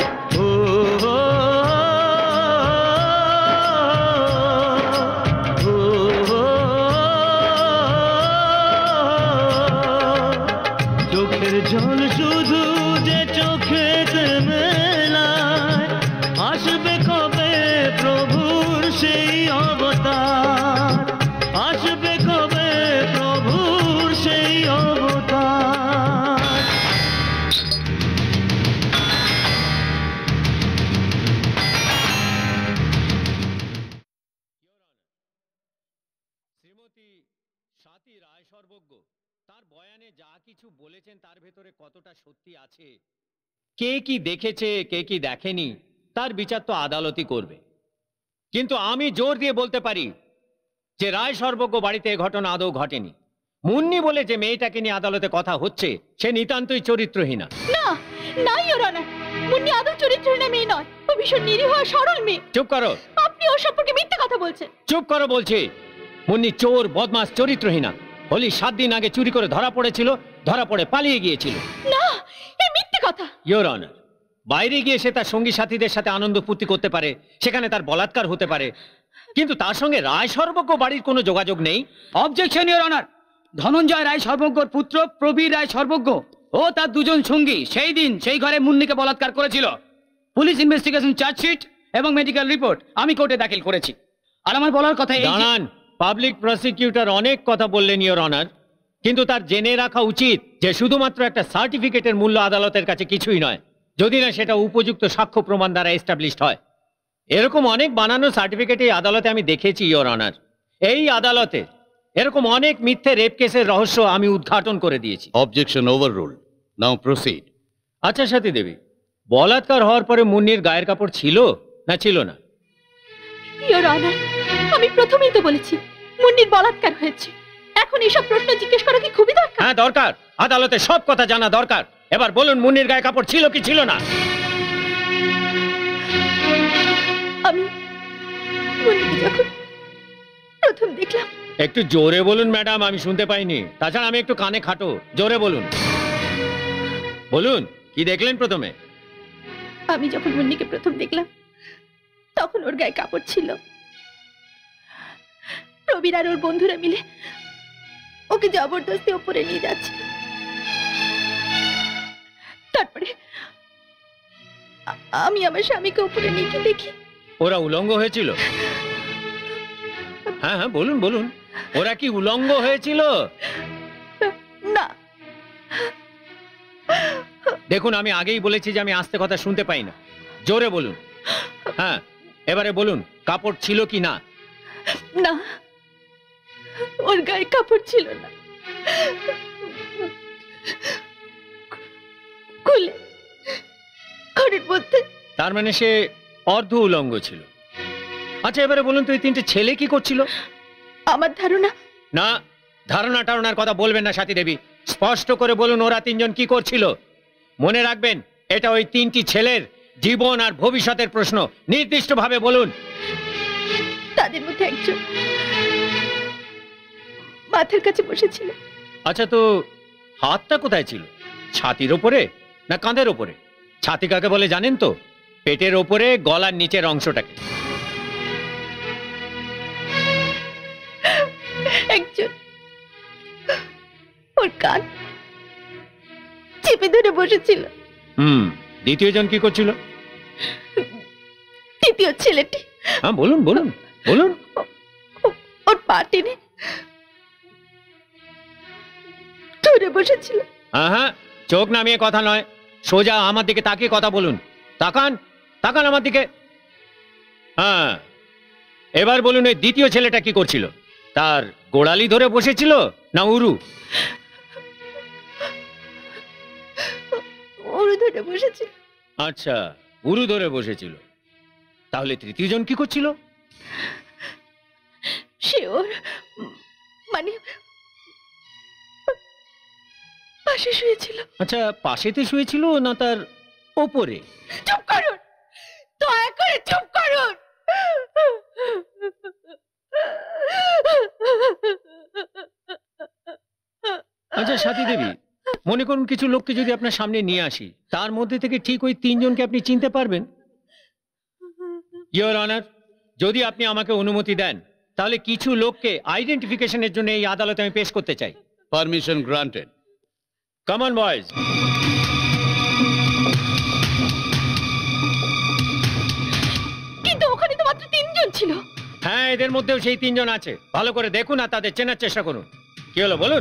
N: চোখের জল শুধু যে চোখেতে মেলায়, আসবে কবে প্রভুর সেই অবতার, আসবে কবে প্রভুর সেই অবতার।
C: শ্রীমতী স্বাতী রায় সর্বজ্ঞ তার বয়ানে যা কিছু বলেছেন তার ভেতরে কতটা সত্যি আছে, কে কি দেখেছে কে কি দেখেনি তার বিচার তো আদালতই করবে। কিন্তু আমি জোর দিয়ে বলতে পারি যে রায় সর্বজ্ঞ বাড়িতে এ ঘটনা আদৌ ঘটেনি। মুন্নি বলে যে মেয়েটাকে নিয়ে আদালতে কথা হচ্ছে সে নিতান্তই চরিত্রহীনা।
E: না না ইওর অনার, মুন্নি আদৌ চরিত্রহীনা মেয়ে নয়, ও ভীষণ নিরীহ আর সরল মেয়ে।
C: চুপ করো।
E: আপনি ওর সম্পর্কে মিথ্যে কথা বলছেন।
C: চুপ করো বলছি। মুন্নি চোর, বদমাস, চরিত্রহীনা। হোলি 7 দিন আগে চুরি করে ধরা পড়েছিল, ধরা পড়ে পালিয়ে গিয়েছিল।
E: না, এ মিথ্যে কথা।
C: ইওর অনার, বাইরে গিয়ে সে তার সঙ্গী সাথীদের সাথে আনন্দ ফুর্তি করতে পারে, সেখানে তার বলাৎকার হতে পারে, কিন্তু তার সঙ্গে রায় সর্বজ্ঞ বাড়ির কোনো যোগাযোগ নেই।
Q: Objection your honour. Dhananjay Roy সর্বজ্ঞর পুত্র প্রবীর রায় সর্বজ্ঞ ও তার দুজন সঙ্গী সেই দিন সেই ঘরে মুন্নিকে বলাৎকার করেছিল। পুলিশ ইনভেস্টিগেশন চার্জশিট এবং মেডিকেল রিপোর্ট আমি কোর্টে দাখিল করেছি। আর আমার বলার কথা এই যে-
C: দাঁড়ান, পাবলিক প্রসিকিউটর অনেক কথা বললেন ইওর অনার, কিন্তু তার জেনে রাখা উচিত যে শুধুমাত্র একটা সার্টিফিকেটের মূল্য আদালতের কাছে কিছুই নয়, যদি না সেটা উপযুক্ত সাক্ষ্য প্রমাণ দ্বারা এস্টাবলিশড হয়। এরকম অনেক বানানো সার্টিফিকেট এই আদালতে আমি দেখেছি ইওর অনার। এই আদালতে এরকম অনেক মিথ্যে রেপ কেসের রহস্য আমি উদ্ঘাটন করে দিয়েছি।
A: Objection overruled. Now proceed.
C: আচ্ছা সতী দেবী, বলাৎকার হওয়ার পরে মুন্নির গায়ের কাপড় ছিল না ছিল না?
E: ইওর অনার, আমি প্রথমেই তো বলেছি মুন্নির বলাৎকার হয়েছে। এখন এসব প্রশ্ন জিজ্ঞেস করা কি খুবই দরকার?
C: হ্যাঁ দরকার, আদালতে সব কথা জানা দরকার। এবার বলুন মুন্নির গায়ে কাপড় ছিল কি ছিল না?
E: আমি মুন্নিকে যখন প্রথম দেখলাম।
C: একটু জোরে বলুন ম্যাডাম, আমি শুনতে পাইনি। তাছাড়া আমি একটু কানে খাটো, জোরে বলুন। বলুন কি দেখলেন প্রথমে?
E: আমি যখন মুন্নিকে প্রথম দেখলাম তখন ওর গায়ে কাপড় ছিল। প্রবীর আর ওর বন্ধুরা মিলে ওকে জবরদস্তি উপরে নিয়ে যাচ্ছে। তারপরে আমি আমার স্বামীকে উপরে নিয়ে গিয়ে দেখি
C: ওরা উলঙ্গ হয়েছিল। হ্যাঁ হ্যাঁ বলুন বলুন, ওরা কি উলঙ্গ হয়েছিল?
E: না।
C: দেখুন আমি আগেই বলেছি যে আমি আস্তে কথা শুনতে পাই না, জোরে বলুন। হ্যাঁ এবারে বলুন কাপড় ছিল কি না?
E: না, ওর গায়ে কাপড় ছিল না, খুলে ঘরের মধ্যে।
C: তার মানে সে অর্ধ উলঙ্গ ছিল। আচ্ছা এবারে বলুন তো এই তিনটে ছেলে কি করছিল?
E: আমার ধারণা।
C: না, ধারণা টারণার কথা বলবেন না সাথী দেবী, স্পষ্ট করে বলুন ওরা তিনজন কি করছিল। মনে রাখবেন এটা ওই তিনটি ছেলের জীবন আর ভবিষ্যতের প্রশ্ন, নির্দিষ্টভাবে বলুন।
E: তাদের মধ্যে একজন মাথার কাছে বসেছিল।
C: আচ্ছা, তো হাতটা কোথায় ছিল? ছাতির ওপরে না কাঁধের ওপরে? ছাতি কাকে বলে জানেন তো? পেটের ওপরে গলার নিচের অংশটাকে।
E: একজন ওর কান চেপে ধরে বসেছিল।
C: দ্বিতীয় জন কি করছিল?
E: তৃতীয় ছেলেটি।
C: হ্যাঁ, বলুন বলুন বলুন।
E: ওর পা টেনে ধরে বসেছিল।
C: হ্যাঁ, চোখ নামিয়ে কথা নয়, সোজা আমার দিকে তাকিয়ে কথা বলুন। তাকান তাকান আমার দিকে। হ্যাঁ, এবার বলুন ওই দ্বিতীয় ছেলেটা কি করছিল? তার গোড়ালি ধরে বসেছিল না উরু?
E: উরু ধরে বসেছিল।
C: আচ্ছা, উরু ধরে বসেছিল। তাহলে তৃতীয় জন কি করছিল?
E: সে ওর মানে পাশে শুয়েছিল।
C: আচ্ছা, পাশেতে শুয়েছিল না তার ওপরে?
E: চুপ করুন, দয়া করে চুপ করুন।
C: আচ্ছা সাথী দেবী, মনে করুন কিছু লোককে যদি আপনার সামনে নিয়ে আসি, তার মধ্যে থেকে ঠিক ওই তিনজনকে আপনি চিনতে পারবেন? ইওর অনার, যদি আপনি আমাকে অনুমতি দেন তাহলে কিছু লোককে আইডেন্টিফিকেশনের জন্য এই আদালতে আমি পেশ করতে চাই।
A: Permission granted.
C: Come on boys.
E: কিন্তু ওখানে তো মাত্র তিনজন ছিল।
C: হ্যাঁ, এদের মধ্যেও সেই তিনজন আছে। ভালো করে দেখুন আর তাদের চেনার চেষ্টা করুন। কি হলো বলুন?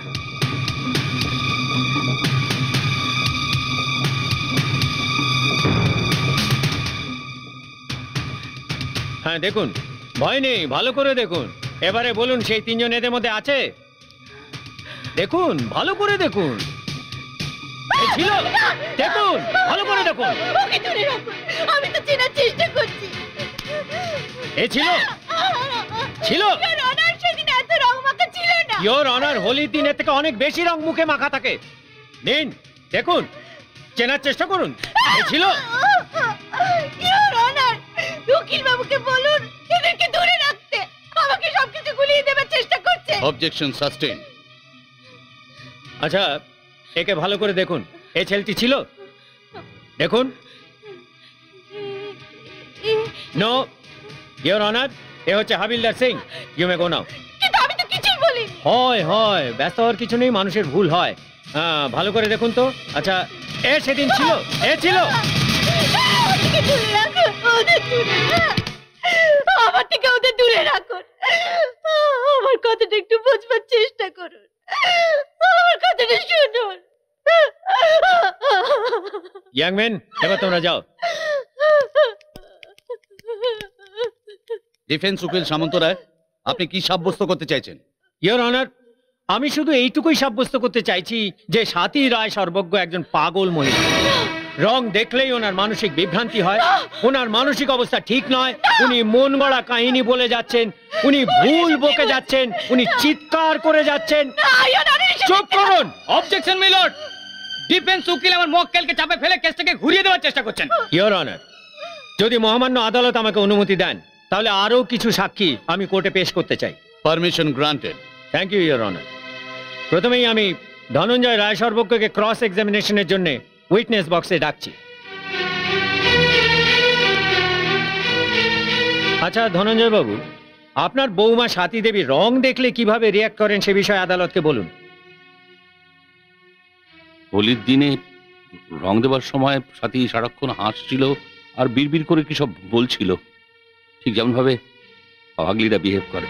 C: হ্যাঁ দেখুন, ভয় নেই, ভালো করে দেখুন। এবারে বলুন সেই তিনজন এদের মধ্যে আছে? দেখুন, ভালো করে দেখুন। ছিল, দেখুন, ভালো করে দেখুন।
E: আমি তো চেনার চেষ্টা করছি।
C: এ ছিল ছিল
E: সেদিন এত রং মাখা ছিল না।
C: ইওর অনার, হোলির দিনের থেকে অনেক বেশি রং মুখে মাখা থাকে। নিন, দেখুন, চেনার চেষ্টা করুন। এ ছিল।
E: ইওর অনার, উকিল বাবুকে বলুন এদেরকে দূরে রাখতে। আমাকে সবকিছু গুলিয়ে দেবার চেষ্টা করছে।
A: Objection sustain.
C: আচ্ছা, একে ভালো করে দেখুন। এই ছেলেটি ছিল? দেখুন। নো, ইওর অনার, এ হচ্ছে হাবিলদার সিং। ইউ মে গো নাও।
E: কিন্তু আমি তো কিছুই বলি।
C: হয়, ব্যস্ত হওয়ার কিছু নেই, মানুষের ভুল হয়। ভালো করে দেখুন তো। আচ্ছা, এ সেদিন ছিল? এ ছিল?
E: আমার থেকে ওদের দূরে রাখুন। আমার কথাটা একটু বুঝবার চেষ্টা করুন। আমার কথাটা শুনুন।
C: ইয়াং ম্যান, এবার তোমরা যাও।
A: ডিফেন্স উকিল সামন্ত রায়, আপনি কি সাব্যস্ত করতে চাইছেন?
C: ইওর অনার, আমি শুধু এইটুকুই সাব্যস্ত করতে চাইছি যে স্বাতী রায় সর্বজ্ঞ একজন পাগল মহিলা। রং দেখলেই ওনার মানসিক বিভ্রান্তি হয়। ওনার মানসিক অবস্থা ঠিক নয়। উনি মন গড়া কাহিনী বলে যাচ্ছেন, উনি ভুল বকে যাচ্ছেন, উনি চিৎকার করে যাচ্ছেন। চুপ করুন।
Q: Objection milord. ডিফেন্স উকিল আমার মক্কেলকে চাপে ফেলে কেসটাকে ঘুরিয়ে দেওয়ার চেষ্টা করছেন।
C: ইওর অনার, যদি মহামান্য আদালত আমাকে অনুমতি দেন তাহলে আরো কিছু সাক্ষী আমি কোর্টে পেশ করতে চাই।
A: Permission granted.
C: Thank you your honour. প্রথমেই আমি ধনঞ্জয় রায় সর্বজ্ঞকে ক্রস এক্সামিনেশনের জন্য উইটনেস বক্সে ডাকছি। আচ্ছা ধনঞ্জয় বাবু, আপনার বৌমা স্বাতী দেবী রং দেখলে কিভাবে রিয়াক্ট করেন সে বিষয়ে আদালতকে বলুন।
I: হোলির দিনে রং দেবার সময় সাথী সারাক্ষণ হাসছিল আর বিড়বিড় করে কি সব বলছিল, ঠিক যেমন ভাবে পাগলিরা বিহেভ করে।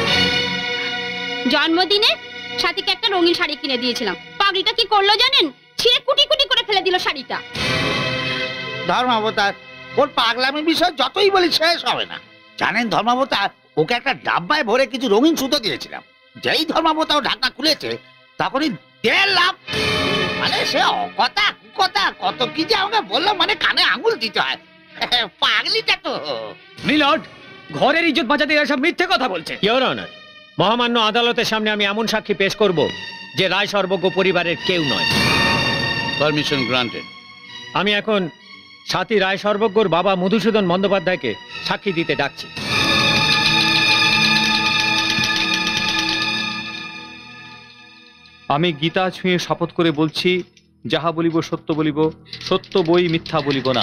R: জন্মদিনে সাথীকে একটা রঙিন শাড়ি কিনে দিয়েছিলাম। পাগলিটা কি করলো জানেন? ছিঁড়ে কুটি কুটি করে ফেলে দিল শাড়িটা।
J: ধর্মাবতার, ওর পাগলামি বিষয় যতই বলি শেষ হবে না। জানেন ধর্মাবতার, ওকে একটা ডাব্বায় ভরে কিছু রঙিন সুতো দিয়েছিলাম। যেই ধর্মাবতার ঢাকা খুলেছে তখনই 1.5 লাখ। মানে সে অকথা কুকথা কত কি যে আমাকে বললো, মানে কানে আঙুল দিতে হয়। পাগলিটা তো।
Q: মিলর্ড, ঘরের ইজ্জত বাঁচাতে এরা সব মিথ্যে কথা বলছে।
C: ইওর অনার, মহামান্য আদালতের সামনে আমি এমন সাক্ষী পেশ করব যে রায় সর্বজ্ঞ পরিবারের কেউ নয়।
A: Permission granted.
C: আমি এখন স্বাতী রায় সর্বজ্ঞর বাবা মধুসূদন বন্দ্যোপাধ্যায়কে সাক্ষী দিতে ডাকছি।
F: আমি গীতা ছুঁয়ে শপথ করে বলছি, যাহা বলিব সত্য বলিব, সত্য বই মিথ্যা বলিব না।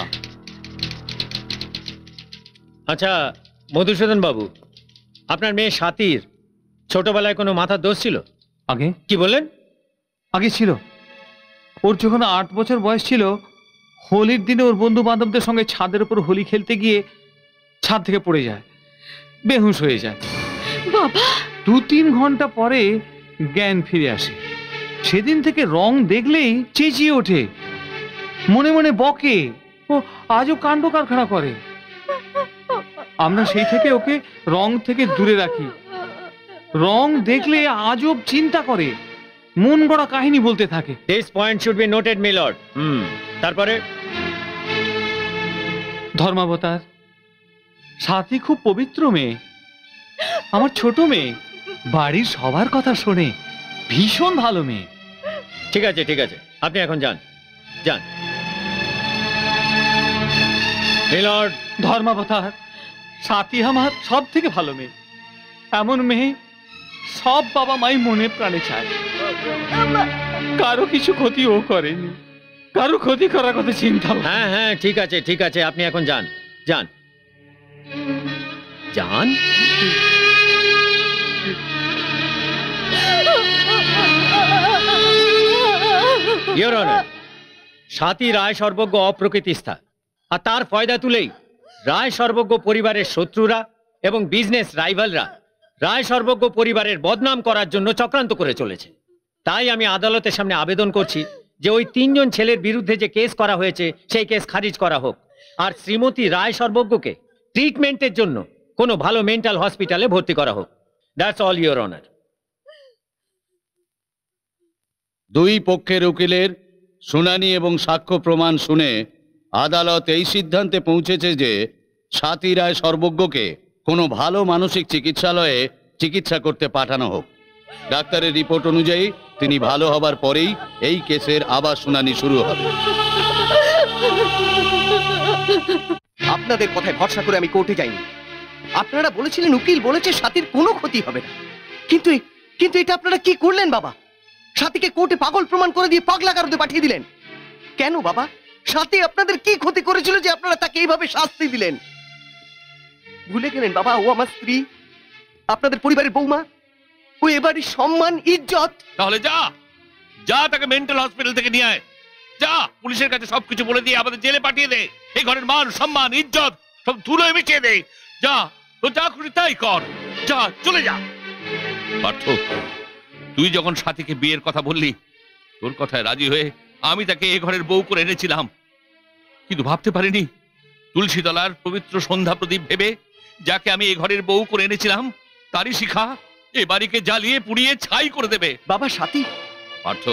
C: আচ্ছা মধুসূদন বাবু, আপনার মেয়ে স্বাতীর ছোটবেলায় কোনো মাথার দোষ ছিল?
F: আগে
C: কি বললেন?
F: আগে ছিল। ওর যখন 8 বছর বয়স ছিল, হোলির দিনে ওর বন্ধু বান্ধবদের সঙ্গে ছাদের উপর হোলি খেলতে গিয়ে ছাদ থেকে পড়ে যায়, বেহুশ হয়ে যায়।
E: বাবা!
F: 2-3 ঘন্টা পরে জ্ঞান ফিরে আসে। সেদিন থেকে রং দেখলেই চেঁচিয়ে ওঠে, মনে মনে বকে, ও আজও কাণ্ড কারখানা করে। আমরা সেই থেকে ওকে রং থেকে দূরে রাখি। রং দেখলে আজব চিন্তা করে, মন গড়া কাহিনী বলতে থাকে।
C: This point should be noted my lord. তারপরে
F: ধর্মাবতার, স্বাতী খুব পবিত্র মেয়ে, আমার ছোট মেয়ে, বাড়ির সবার কথা শোনে, ভীষণ ভালো মেয়ে।
C: ঠিক আছে ঠিক আছে, আপনি এখন যান যান।
F: মিলর্ড, ধর্মাবতার, স্বাতী আমার সব থেকে ভালো মেয়ে। এমন মেয়ে সব বাবা মাই মনে প্রাণে চায়। কারো কিছু ক্ষতি ও করেনি, কারো ক্ষতি করার কথা চিন্তা।
C: হ্যাঁ হ্যাঁ ঠিক আছে ঠিক আছে, আপনি এখন যান যান যান। ইওর অনার, স্বাতী রায় সর্বজ্ঞ অপ্রকৃতিস্থা, আর তার ফয়দা তুলেই রায় সর্বজ্ঞ পরিবারের শত্রুরা এবং বিজনেস রাইভালরা রায় সর্বজ্ঞ পরিবারের বদনাম করার জন্য চক্রান্ত করে চলেছে। তাই আমি আদালতের সামনে আবেদন করছি যে ওই 3 জন ছেলের বিরুদ্ধে যে কেস করা হয়েছে সেই কেস খারিজ করা হোক, আর শ্রীমতী রায় সর্বজ্ঞকে ট্রিটমেন্টের জন্য কোনো ভালো মেন্টাল হসপিটালে ভর্তি করা হোক। That's all your honour.
S: দুই পক্ষের উকিলের শুনানি এবং সাক্ষ্য প্রমাণ শুনে আদালত এই সিদ্ধান্তে পৌঁছেছে যে স্বাতী রায় সর্বজ্ঞকে কোনো ভালো মানসিক চিকিৎসালয়ে চিকিৎসা করতে পাঠানো হোক। ডাক্তারের রিপোর্ট অনুযায়ী তিনি ভালো হবার পরেই এই কেসের আবার শুনানি শুরু হবে।
L: আপনাদের কথায় ভরসা করে আমি কোর্টে যাইনি। আপনারা বলেছিলেন, উকিল বলেছে স্বাতীর কোনো ক্ষতি হবে না, কিন্তু কিন্তু এটা আপনারা কি করলেন বাবা? স্বাতীকে কোর্টে পাগল প্রমাণ করে দিয়ে পাগলা কারোতে পাঠিয়ে দিলেন কেন বাবা? স্বাতী আপনাদের কি ক্ষতি করেছিল যে আপনারা তাকে এইভাবে শাস্তি দিলেন? ভুলে গেলেন বাবা, ও আমার স্ত্রী, আপনাদের পরিবারের বৌমা, ও এবারই সম্মান ইজ্জত।
I: তাহলে যা যা তাকে মেন্টাল হসপিটাল থেকে নিয়ে আয়, যা পুলিশের কাছে সবকিছু বলে দিয়ে আমাদের জেলে পাঠিয়ে দে। এই ঘরের মান সম্মান ইজ্জত সব ধুলোয় মিশিয়ে দে। যা, তো যা খুশি তাই কর, যা চলে যা। পার্থ, তুই যখন স্বাতীকে বিয়ের কথা বললি, তোর কথায় রাজি হয়ে আমি তাকে এ ঘরের বউ করে এনেছিলাম, কিন্তু ভাবতে পারিনি তুলসীতলার পবিত্র সন্ধ্যা প্রদীপ ভেবে যাকে আমি এ ঘরের বউ করে এনেছিলাম তারই শিখা এ বাড়িকে জ্বালিয়ে পুড়িয়ে ছাই করে দেবে।
L: বাবা, স্বাতী
I: পার্থ,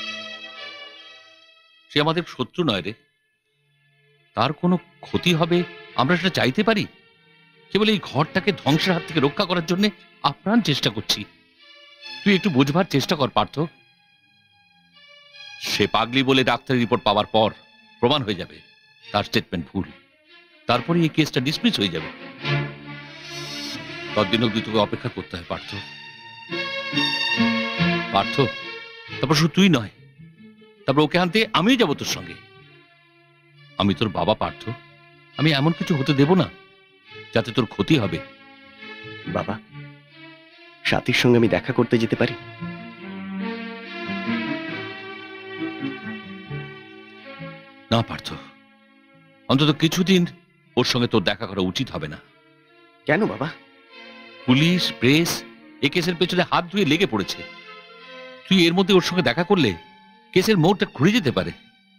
I: সে আমাদের শত্রু নয় রে, তার কোনো ক্ষতি হবে আমরা সেটা চাইতে পারি? কেবল এই ঘরটাকে ধ্বংসের হাত থেকে রক্ষা করার জন্য আপ্রাণ চেষ্টা করছি। তুই একটু বুঝবার চেষ্টা কর পার্থ। সে পাগলি বলে ডাক্তারের রিপোর্ট পাওয়ার পর প্রমাণ হয়ে যাবে তার স্টেটমেন্ট ভুল, তারপরে এই কেসটা ডিসমিস হয়ে যাবে। ততদিন অব্দি তোকে অপেক্ষা করতে হয় পার্থ। পার্থ, তারপর শুধু তুই নয়, তারপর ওকে আনতে আমিও যাবো তোর সঙ্গে। আমি তোর বাবা পার্থ, আমি এমন কিছু হতে দেব না যাতে তোর ক্ষতি হবে।
L: বাবা, স্বাতীর সঙ্গে আমি দেখা করতে যেতে পারি?
I: না পার্থ, অন্তত কিছুদিন ওর সঙ্গে তোর দেখা করা উচিত হবে না।
L: কেন বাবা?
I: পুলিশ, প্রেস এই কেসের পেছনে হাত ধুয়ে লেগে পড়েছে। তুই এর মধ্যে ওর সঙ্গে দেখা করলে কেসের মোড়টা ঘুরে যেতে পারে।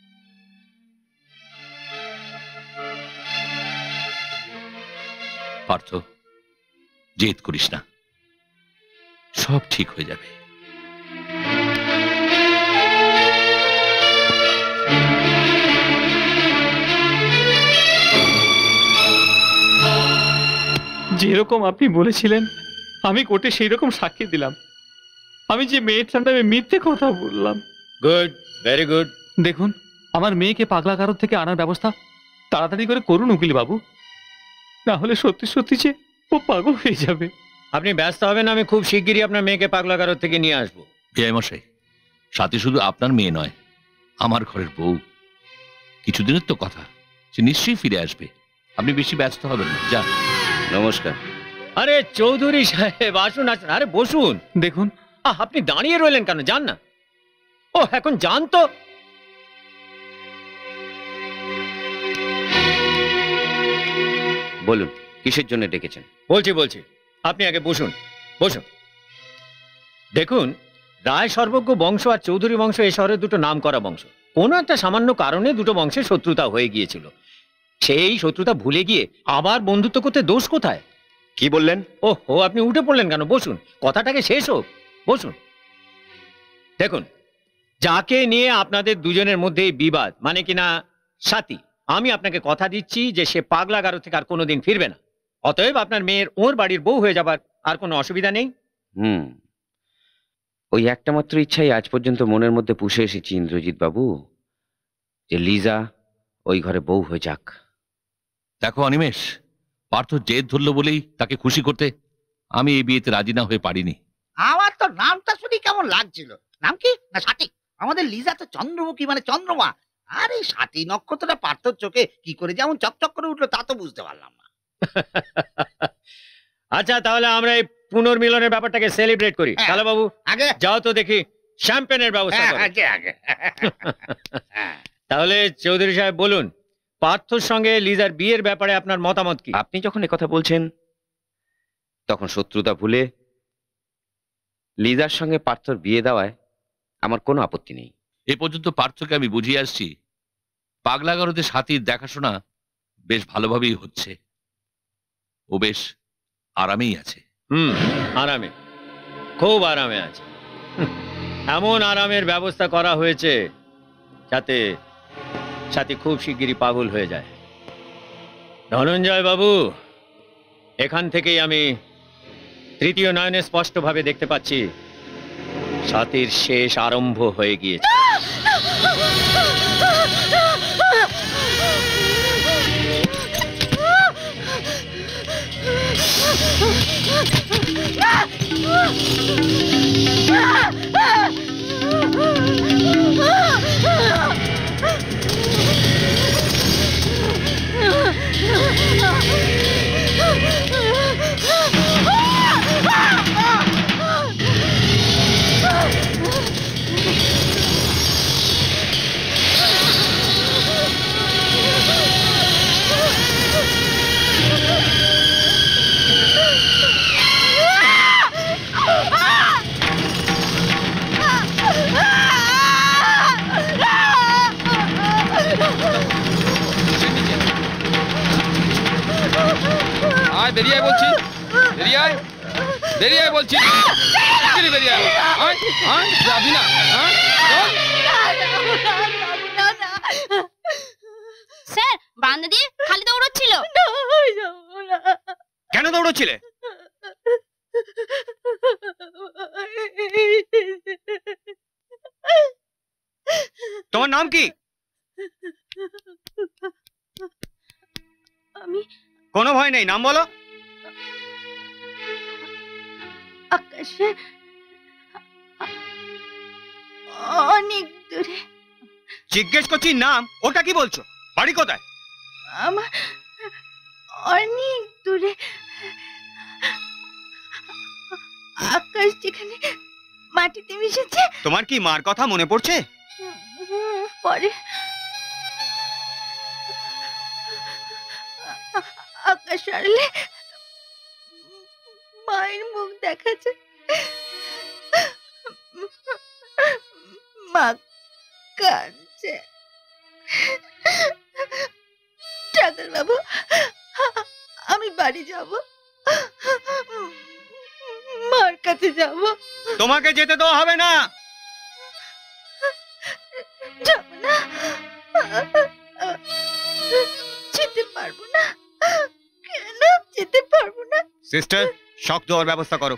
I: পার্থ, জেদ করিস না, সব ঠিক হয়ে যাবে।
F: যেরকম আপনি বলেছিলেন আমি কোর্টে সেই রকম সাক্ষী দিলাম। আমি যে মেয়েটার নামে মিথ্যে কথা বললাম।
C: Good, very good.
F: দেখুন, আমার মেয়েকে পাগলাগারদ থেকে আনার ব্যবস্থা তাড়াতাড়ি করে করুন উকিল বাবু, না হলে সত্যি সত্যি যে ও পাগল হয়ে যাবে।
C: আপনি ব্যস্ত হবেন, আমি খুব শিগগিরই আপনার মেয়েকে পাগলাগারদ থেকে নিয়ে আসবো।
I: বিআই মশাই, সাথী শুধু আপনার মেয়ে নয়, আমার ঘরের বউ। কিছুদিনের তো কথা, সে নিশ্চয়ই ফিরে আসবে। আপনি বেশি ব্যস্ত হবেন না, যান।
K: নমস্কার।
C: আরে চৌধুরী সাহেব, আসুন আসুন, আরে বসুন।
F: দেখুন
C: আপনি দাঁড়িয়ে রইলেন কেন? যান না। ও এখন যান তো।
K: বলুন কিসের জন্য ডেকেছেন?
C: বলছি আপনি আগে বসুন বসুন। দেখুন, রায় সর্বজ্ঞ বংশ আর চৌধুরী বংশ এই শহরের দুটো নাম করা বংশ। কোনো একটা সামান্য কারণে দুটো বংশের শত্রুতা হয়ে গিয়েছিল। সেই শত্রুতা ভুলে গিয়ে আবার বন্ধুত্ব করতে দোষ কোথায়?
K: কি বললেন?
C: ওহো, আপনি উঠে পড়লেন কেন? বসুন, কথাটাকে শেষ হোক, বসুন। দেখুন, যাকে নিয়ে আপনাদের দুজনের মধ্যে বিবাদ, মানে কিনা সাথী, আমি আপনাকে কথা দিচ্ছি যে সে পাগলাগারদ থেকে আর কোনোদিন ফিরবে না। অতএব আপনার মেয়ের ওর বাড়ির বউ হয়ে যাবার আর কোনো অসুবিধা নেই।
K: ওই একটা মাত্র ইচ্ছাই আজ পর্যন্ত মনের মধ্যে পুষে এসেছি ইন্দ্রজিৎ বাবু, যে লিজা ওই ঘরে বউ হয়ে যাক।
I: দেখো অনিমেষ, পার্থ জেদ ধরলো বলেই তাকে খুশি করতে আমি এই বিয়েতে রাজি না হয়ে পারিনি।
J: আমার তো নামটা শুনি কেমন লাগছিল। নাম কি? না সাথী। আমাদের লিজা তো চন্দ্রমুখী, মানে চন্দ্রমা। আর এই সাথী নক্ষত্রটা পার্থর চোখে কি করে যেমন চকচক করে উঠলো তা তো বুঝতে পারলাম না।
C: আচ্ছা, তাহলে আমরা এই পুনর্মিলনের ব্যাপারটাকে সেলিব্রেট করি। কালো বাবু,
J: আগে
C: যাও তো দেখি শ্যাম্পেনের ব্যবস্থা করো।
J: আগে
C: তাহলে চৌধুরী সাহেব বলুন, পার্থর সঙ্গে লিজার বিয়ের ব্যাপারে আপনার মতামত কি?
K: আপনি যখন কথা বলছেন তখন শত্রুতা ভুলে লিজার সঙ্গে পার্থর বিয়ে দেওয়ায় আমার কোনো আপত্তি নেই।
I: এ পর্যন্ত পার্থকে আমি বুঝিয়ে আসছি, পাগলাগারদে সাথীর দেখাশোনা বেশ ভালোভাবেই হচ্ছে। ও বেশ আরামেই আছে।
C: আরামে, খুব আরামে আছে। এমন আরামের ব্যবস্থা করা হয়েছে যাতে সাথী খুব শিগগিরই পাগল হয়ে যায়। ধনঞ্জয় বাবু, এখান থেকেই আমি তৃতীয় নয়নে স্পষ্টভাবে দেখতে পাচ্ছি সাথীর শেষ আরম্ভ হয়ে গিয়েছে।
F: বেরিয়ে আয় বলছি, বেরিয়ে আয়, বেরিয়ে আয় বলছি, বেরিয়ে আয়। যাবি না?
R: স্যার, বারান্দা দিয়ে খালি দৌড়চ্ছিল।
K: কেন দৌড়চ্ছিলে? তোমার নাম কি?
E: আমি
K: কোনো ভয় নেই, নাম বলো।
E: আকাশে অনেক দূরে।
K: জিজ্ঞেস করছি নাম, ওটা কি বলছো? বাড়ি কোথায়?
E: আমার অনেক দূরে। আকাশ যেখানে মাটিতে মিশেছে।
K: তোমার কি মার কথা মনে পড়ছে?
E: পরে আকাশ সরলে মায়ের মুখ দেখা যায়। মা কাঁদছে। ডাক্তার বাবু, আমি বাড়ি যাব, মার কাছে যাব।
K: তোমাকে যেতে দেওয়া হবে না।
E: যাব না, যেতে পারবো না। কেন যেতে পারবো না?
K: সিস্টার, শক দেওয়ার ব্যবস্থা করো।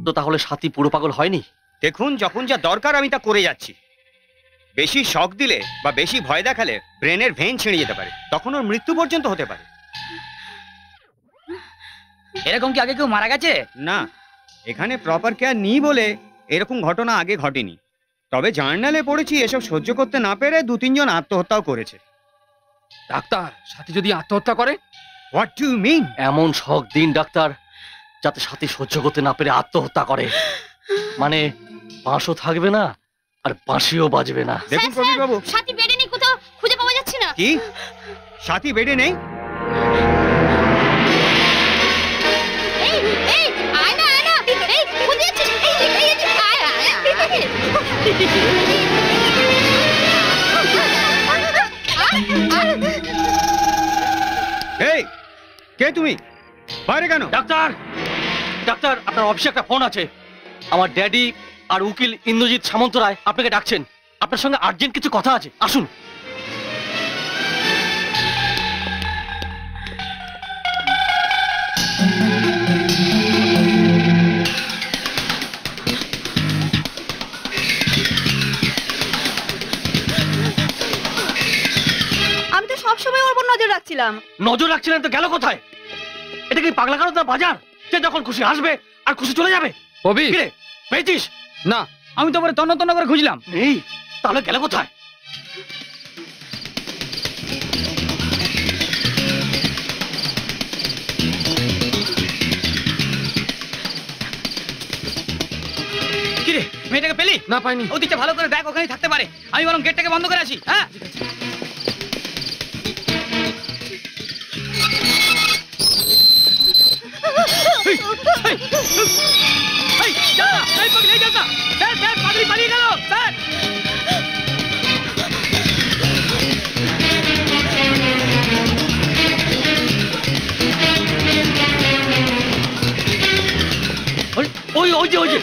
P: তো তাহলে সাথী পুরো পাগল হয়নি?
H: দেখুন, যখন যা দরকার আমি তা করে যাচ্ছি। বেশি শক দিলে বা বেশি ভয় দেখালে ব্রেনের ভেন ছিঁড়ে যেতে পারে, তখন ওর মৃত্যু পর্যন্ত হতে পারে।
Q: এরকম কি আগে কেউ মারা গেছে?
H: না, এখানে প্রপার কেয়ার নেই বলে এরকম ঘটনা আগে ঘটেনি। তবে জার্নালে পড়েছি এসব সহ্য করতে না পেরে 2-3 জন আত্মহত্যাও করেছে।
O: ডাক্তার, সাথী যদি আত্মহত্যা করে?
H: What do you mean?
P: এমন শখ দিন ডাক্তার যাতে সাথী সহ্য করতে না পেরে আত্মহত্যা করে। মানে বাঁশও থাকবে না আর বাঁশিও বাজবে না।
H: দেখুন প্রবীর বাবু,
R: সাথী বেডে নেই, কোথাও খুঁজে পাওয়া যাচ্ছে না।
H: কি সাথী বেডে নেই?
R: এই এই আয় না, এই খুঁজে যাচ্ছিস? এই আয়
H: এই কে তুমি? বাইরে কেন?
P: ডাক্তার, ডাক্তার আপনার অফিসে একটা ফোন আছে। আমার ড্যাডি আর উকিল ইন্দ্রজিৎ সামন্তরায় আপনাকে ডাকছেন। আপনার সঙ্গে আর্জেন্ট কিছু কথা আছে, আসুন।
E: আমি তো সবসময় ওর উপর নজর রাখছিলাম।
P: নজর রাখছিলেন তো গেল কোথায়? এটা কি পাগলা কারো বাজার যে যখন খুশি আসবে আর খুশি চলে যাবে?
Q: কবি
P: পেয়েছিস?
Q: না, আমি তো পরে তন্ন তন্ন করে খুঁজলাম।
P: এই তাহলে গেল কোথায়?
Q: কিরে, মেয়েটাকে পেলি?
O: না, পাইনি।
Q: ওদিকটা ভালো করে দেখ, ওখানেই থাকতে পারে। আমি বরং গেটটাকে বন্ধ করে আসি। হ্যাঁ, পালিয়ে গেল স্যার।
P: ওই ওই যে ওই যে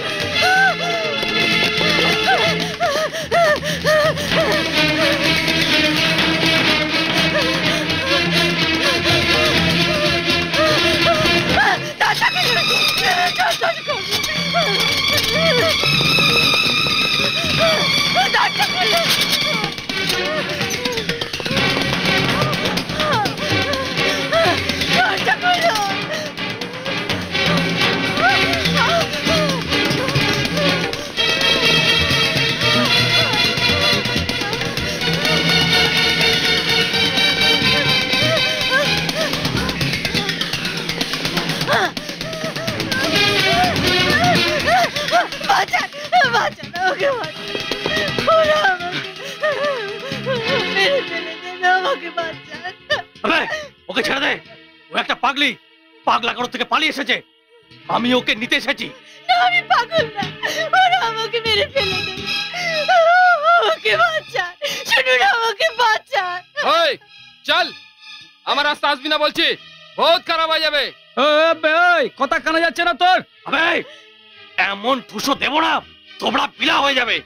P: ওকে ছেড়ে দে। ও একটা পাগলি, পাগলা ঘর থেকে পালিয়ে এসেছে। আমি ওকে নিতে এসেছি।
E: না, আমি পাগল না, ওরা আমাকে মেরে ফেলে দেবে। ওকে বাঁচান, শুনুন, আমাকে বাঁচান।
O: ওই চল, আমার রাস্তা আসবি না বলছি, বহুত খারাপ হয়ে যাবে।
Q: ওই কথা কানা যাচ্ছে না তোর?
P: আবে এমন ঠুসো দেব না, তোমরা পিলা হয়ে যাবে।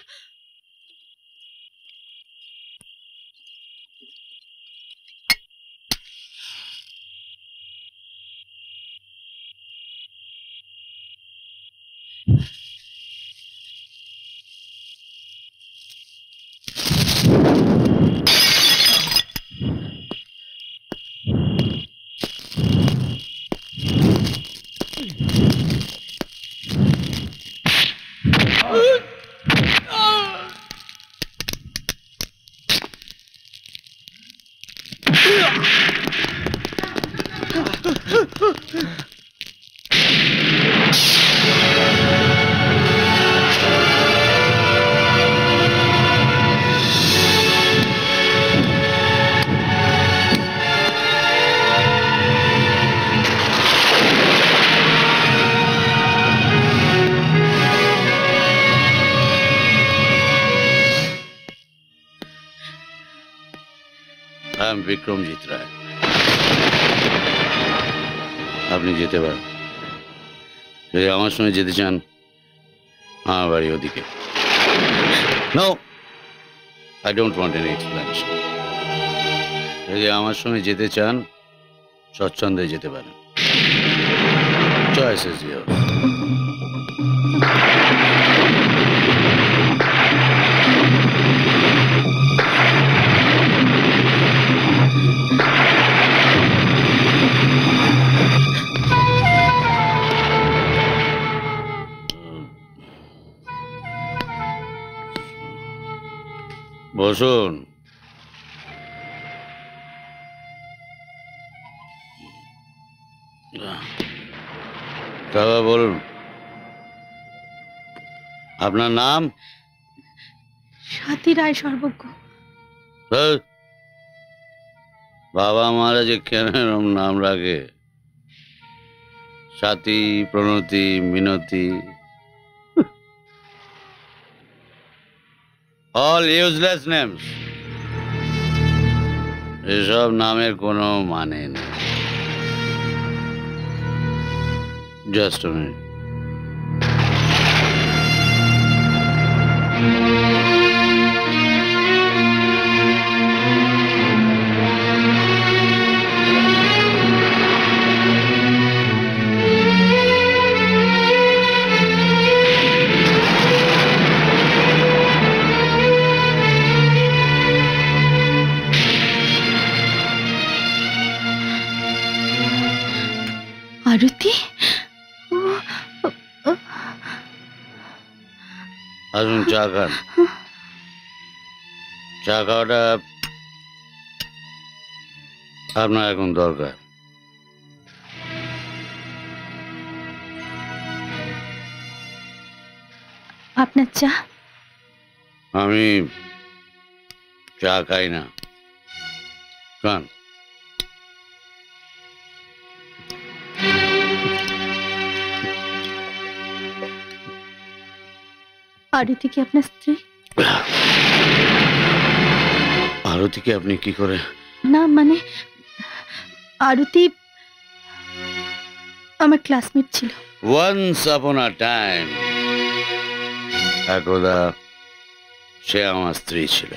S: বিক্রমজিৎ রায়, আপনি যেতে পারেন। যদি আমার সঙ্গে যেতে চান, আমার বাড়ি ওদিকে। No, I don't want any explanation. যদি আমার সঙ্গে যেতে চান, স্বচ্ছন্দে যেতে পারেন। Choice is your. বসুন। দাদা বলুন, আপনার নাম?
E: স্বাতী রায় সর্বজ্ঞ।
S: বাবা মারা যে কেন এরম নাম রাখে? Swati, Pranati, Minati, all useless names. এসব নামের কোনো মানে নেই। Just a minute.
E: আরতি,
S: আসুন চা খান। চা খাওয়াটা আপনার এখন দরকার।
E: আপনার চা?
S: আমি চা খাই না। খান।
E: আরতি কি আপনার স্ত্রী?
S: আরতিকে আপনি কি করে?
E: না মানে আরতি আমার ক্লাসমেট ছিল।
S: ওয়ান্স আপন আ টাইম একদা সে আমার স্ত্রী ছিল।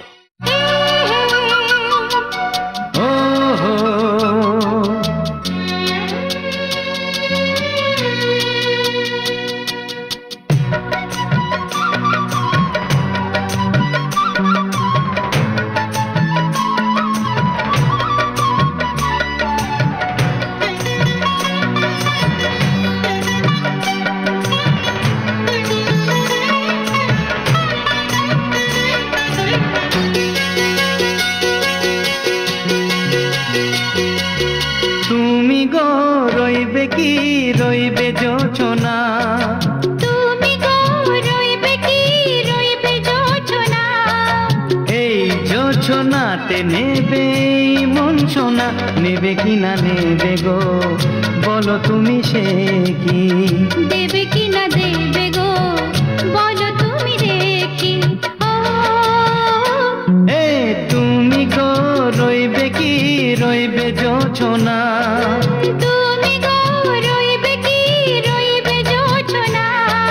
N: রইবে যোচনা,
B: তুমি গো রইবে কি রইবে যোচনা,
N: এই যোচনাতে নেবে মন সোনা, নেবে কি না নেবে গো বলো তুমি সে কি,
B: দেবে কি না দেবে গো বলো তুমি দেখি।
N: এ তুমি গো রইবে কি রইবে যোচনা,
B: তুমি গো রইবে কি রইবে যোচনা।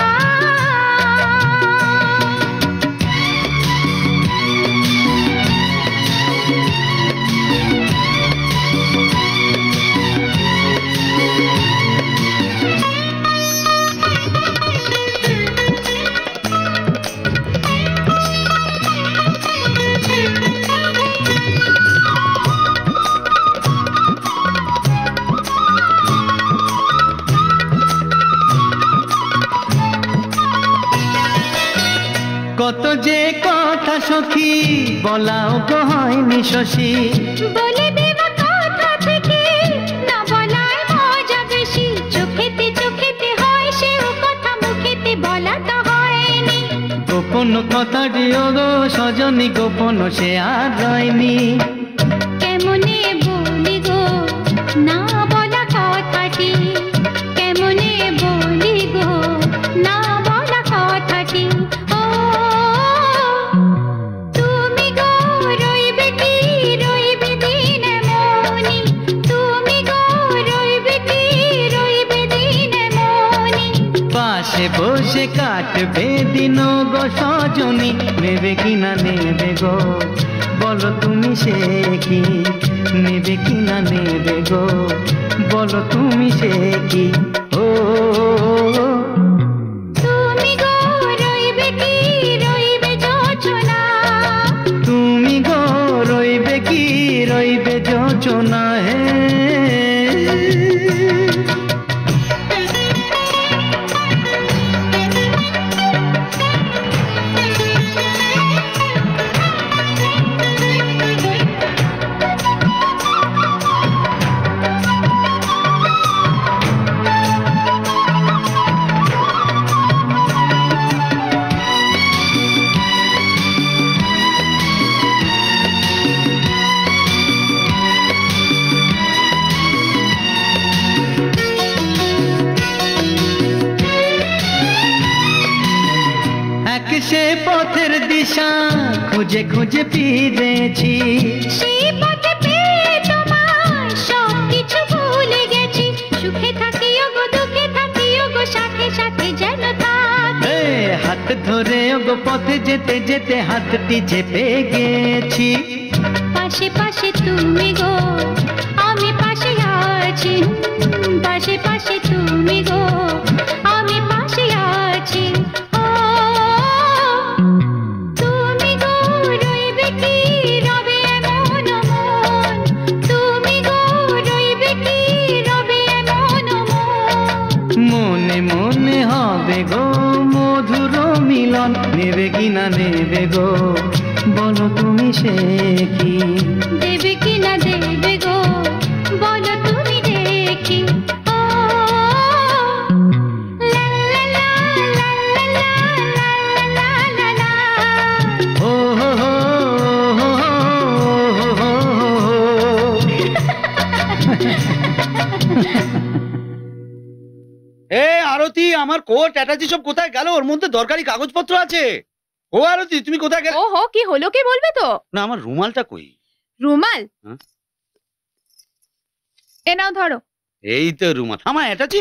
N: কত যে কথা সখী বলাও গো হয়নি শশী,
B: বলে দেবা কথা থেকে না বলার মজা বেশি, চোখেতে চোখেতে হয় সেও কথা মুখেতে বলাটা হয়নি।
N: গোপন কথা দিও গো সজনী গোপন সে আর রয়নি,
B: কেমনে বলি গো না বলা কথাটি, কেমনে বলি গো না বলা কথাটি। ও তুমি গো রইবে কি রইবে দিনে মনি, তুমি গো রইবে কি রইবে দিনে মনি।
N: পাশে বসে কাটবে দিন গো সজনী, নেবে কি না নেবে গো বলো তুমি সে কি, নেবে কি না নেবে গো বলো তুমি সে কি। ও
B: তুমি গো রইবে কি রইবে যোচনা,
N: তুমি গো রইবে কি রইবে যোচনা। হে সে পথের দিশা খুঁজে খুঁজে ফিরেছি,
B: সেই পথে পেয়ে তোমার সব কিছু ভুলে গেছি। সুখে থাকিও গো দুঃখে থাকিও গো সাথে সাথে যেন থাকি।
N: হাত ধরে ওগো পথে যেতে যেতে হাতটি চেপে গেছি।
B: পাশে পাশে তুমি গো আমি পাশে আছি, পাশে পাশে তুমি গো আমি পাশে আছি। ও তুমি গো রইবে কি রবে এমন মন, তুমি গো রইবে কি রবে এমন মন।
N: মনে মনে হবে গো মধুর মিলন, নেবে কি না নেবে গো বলো তুমি সে কি।
B: দেবে কি না দেবে গো বলো তুমি দেখি। ও লা লা লা লা লা লা লা লা।
N: ও হো হো হো হো হো।
L: এ আরতি, আমার কোট অ্যাটাচি সব কোথায় গেল? ওর মধ্যে দরকারি কাগজপত্র আছে। ও আরতি, তুমি কোথায় গেলে?
E: ওহো, কি হলো কি বলবে তো?
L: না, আমার রুমালটা কই?
E: রুমাল?
L: হ্যাঁ?
E: এ নাও ধরো।
L: এই তো রুমাল। আমার অ্যাটাচি?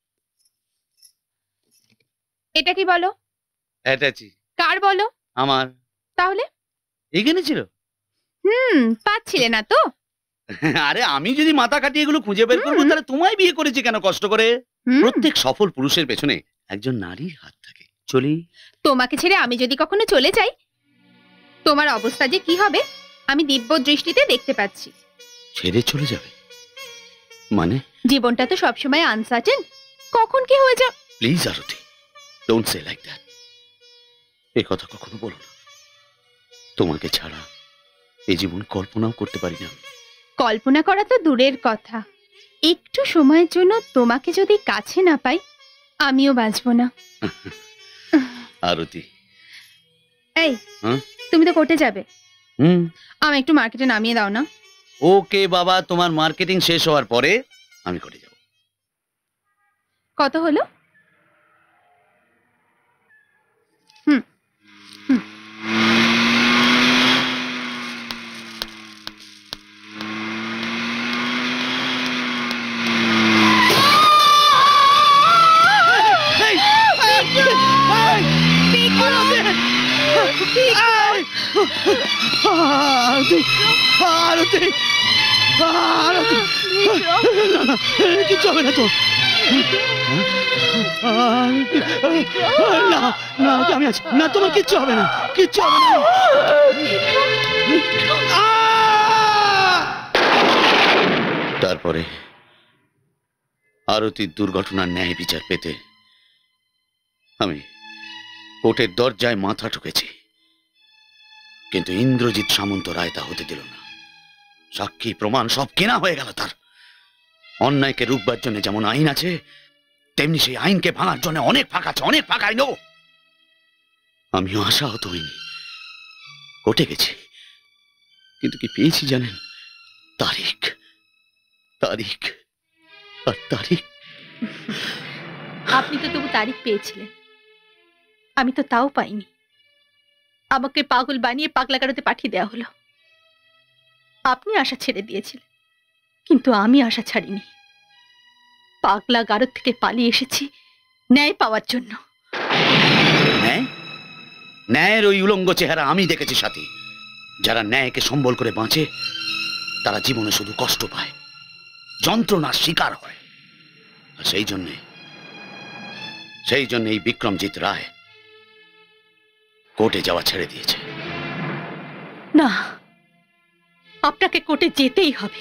E: এটা কি বলো?
L: অ্যাটাচি
E: কার বলো?
L: আমার।
E: তাহলে
L: এখানে ছিল?
E: পাচ্ছিলে না তো?
L: আরে আমি যদি মাথা কাটিয়ে এগুলো খুঁজে বের করবো তাহলে তোমায় বিয়ে করেছি কেন কষ্ট করে? প্রত্যেক সফল পুরুষের পেছনে একজন নারীর হাত থাকে। চলি।
E: তোমাকে ছেড়ে আমি যদি কখনো চলে যাই তোমার অবস্থা যে কি হবে আমি দিব্য দৃষ্টিতে দেখতে পাচ্ছি।
S: ছেড়ে চলে যাবে মানে?
E: জীবনটা তো সবসময় আনসার্টেন, কখন কি হয়ে যাও।
S: Please Arati, don't say like that. এই কথা কখনো বলো না। তোমাকে ছাড়া এই জীবন কল্পনাও করতে পারি না।
E: কল্পনা করা তো দূরের কথা, একটু সময়ের জন্য তোমাকে যদি কাছে না পাই আমিও বাঁচবো না।
S: আরতি।
E: এই তুমি তো কোর্টে যাবে, আমি একটু মার্কেটে নামিয়ে দাও না।
L: ওকে বাবা, তোমার মার্কেটিং শেষ হওয়ার পরে আমি কোর্টে যাব।
E: কত হলো?
L: কিচ্ছু হবে না তো? না না, আমি আছি না, তোমার কিচ্ছু হবে না, কিচ্ছু হবে না।
S: তারপরে আরতির দুর্ঘটনার ন্যায় বিচার পেতে আমি কোর্টের দরজায় মাথা ঠুকেছি, কিন্তু ইন্দ্রজিৎ সামন্ত রায় তা হতে দিল না। সাক্ষী প্রমাণ সব কেনা হয়ে গেল তার। অন্যায়কে রুখবার জন্য যেমন আইন আছে, তেমনি সেই আইনকে ভাঙার জন্য অনেক ফাঁক আছে, অনেক ফাঁক আইন। আমিও আশাহত হইনি, কোর্টে গেছি, কিন্তু কি পেয়েছি জানেন? তারিখ, তারিখ আর তারিখ।
E: আপনি তো তবু তারিখ পেয়েছিলেন, আমি তো তাও পাইনি। আমাকে পাগল বানিয়ে পাগলা গারদে পাঠিয়ে দেওয়া হলো। আপনি আশা ছেড়ে দিয়েছিলেন, কিন্তু আমি আশা ছাড়িনি। পাগলা গারদ থেকে পালিয়ে এসেছি ন্যায় পাওয়ার জন্য।
S: ন্যায়ের ওই উলঙ্গ চেহারা আমি দেখেছি সাথী। যারা ন্যায়কে সম্বল করে বাঁচে তারা জীবনে শুধু কষ্ট পায়, যন্ত্রণার শিকার হয়। আর সেই জন্য এই বিক্রমজিৎ রায় কোর্টে যাওয়া ছেড়ে দিয়েছে।
E: না, আপনাকে কোর্টে যেতেই হবে।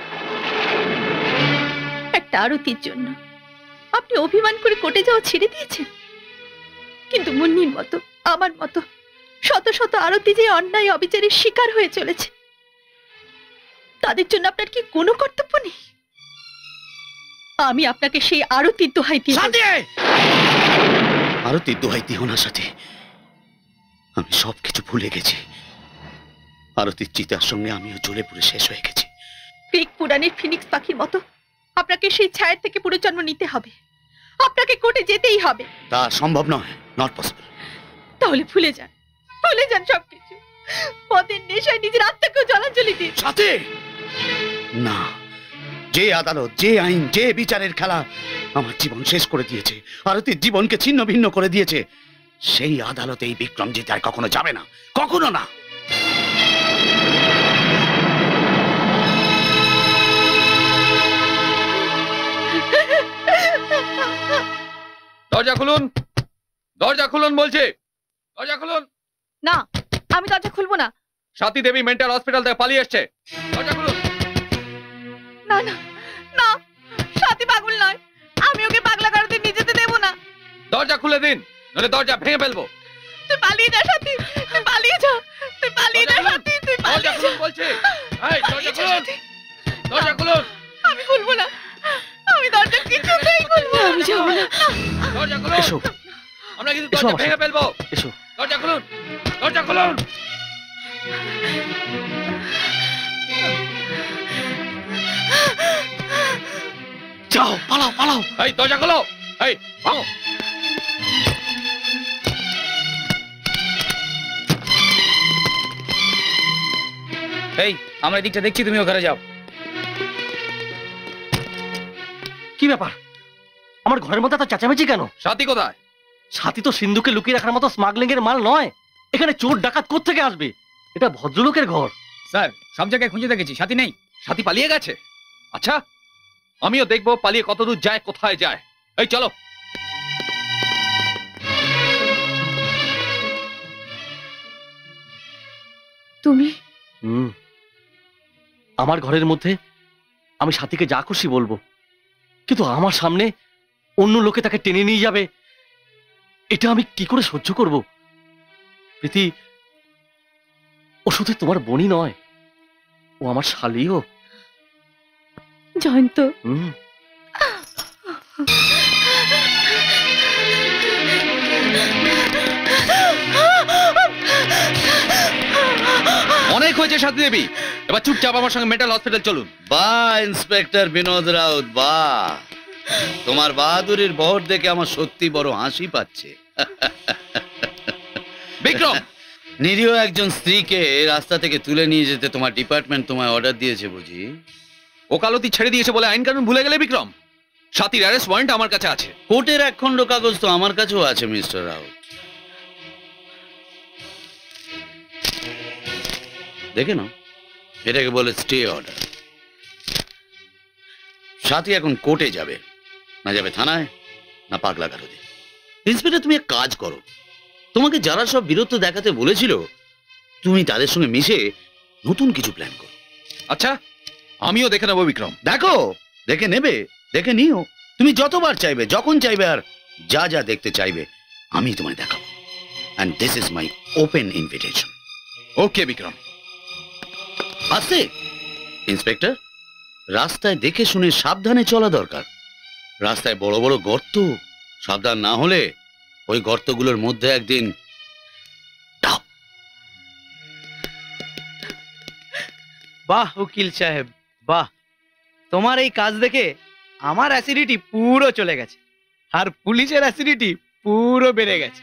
E: একটা আরতির জন্য আপনি অভিমান করে কোর্টে যাওয়া ছেড়ে দিয়েছেন, কিন্তু মুন্নির মতো, আমার মতো শত শত আরতি যে অন্যায় অবিচারের শিকার হয়ে চলেছে, তাদের জন্য আপনার কি কোনো কর্তব্য নেই? আমি আপনাকে সেই আরতির দোহাই দিই।
S: আরতির দোহাই দিও না সাথী, আমি সবকিছু ভুলে গেছি। আরতির চিতার সঙ্গে আমিও জ্বলে পুড়ে শেষ হয়ে গেছি।
E: গ্রিক পুরাণের ফিনিক্স পাখির মতো আপনাকে সেই ছায়ার থেকে পুনর্জন্ম নিতে হবে। আপনাকে কোর্টে যেতেই হবে।
S: তা সম্ভব নয়, নট পসিবল।
E: তাহলে ভুলে যান সবকিছু। পদের নেশায় নিজের আত্মাকেও জলাঞ্জলি দিন।
S: সাথী না, যে আদালত, যে আইন, যে বিচারের খেলা আমার জীবন শেষ করে দিয়েছে, আরতির জীবনকে ছিন্ন ভিন্ন করে দিয়েছে, সেই আদালতে এই বিক্রমজিৎ আর কখনো যাবে না, কখনো না।
O: দরজা খুলুন, দরজা খুলুন বলছে, দরজা খুলুন।
E: না, আমি দরজা খুলবো না।
O: স্বাতী দেবী মেন্টাল হসপিটাল থেকে পালিয়ে এসছে, দরজা খুলুন।
E: না না না, সাথী পাগল নয়, আমি ওকে পাগলা গারদে নিয়ে যেতে দেবো না।
O: দরজা খুলে দিন, নইলে দরজা ভেঙে ফেলবো।
E: তুই পালিয়ে যা সাথী, তুই পালিয়ে যা, তুই পালিয়ে যা সাথী, তুই
O: দরজা খুলুন বলছে। এই দরজা খুলুন, দরজা খুলুন।
E: আমি খুলবো না, আমি দরজা কিছুতেই খুলবো না। আমি যাবো না।
O: দরজা খুলুন,
P: এসো,
O: আমরা কিন্তু
P: এসো
O: দরজা
P: আমার
O: ভেঙে
P: সাথে।
O: ফেলবো।
P: এসো।
O: দরজা খুলুন, দরজা খুলুন।
P: যাও, পালাও পালাও।
O: এই দরজা খোলো, এই ভাঙো।
Q: এই আমরা এদিকটা দেখছি, তুমি ওখানে যাও।
P: কি ব্যাপার? আমার ঘরের মধ্যে এত চেঁচামেচি কেন?
O: সাথী কোথায়?
P: সাথী তো সিন্ধুকে লুকিয়ে রাখার মতো স্মাগলিং এর মাল নয়। এখানে চোর ডাকাত কোত্থেকে আসবে? এটা ভদ্রলোকের ঘর।
Q: স্যার, সব জায়গায় খুঁজে দেখেছি, সাথী নেই।
O: সাথী পালিয়ে গেছে? আচ্ছা, আমিও দেখবো পালিয়ে কতদূর যায়, কোথায় যায়। এই চলো।
E: তুমি
P: আমার ঘরের মধ্যে আমি সাথীকে যা খুশি বলবো, কিন্তু আমার সামনে অন্য লোকে তাকে টেনে নিয়ে যাবে, এটা আমি কি করে সহ্য করব? প্রীতি, ও শুধু তোমার বোনই নয়, ও আমার শালীও।
E: জয়ন্ত,
O: অনেক হয়েছে সাথী দেবী, এবার চুপচাপ আমার সঙ্গে মেন্টাল হসপিটাল চলুন।
S: বাহ ইন্সপেক্টর বিনোদ রাউত, বাহ! তোমার বাহাদুরির বহর দেখে আমার সত্যি বড় হাসি পাচ্ছে।
O: বিক্রম,
S: নিরীহ একজন স্ত্রীকে রাস্তা থেকে তুলে নিয়ে যেতে তোমার ডিপার্টমেন্ট তোমায় অর্ডার দিয়েছে বুঝি?
O: ওকালতি ছেড়ে দিয়েছে বলে আইন কানুন ভুলে গেলে বিক্রম? সাথীর অ্যারেস্ট ওয়ারেন্ট আমার কাছে আছে।
S: কোর্টের এক খণ্ড কাগজ তো আমার কাছেও আছে মিস্টার রাউত, দেখে নাও। এটাকে বলে স্টে অর্ডার। সাথী এখন কোর্টে যাবে, না যাবে থানায়, না পাগলা গারদে। ইন্সপেক্টর, তুমি এক কাজ করো, তোমাকে যারা সব বীরত্ব দেখাতে বলেছিল, তুমি তাদের সঙ্গে মিশে নতুন কিছু প্ল্যান করো।
O: আচ্ছা, আমিও দেখে নেবো বিক্রম।
S: দেখো, দেখে নেবে, দেখে নিও। তুমি যতবার চাইবে, যখন চাইবে, আর যা যা দেখতে চাইবে আমি তোমায় দেখাবো। And this is my open invitation.
O: Okay Bikram.
S: আস্তে ইন্সপেক্টর, রাস্তায় দেখে শুনে সাবধানে চলা দরকার। রাস্তায় বড় বড় গর্ত, সাবধান না হলে ওই গর্তগুলোর মধ্যে একদিন
L: বাহ উকিল সাহেব, বাহ! তোমার এই কাজ দেখে আমার অ্যাসিডিটি পুরো চলে গেছে, আর পুলিশের অ্যাসিডিটি পুরো বেড়ে গেছে।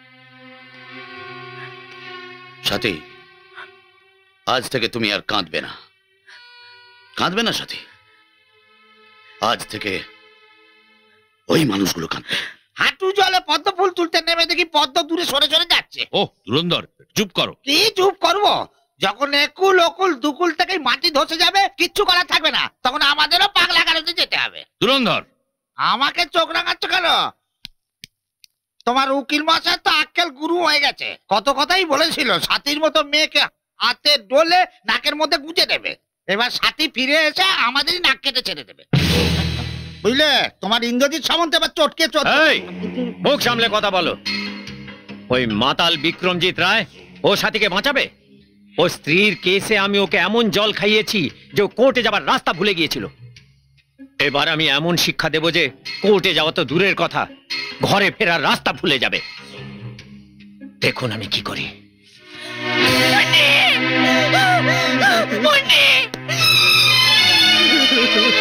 S: সাথী, আজ থেকে তুমি আর কাঁদবে না, কাঁদবে না সাথী। আজ থেকে ওই মানুষগুলো কাঁদবে।
J: হাঁটু জলে পদ্ম ফুল তুলতে নেমে দেখি পদ্ম দূরে সরে সরে যাচ্ছে।
I: ও ধুরন্ধর, চুপ করো।
J: কি চুপ করবো? যখন একুল ওকুল দুকুল থেকে মাটি ধসে যাবে, কিচ্ছু করার থাকবে না, তখন আমাদেরও পাগলা গারদে যেতে হবে।
I: ধুরন্ধর,
J: আমাকে চোখ রাঙাচ্ছ কেন? তোমার উকিল মশাই তো আক্কেল গুরু হয়ে গেছে। কত কথাই বলেছিল সাথীর মতো মেয়েকে হাতে ডোলে নাকের মধ্যে গুঁজে দেবে। এবার সাথী ফিরে এসে আমাদেরই নাক কেটে ছেড়ে দেবে, বুঝলে? তোমার ইন্দ্রজিৎ সামন্ত এবার চটকে
C: এই, মুখ সামলে কথা বলো। ওই মাতাল বিক্রমজিৎ রায় ও সাথীকে বাঁচাবে? ও স্ত্রীর কেসে আমি ওকে এমন জল খাইয়েছি যে ও কোর্টে যাবার রাস্তা ভুলে গিয়েছিল। এবার আমি এমন শিক্ষা দেব যে কোর্টে যাওয়া তো দূরের কথা, ঘরে ফেরার রাস্তা ভুলে যাবে। দেখুন আমি কি করি।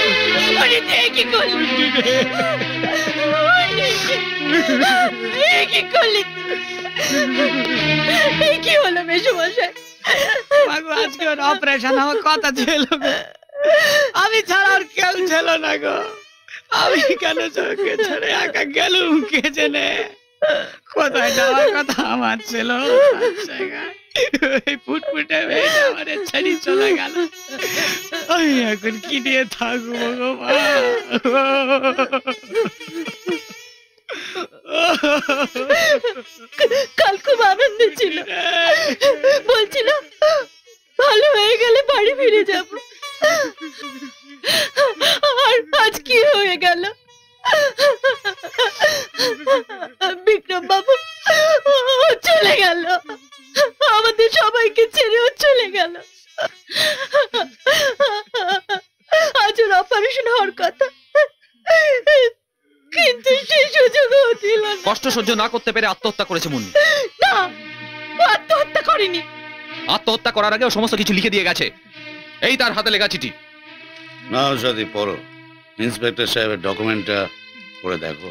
E: কি কি করলি? এই কি হলো মেসোমশাই?
Q: মাগো আজকে ওর অপারেশন হওয়ার কথা ছিল গো, আমি ছাড়া আর কেউ ছিল না গো। আমি কেন চোখে ছেড়ে একা গেলুম কে জানে? কোথায় যাওয়ার কথা আমার ছিল, ওই ফুটফুটে মেয়েটা আমারে ছেড়ে চলে গেল। আমি এখন কি দিয়ে থাকবো গো মা?
E: কাল খুব আনন্দে ছিল, বলছিল ভালো হয়ে গেলে বাড়ি ফিরে যাব। আর আজ কি হয়ে গেল? বিক্রম বাবু চলে গেল, আমাদের সবাইকে ছেড়েও চলে গেল। আজ ওর অপারেশন হওয়ার কথা, কিন্তু সেই সুযোগও দিল না।
O: কষ্ট সহ্য না করতে পেরে আত্মহত্যা করেছে মুন্নি।
E: না, আত্মহত্যা করেনি।
O: আত্মহত্যা করার আগেও সমস্ত কিছু লিখে দিয়ে গেছে, এই তার হাতে লেখা চিঠি।
S: নাও সাথী পড়ো, ইন্সপেক্টর সাহেবের ডকুমেন্টটা পড়ে দেখো।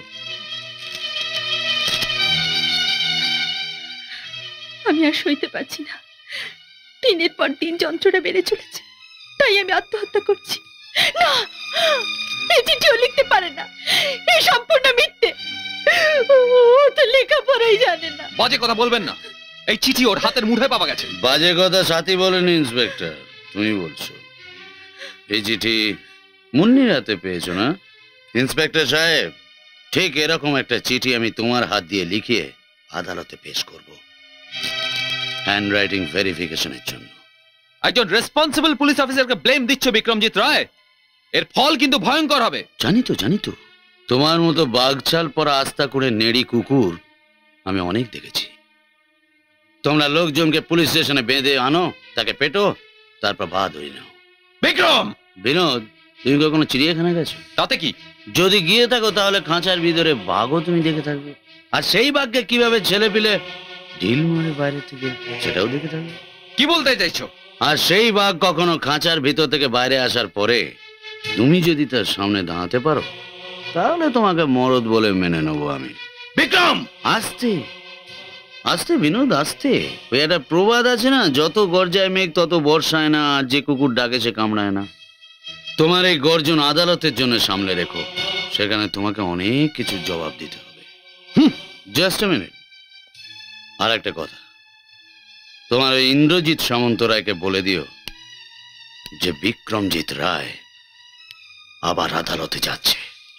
E: আমি আর সইতে পারছি না, দিনের পর দিন যন্ত্রণা বেড়ে চলেছে, তাই আমি আত্মহত্যা করছি। না, এই চিঠিও লিখতে পারে না, এই সম্পূর্ণ মিথ্যে। ও তো লেখাপড়াই জানে না।
O: বাজে কথা বলবেন না, এই চিঠি ওর হাতের মুঠোয় পাওয়া গেছে।
S: বাজে কথা সাথী বলেনি ইন্সপেক্টর, তুমি বলছো। এই চিঠি মুন্নির হাতে পেয়েছো না ইন্সপেক্টর সাহেব? ঠিক এরকম একটা চিঠি আমি তোমার হাত দিয়ে লিখিয়ে আদালতে পেশ করব, হ্যান্ডরাইটিং ভেরিফিকেশনের জন্য।
O: একজন রেসপন্সিবল পুলিশ অফিসারকে ব্লেম দিচ্ছ বিক্রমজিৎ রায়, এর ফল কিন্তু ভয়ঙ্কর হবে।
S: জানি তো তোমার মতো বাঘছাল পরা আস্থা করে নেড়ি কুকুর আমি অনেক দেখেছি। তোমরা লোকজনকে পুলিশ স্টেশনে বেঁধে আনো, তাকে পেটো, তারপর বাদ হয়ে নাও।
O: বিক্রম!
S: বিনোদ, তুমি কখনো চিড়িয়াখানা গেছো?
O: তাতে কি?
S: যদি গিয়ে থাকো তাহলে খাঁচার ভিতরে বাঘও তুমি দেখে থাকবে, আর সেই বাঘকে কিভাবে ছেলে পিলে ঢিল মারে বাইরে থেকে সেটাও দেখে থাকবে।
O: কি বলতে চাইছো?
S: আর সেই বাঘ কখনো খাঁচার ভিতর থেকে বাইরে আসার পরে তুমি যদি তার সামনে দাঁড়াতে পারো, তাহলে তোমাকে মরদ বলে মেনে নেবো আমি।
O: বিক্রম!
S: আস্তে আস্তে বিনোদ, আস্তে। ওই একটা প্রবাদ আছে না, যত গর্জায় মেঘ তত বর্ষায় না, আর যে কুকুর ডাকে সে কামড়ায় না। তোমার এই গর্জন আদালতের জন্য সামলে রেখো, সেখানে তোমাকে অনেক কিছু জবাব দিতে হবে। জাস্ট আ মিনিট, আর একটা কথা, তোমার ওই ইন্দ্রজিৎ সামন্ত রায়কে বলে দিও যে বিক্রমজিৎ রায় আবার আদালতে যাচ্ছে।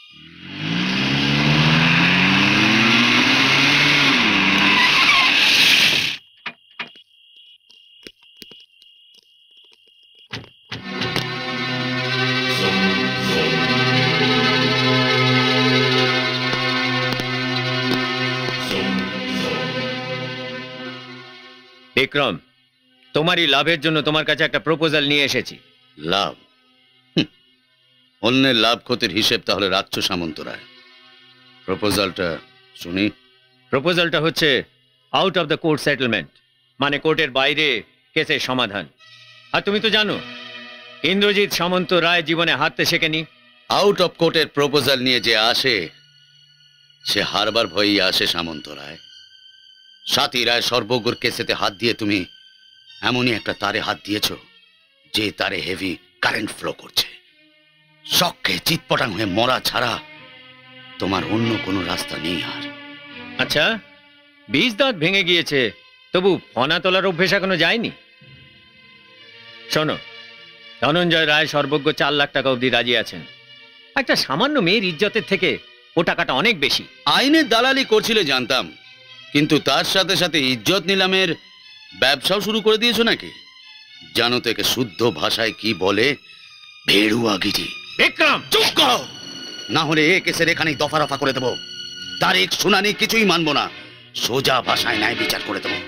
C: বিক্রম, তোমারই লাভের জন্য তোমার কাছে একটা প্রপোজাল নিয়ে এসেছি।
S: লাভ? অন্যের লাভ ক্ষতির হিসেব তাহলে রাখছো সামন্ত রায়। প্রপোজালটা শুনি।
C: প্রপোজালটা হচ্ছে out of the court settlement, মানে কোর্টের বাইরে কেসের সমাধান। আর তুমি তো জানো ইন্দ্রজিৎ সামন্ত রায় জীবনে হারতে শেখেনি।
S: আউট অফ কোর্টের প্রপোজাল নিয়ে যে আসে সে হারবার ভয়ই আসে সামন্ত রায়। সাথী রায় সর্বজ্ঞর কেসেতে হাত দিয়ে তুমি এমনই একটা তারে হাত দিয়েছ যে তারে হেভি কারেন্ট ফ্লো করছে। শখে চিৎপটাং হয়ে মরা ছাড়া তোমার অন্য কোনো রাস্তা নেই আর।
C: আচ্ছা, 20 দাঁত ভেঙে গিয়েছে, তবু ফনা তোলার অভ্যেস এখনো যায়নি। শোনো, ধনঞ্জয় রায় সর্বজ্ঞ 4 লাখ টাকা অবধি রাজি আছেন। একটা সামান্য মেয়ের ইজ্জতের থেকে ও টাকাটা অনেক বেশি।
S: আইনের দালালি করছিলে জানতাম, কিন্তু তার সাথে সাথে ইজ্জত নিলামের ব্যবসাও শুরু করে দিয়েছো নাকি? জানো তো একে শুদ্ধ ভাষায় কি বলে? ভেড়ুয়াগিরি।
C: বিক্রম,
S: চুপ করো, না হলে এ কেসের এখানেই দফা রফা করে দেবো। তারিখ শুনানি কিছুই মানবো না, সোজা ভাষায় ন্যায় বিচার করে দেবো।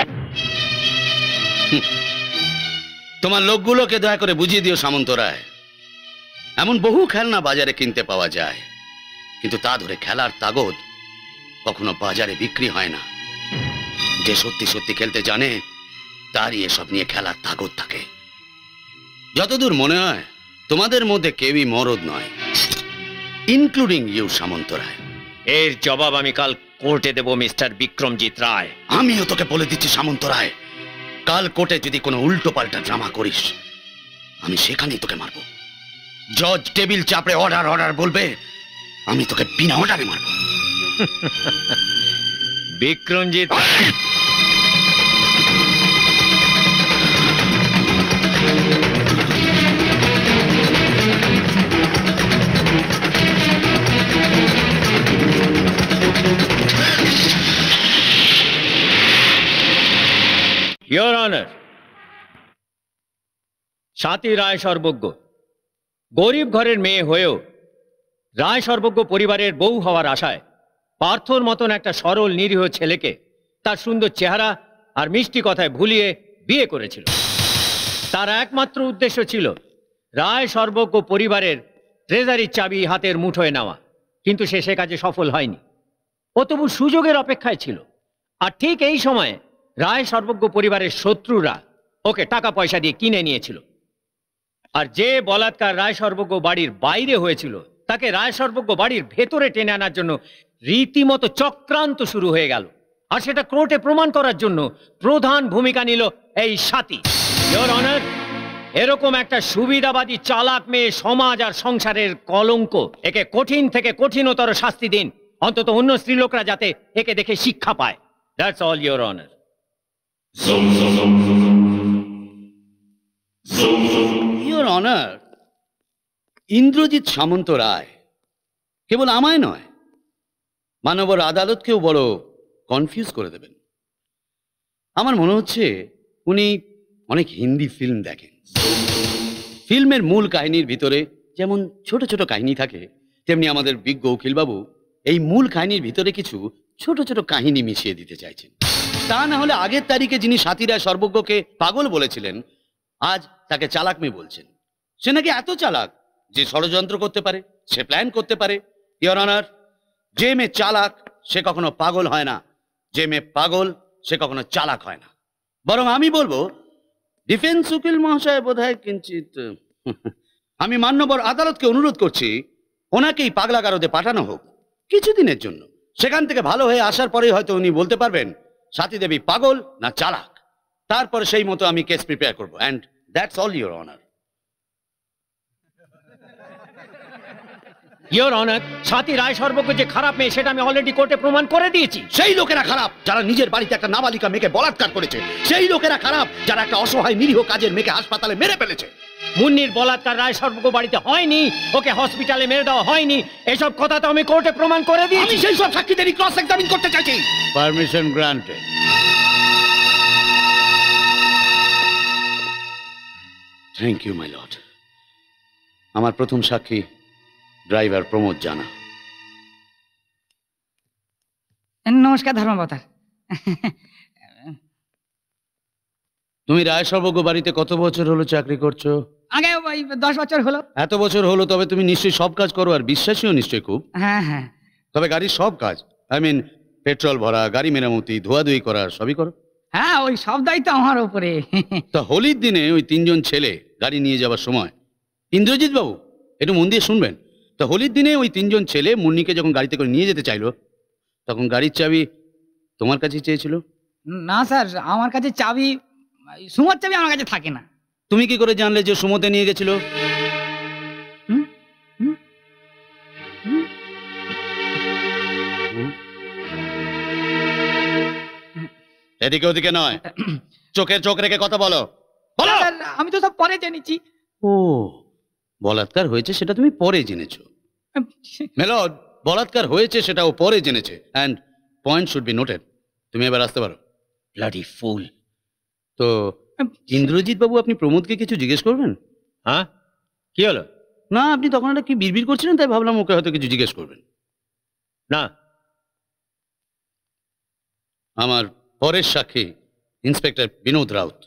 S: তোমার লোকগুলোকে দয়া করে বুঝিয়ে দিও সামন্ত রায়, এমন বহু খেলনা বাজারে কিনতে পাওয়া যায়, কিন্তু তা ধরে খেলার তাগদ কখনো বাজারে বিক্রি হয় না। যে সত্যি সত্যি খেলতে জানে তারই এসব নিয়ে খেলার তাগদ থাকে। যতদূর মনে হয় তোমাদের মধ্যে কেউই মরদ নয়, ইনক্লুডিং ইউ সামন্ত রায়।
C: এর জবাব আমি কাল কোর্টে দেব মিস্টার বিক্রমজিৎ রায়।
S: আমিও তোকে বলে দিচ্ছি সামন্ত রায়, কাল কোর্টে যদি কোনো উল্টো পাল্টা ড্রামা করিস আমি সেখানেই তোকে মারবো। জজ টেবিল চাপড়ে অর্ডার অর্ডার বলবে, আমি তোকে বিনা অর্ডারে মারবো।
C: বিক্রমজিৎ ইয়োর অনার, স্বাতী রায় সর্বজ্ঞ গরিব ঘরের মেয়ে হয়েও রায় সর্বজ্ঞ পরিবারের বউ হওয়ার আশায় পার্থর মতন একটা সরল নিরীহ ছেলেকে তার সুন্দর চেহারা আর মিষ্টি কথায় ভুলিয়ে বিয়ে করেছিল। তার একমাত্র উদ্দেশ্য ছিল রায় সর্বজ্ঞ পরিবারের ট্রেজারির চাবি হাতের মুঠোয় নেওয়া, কিন্তু সে কাজে সফল হয়নি। ও তবু সুযোগের অপেক্ষায় ছিল। আর ঠিক এই সময়ে রায় সর্বজ্ঞ পরিবারের শত্রুরা ওকে টাকা পয়সা দিয়ে কিনে নিয়েছিল। আর যে বলাৎকার রায় সর্বজ্ঞ বাড়ির বাইরে হয়েছিল তাকে রায় সর্বজ্ঞ বাড়ির ভেতরে টেনে আনার জন্য রীতিমতো চক্রান্ত শুরু হয়ে গেল। আর সেটা কোর্টে প্রমাণ করার জন্য প্রধান ভূমিকা নিল এই স্বাতী। ইয়োর অনার, এরকম একটা সুবিধাবাদী চালাক মেয়ে সমাজ আর সংসারের কলঙ্ক। একে কঠিন থেকে কঠিনতর শাস্তি দিন, অন্তত অন্য স্ত্রীলোকরা যাতে একে দেখে শিক্ষা পায়। That's all your honour.
S: Your honour, Indrajit Samanta Roy কেবল আমায় নয়, মানবর আদালতকেও বড় কনফিউজ করে দেবেন। আমার মনে হচ্ছে উনি অনেক হিন্দি ফিল্ম দেখেন। ফিল্মের মূল কাহিনীর ভিতরে যেমন ছোট ছোট কাহিনী থাকে, তেমনি আমাদের বিজ্ঞ উকিলবাবু এই মূল কাহিনীর ভিতরে কিছু ছোট ছোট কাহিনী মিশিয়ে দিতে চাইছেন। তা না হলে আগের তারিখে যিনি স্বাতী রায় সর্বজ্ঞকে পাগল বলেছিলেন আজ তাকে চালাক মেয়ে বলছেন। সে নাকি এত চালাক যে ষড়যন্ত্র করতে পারে, সে প্ল্যান করতে পারে। ইয়োর অনার, যে মেয়ে চালাক সে কখনো পাগল হয় না, যে মেয়ে পাগল সে কখনো চালাক হয় না। বরং আমি বলবো ডিফেন্স উকিল মহাশয় বোধহয় কিঞ্চিত আমি মান্যবর আদালতকে অনুরোধ করছি ওনাকেই পাগলাগারদে পাঠানো হোক কিছুদিনের জন্য। সেখান থেকে ভালো হয়ে আসার পরেই হয়তো উনি বলতে পারবেন স্বাতী দেবী পাগল না চালাক। তারপরে সেই মতো আমি কেস প্রিপেয়ার করবো। And that's all your honour.
C: Your honour, Swati Roy Sarbagya যে খারাপ মেয়ে সেটা আমি অলরেডি কোর্টে প্রমাণ করে দিয়েছি।
S: সেই লোকেরা খারাপ যারা নিজের বাড়িতে একটা নাবালিকা মেয়েকে বলাৎকার করেছে। সেই লোকেরা খারাপ যারা একটা অসহায় নিরীহ কাজের মেয়েকে হাসপাতালে মেরে ফেলেছে।
C: মুন্নির বলাৎকার রায় সর্বজ্ঞ বাড়িতে হয়নি, ওকে হসপিটালে মেরে দেওয়া হয়নি, এসব কথা তো আমি কোর্টে প্রমাণ করে দিয়েছি।
S: আমি সেই সব সাক্ষীদেরই ক্রস এক্সামিন করতে চাইছি। Permission granted. Thank you my lord. আমার প্রথম সাক্ষী ড্রাইভার প্রমোদ জানা।
Q: নমস্কার ধর্মাবতার।
S: তুমি রায় সর্বজ্ঞ বাড়িতে কত বছর হলো চাকরি করছো?
Q: আগে ওই 10 বছর হলো।
S: এত বছর হলো, তবে তুমি নিশ্চয়ই সব কাজ করো আর বিশ্বাসীও নিশ্চয়ই খুব।
Q: হ্যাঁ হ্যাঁ।
S: তবে গাড়ির সব কাজ, আই মিন পেট্রোল ভরা, গাড়ি মেরামতি, ধোয়াধুয়ি করা সবই করো?
Q: হ্যাঁ, ওই সব দায়িত্ব আমার উপরে।
S: তা হোলির দিনে ওই 3 জন ছেলে গাড়ি নিয়ে যাওয়ার সময়, ইন্দ্রজিৎ বাবু একটু মন দিয়ে শুনবেন, তা হোলির দিনে ওই 3 জন ছেলে মুন্নিকে যখন গাড়িতে করে নিয়ে যেতে চাইলো তখন গাড়ির চাবি তোমার কাছে চেয়েছিল?
Q: না স্যার, আমার কাছে চাবি, সুমোর চাবি আমার কাছে থাকে না।
S: তুমি কি করে জানলে যে সুমোতে নিয়ে গেছিল? এদিকে ওদিকে নয়, চোখের চোখ রেখে কথা বলো। বলো।
Q: আমি তো সব পরে জেনেছি।
S: ও, বলাৎকার হয়েছে সেটা তুমি পরে জেনেছো। মেলড, বলাৎকার হয়েছে সেটাও পরে জেনেছে। And point should be noted. তুমি এবার আসতে পারো। Bloody fool. তো ইন্দ্রজিৎ বাবু, আপনি প্রমোদকে কিছু জিজ্ঞেস করবেন?
C: হ্যাঁ, কি হলো?
S: না, আপনি তখন একটা কি বিড়বিড় করছিলেন, তাই ভাবলাম ওকে হয়তো কিছু জিজ্ঞেস করবেন।
C: না।
S: আমার পরের সাক্ষী ইন্সপেক্টর বিনোদ রাউত।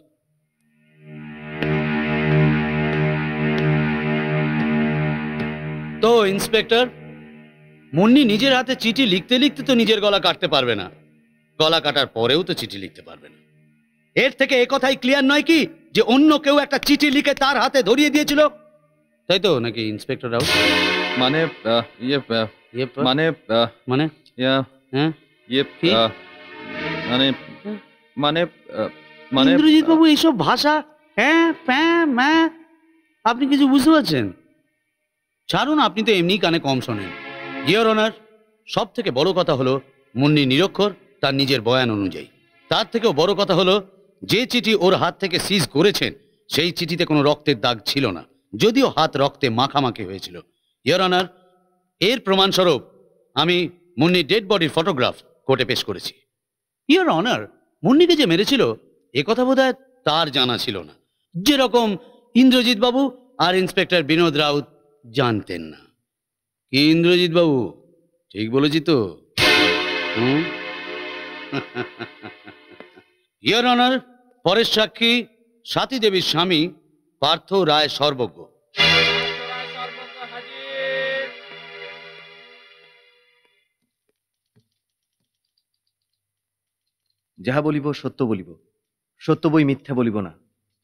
S: তো ইন্সপেক্টর, মুন্নি নিজের হাতে চিঠি লিখতে লিখতে তো নিজের গলা কাটতে পারবে না, গলা কাটার পরেও তো চিঠি লিখতে পারবে না। এর থেকে এ কথাই ক্লিয়ার নয় কি যে অন্য কেউ একটা চিঠি লিখে তার হাতে ধরিয়ে দিয়েছিল, তাই তো নাকি ইন্সপেক্টর রাউত?
O: মানে মানে
S: মানে হ্যাঁ,
O: ইয়ে মানে মানে মানে
S: ইন্দ্রজিৎ বাবু এইসব ভাষা হ্যাঁ প্যাঁ ম্যাঁ আপনি কিছু বুঝতে পারছেন? ছাড়ুন, আপনি তো এমনি কানে কম শোনেন। ইয়োর অনার, সব থেকে বড় কথা হলো মুন্নি নিরক্ষর তার নিজের বয়ান অনুযায়ী। তার থেকেও বড় কথা হলো যে চিঠি ওর হাত থেকে সিজ করেছেন সেই চিঠিতে কোনো রক্তের দাগ ছিল না, যদিও হাত রক্তে মাখামাখি হয়েছিল। ইয়োর অনার, এর প্রমাণস্বরূপ আমি মুন্নির ডেড বডির ফটোগ্রাফ কোর্টে পেশ করেছি। ইয়োর অনার, মুন্নিকে যে মেরেছিল এ কথা বোধহয় তার জানা ছিল না, যেরকম ইন্দ্রজিৎ বাবু আর ইন্সপেক্টর বিনোদ রাউত জানতেন না। কি ইন্দ্রজিৎ বাবু, ঠিক বলেছি তো? ইয়োর অনার, পরের সাক্ষী সাথী দেবীর স্বামী পার্থ রায় সর্বজ্ঞ।
H: যাহা বলিব সত্য বলিব, সত্য বই মিথ্যা বলিব না।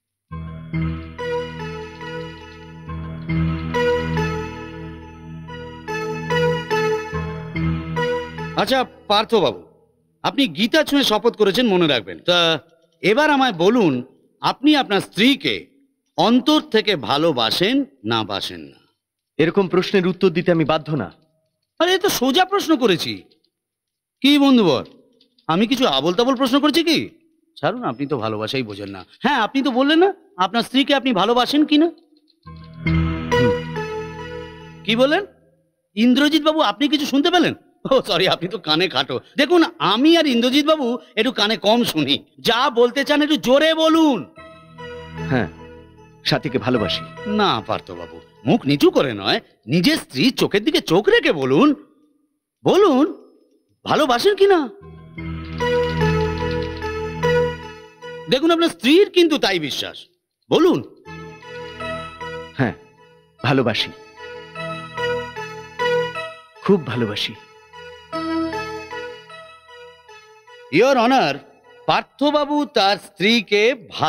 S: আচ্ছা পার্থ বাবু, আপনি গীতা ছুঁয়ে শপথ করেছেন, মনে রাখবেন। তা এবার আমায় বলুন, আপনি আপনার স্ত্রীকে অন্তর থেকে ভালোবাসেন না বাসেন না?
H: এরকম প্রশ্নের উত্তর দিতে আমি বাধ্য না।
S: আরে এ তো সোজা প্রশ্ন করেছি। কি বন্ধুবর, আমি কিছু আবোল তাবোল প্রশ্ন করেছি কি? ছাড়ুন, আপনি তো ভালোবাসাই বোঝেন না। হ্যাঁ, আপনি তো বললেন না আপনার স্ত্রীকে আপনি ভালোবাসেন কিনা। কি বললেন? ইন্দ্রজিৎ বাবু, আপনি কিছু শুনতে পেলেন? ও সরি, আপনি তো কানে খাটো। দেখুন, আমি আর ইন্দ্রজিৎ বাবু একটু কানে কম শুনি। যা বলতে চান একটু জোরে বলুন।
H: হ্যাঁ, সাথীকে ভালোবাসি।
S: না পার্থ বাবু, মুখ নিচু করে নয়, নিজের স্ত্রী চোখের দিকে চোখ রেখে বলুন। বলুন, ভালোবাসেন কিনা। দেখুন, আপনার স্ত্রীর কিন্তু তাই বিশ্বাস। বলুন।
H: হ্যাঁ, ভালোবাসি, খুব ভালোবাসি।
S: ইয়োর অনার, পার্থবাবু তার স্ত্রীকে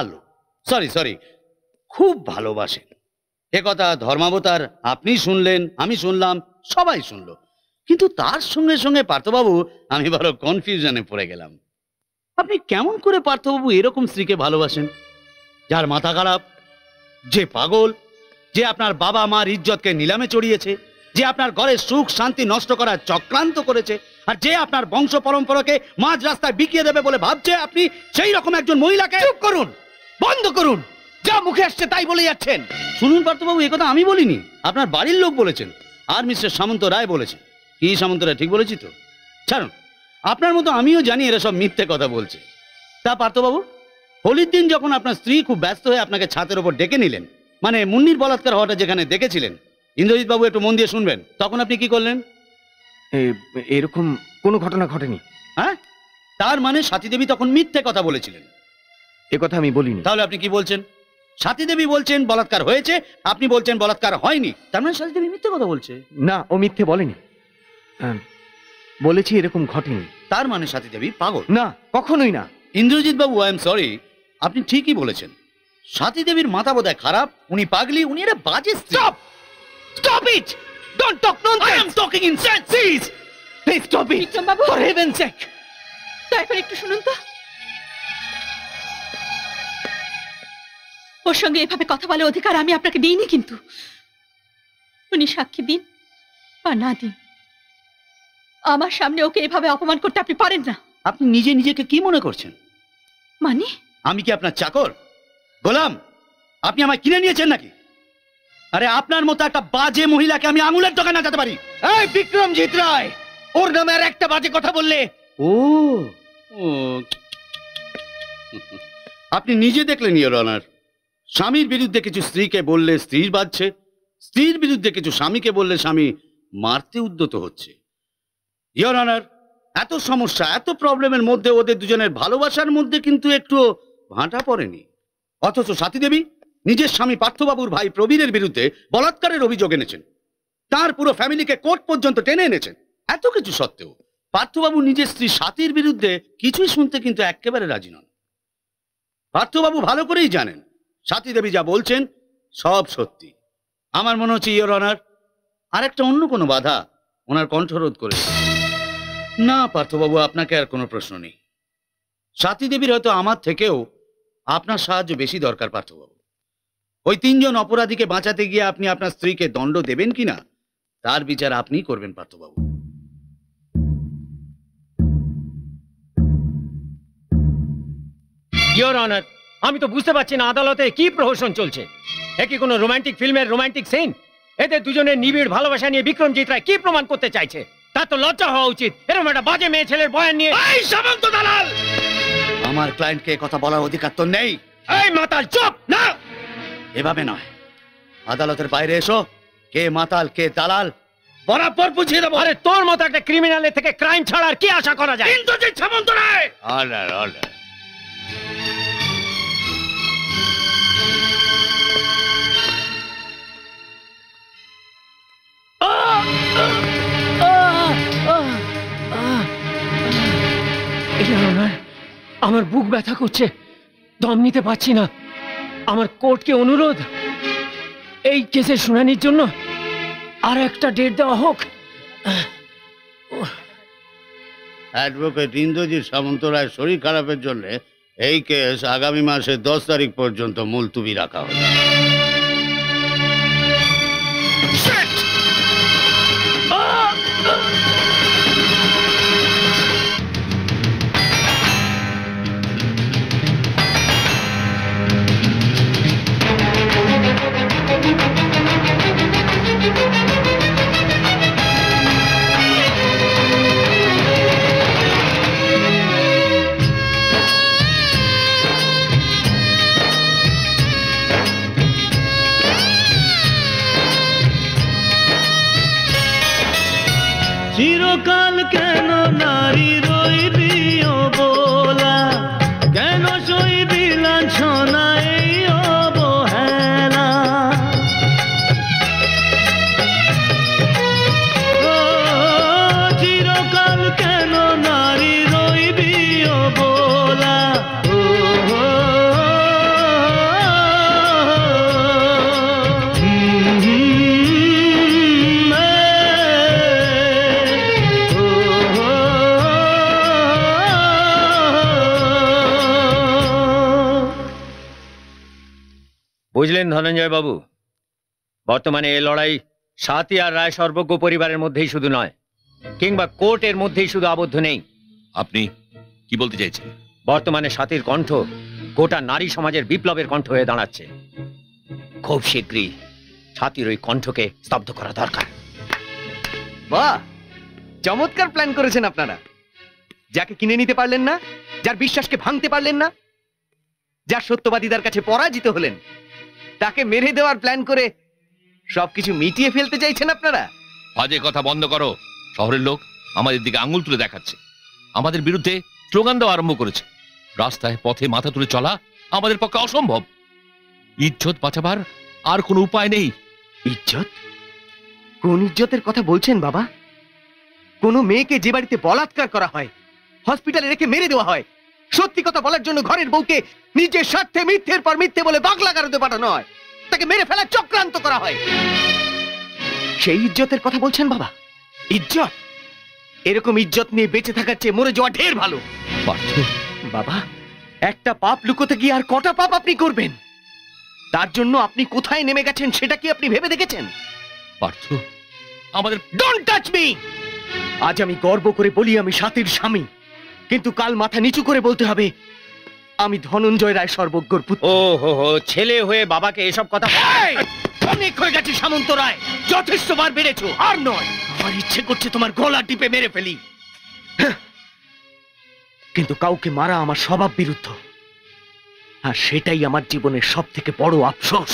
S: খুব ভালোবাসেন। এ কথা ধর্মাবতার আপনি শুনলেন, আমি শুনলাম, সবাই শুনলো। কিন্তু তার সঙ্গে সঙ্গে পার্থবাবু, আমি বড় কনফিউশনে পড়ে গেলাম। আপনি কেমন করে পার্থবাবু এরকম স্ত্রীকে ভালোবাসেন, যার মাথা খারাপ, যে পাগল, যে আপনার বাবা মার ইজ্জতকে নিলামে চড়িয়েছে, যে আপনার ঘরের সুখ শান্তি নষ্ট করার চক্রান্ত করেছে, আর যে আপনার বংশ পরম্পরাকে মাঝ রাস্তায় বিকিয়ে দেবে বলে ভাবছে, আপনি সেই রকম একজন মহিলাকে।
L: চুপ করুন, বন্ধ করুন, যা মুখে আসছে তাই বলে যাচ্ছেন।
S: শুনুন পার্থবাবু, এ কথা আমি বলিনি, আপনার বাড়ির লোক বলেছেন, আর মিস্টার সামন্ত রায় বলেছেন। কি সামন্ত রায়, ঠিক বলেছি তো? ছাড়ুন, আপনার মতো আমিও জানি এরা সব মিথ্যে কথা বলছে। তা পার্থবাবু, হোলির দিন যখন আপনার স্ত্রী খুব ব্যস্ত হয়ে আপনাকে ছাদের ওপর ডেকে নিলেন, মানে মুন্নির বলাৎকার হওয়াটা যেখানে দেখেছিলেন, ইন্দ্রজিৎ বাবু একটু মন দিয়ে শুনবেন, তখন আপনি কি করলেন?
H: এরকম কোনো ঘটনা ঘটেনি।
S: হ্যাঁ, তার মানে সাথী দেবী তখন মিথ্যে কথা বলেছিলেন।
H: এ কথা আমি বলিনি।
S: তাহলে আপনি কি বলছেন? সাথী দেবী বলছেন বলাৎকার হয়েছে, আপনি বলছেন বলাৎকার হয়নি। তার মানে সাথী দেবী মিথ্যে কথা বলছে।
H: না, ও মিথ্যে বলেনি, বলেছি এরকম ঘটেনি।
S: তার মানে সাথী দেবী পাগল।
H: না, কখনোই না।
S: ইন্দ্রজিৎ বাবু, আই এম সরি, আপনি ঠিকই বলেছেন। সাথী দেবীর মাথা বোধহয় খারাপ, উনি পাগলি, উনি একটা বাজে স্ত্রী।
L: Stop it! Don't talk nonsense! I am talking in sense! Please! Please stop it!
E: Vikram Babu,
L: For heaven's sake!
E: দয়া করে একটু শুনুন তো। ওর সঙ্গে এভাবে কথা বলার অধিকার আমি আপনাকে দিইনি, কিন্তু উনি সাক্ষী দিন বা না দিন, আমার সামনে ওকে এভাবে অপমান করতে আপনি পারেন না।
S: আপনি নিজে নিজেকে কি মনে করছেন?
E: মানে
S: আমি কি আপনার চাকর, গোলাম? আপনি আমায় কিনে নিয়েছেন নাকি? আরে আপনার মতো একটা বাজে মহিলাকে আমি আঙুলের দোকানে যেতে পারি?
L: এই বিক্রমজিৎ রায়, ওর নামে আর একটা বাজে কথা বললে।
S: ও আপনি নিজে দেখলেন ইয়োর অনার, স্বামীর বিরুদ্ধে কিছু স্ত্রীকে বললে স্ত্রীর বাজছে, স্ত্রীর বিরুদ্ধে কিছু স্বামীকে বললে স্বামী মারতে উদ্যত হচ্ছে। ইয়োর অনার, এত সমস্যা, এত প্রবলেমের মধ্যে ওদের দুজনের ভালোবাসার মধ্যে কিন্তু একটু ভাঁটা পড়েনি। অথচ সাথী দেবী নিজের স্বামী পার্থবাবুর ভাই প্রবীরের বিরুদ্ধে বলাৎকারের অভিযোগ এনেছেন, তার পুরো ফ্যামিলিকে কোর্ট পর্যন্ত টেনে এনেছেন। এত কিছু সত্ত্বেও পার্থবাবু নিজের স্ত্রী সাথীর বিরুদ্ধে কিছুই শুনতে কিন্তু একেবারে রাজি নন। পার্থবাবু ভালো করেই জানেন সাথী দেবী যা বলছেন সব সত্যি। আমার মনে হচ্ছে ইয়োর অনার, আরেকটা অন্য কোনো বাধা ওনার কণ্ঠরোধ করে। না পার্থবাবু, আপনাকে আর কোনো প্রশ্ন নেই। স্বাতী দেবীর হয়তো আমার থেকেও আপনার সাহায্য বেশি দরকার পার্থবাবু। ওই 3 জন অপরাধীকে বাঁচাতে গিয়ে আপনি আপনার স্ত্রীকে দণ্ড দেবেন কিনা তার বিচার আপনিই করবেন পার্থবাবু।
C: ইওর অনার, আমি তো বুঝতে পারছি না আদালতে কি প্রহসন চলছে। এ কি কোনো রোমান্টিক ফিল্মের রোমান্টিক সিন? এদের দুজনের নিবিড় ভালোবাসা নিয়ে বিক্রমজিৎ রায় কি প্রমাণ করতে চাইছে? তার তো লজ্জা হওয়া উচিত। এরকম একটা বাজে মেয়ে ছেলের বয়ান নিয়ে।
S: এই সামন্ত দালাল, আমার ক্লায়েন্টকে কথা বলার অধিকার তো নেই।
C: এই মাতাল, চুপ! না,
S: এভাবে নয়, আদালতের বাইরে এসো। কে মাতাল কে দালাল বরাবর বুঝিয়ে দেবো।
C: আরে তোর মতো একটা ক্রিমিনালের থেকে ক্রাইম ছাড়া আর কি আশা করা যায়?
S: ইন্দ্রজিৎ সামন্ত রায়। Order order.
C: আমার বুক ব্যথা করছে, দম নিতে পারছি না। আমার কোর্টকে অনুরোধ, এই কেসের শুনানির জন্য আর একটা ডেট দেওয়া হোক।
S: অ্যাডভোকেট ইন্দ্রজিৎ সামন্ত রায় শরীর খারাপের জন্য এই কেস আগামী মাসের 10 তারিখ পর্যন্ত মুলতুবি রাখা হবে।
N: চিরকাল কেন নারী রইবি অবলা, কেন সইবি লাঞ্ছনা এই অবহেলা। ও চিরকাল কেন নারী রইবি অবলা।
C: বুঝলেন ধনঞ্জয় বাবু, বর্তমানে এই লড়াই স্বাতী আর রায় সর্বজ্ঞ পরিবারের মধ্যেই শুধু নয়, কিংবা কোর্টের মধ্যেই শুধু আবদ্ধ নেই।
I: আপনি কি বলতে চাইছেন?
C: বর্তমানে স্বাতীর কণ্ঠ গোটা নারী সমাজের বিপ্লবের কণ্ঠ হয়ে দাঁড়াচ্ছে। খুব শীঘ্রই স্বাতীর ওই কণ্ঠকে স্তব্ধ করা দরকার।
H: বাহ, চমৎকার প্ল্যান করেছেন আপনারা। যাকে কিনে নিতে পারলেন না, যার বিশ্বাসকে ভাঙতে পারলেন না, যার সত্যবাদীদের কাছে পরাজিত হলেন, তাকে মেরে দেওয়ার প্ল্যান করে সবকিছু মিটিয়ে ফেলতে চাইছেন আপনারা।
I: বাজে কথা বন্ধ করো। শহরের লোক আমাদের দিকে আঙুল তুলে দেখাচ্ছে, আমাদের বিরুদ্ধে স্লোগান দেওয়া আরম্ভ করেছে। রাস্তায় পথে মাথা তুলে চলা আমাদের পক্ষে অসম্ভব। ইজ্জত বাঁচাবার আর কোনো উপায় নেই।
H: ইজ্জত? কোন ইজ্জতের কথা বলছেন বাবা? কোন মেয়েকে যে বাড়িতে বলাৎকার করা হয়, হসপিটালে রেখে মেরে দেওয়া হয়, সত্যি কথা বলার জন্য ঘরের বউকে নিজের স্বার্থে মিথ্যের পর মিথ্যে বলে বাগলা গারদে পাঠানো হয়, তাকে মেরে ফেলার চক্রান্ত করা হয়, সেই ইজ্জতের কথা বলছেন বাবা? ইজ্জত? এরকম ইজ্জত নিয়ে বেঁচে থাকার চেয়ে মরে যাওয়া ঢের ভালো। বাবা, একটা পাপ লুকোতে গিয়ে আর কটা পাপ আপনি করবেন? তার জন্য আপনি কোথায় নেমে গেছেন সেটা কি আপনি ভেবে দেখেছেন?
I: পার্থ, আমাদের
H: ডোন্ট টাচ মি। আজ আমি গর্ব করে বলি আমি স্বাতীর স্বামী, কিন্তু কাল মাথা নিচু করে বলতে হবে আমি ধনঞ্জয় রায় সর্বজ্ঞর পুত্র।
C: ও হো হো, ছেলে হয়ে বাবাকে এসব কথা।
H: অনেক হয়ে গেছে সামন্ত রায়, যথেষ্ট বার বেড়েছো, আর নয়। আমার ইচ্ছে করছে তোমার গলা টিপে মেরে ফেলি, কিন্তু কাউকে মারা আমার স্বভাব বিরুদ্ধ, আর সেটাই আমার জীবনের সব থেকে বড় আফসোস।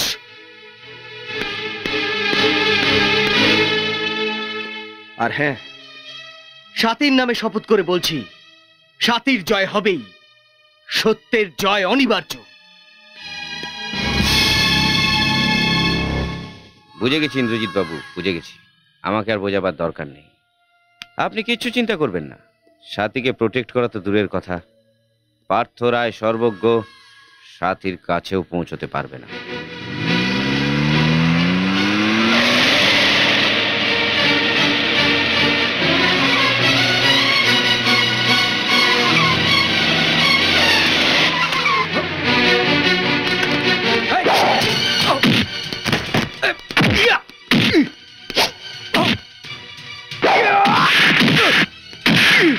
H: আর হ্যাঁ, স্বাতীর নামে শপথ করে বলছি, স্বাতীর জয় হবেই, সত্যের জয় অনিবার্য।
K: বুঝে গেছি ইন্দ্রজিৎ বাবু, বুঝে গেছি। আমাকে আর বোঝাবার দরকার নেই। আপনি কিচ্ছু চিন্তা করবেন না। স্বাতীকে প্রোটেক্ট করা তো দূরের কথা, পার্থ রায় সর্বজ্ঞ স্বাতীর কাছেও পৌঁছতে পারবে না।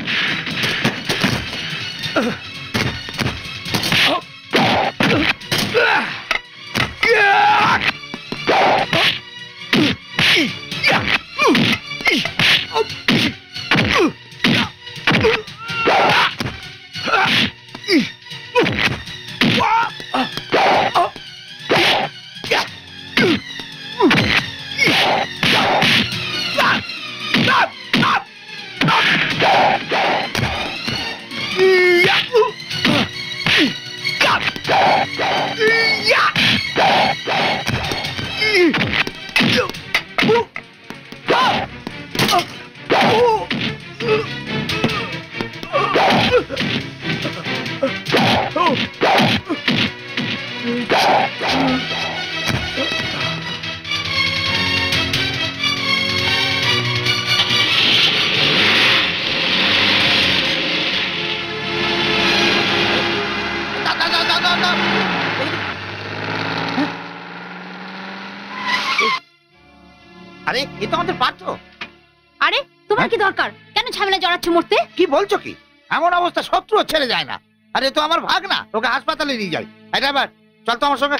J: আরে এ তো আমাদের পার্থ।
R: আরে তোমার কি দরকার? কেন ঝামেলা জড়াচ্ছ মরতে?
J: কি বলছো কি? এমন অবস্থা শত্রু ছেড়ে যায় না। আরে তো আমার ভাগ না, ওকে হাসপাতালে নিয়ে যাই। ড্রাইভার চল তো আমার সঙ্গে।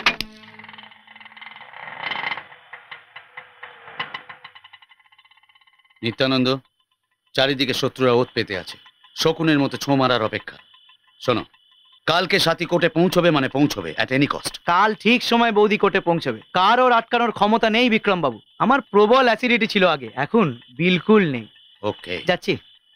S: নিত্যানন্দ, চারিদিকে শত্রুরা ওত পেতে আছে, শকুনের মতো ছোঁ মারার অপেক্ষা। শোনো, কালকে সাথী কোর্টে পৌঁছবে মানে পৌঁছবে অ্যাট এনি কস্ট।
L: কাল ঠিক সময় বৌদি কোর্টে পৌঁছবে। কার ওর আটকানোর ক্ষমতা নেই বিক্রম বাবু। আমার প্রবল অ্যাসিডিটি ছিল আগে, এখন বিলকুল নেই।
S: ওকে,
L: যাচ্ছি।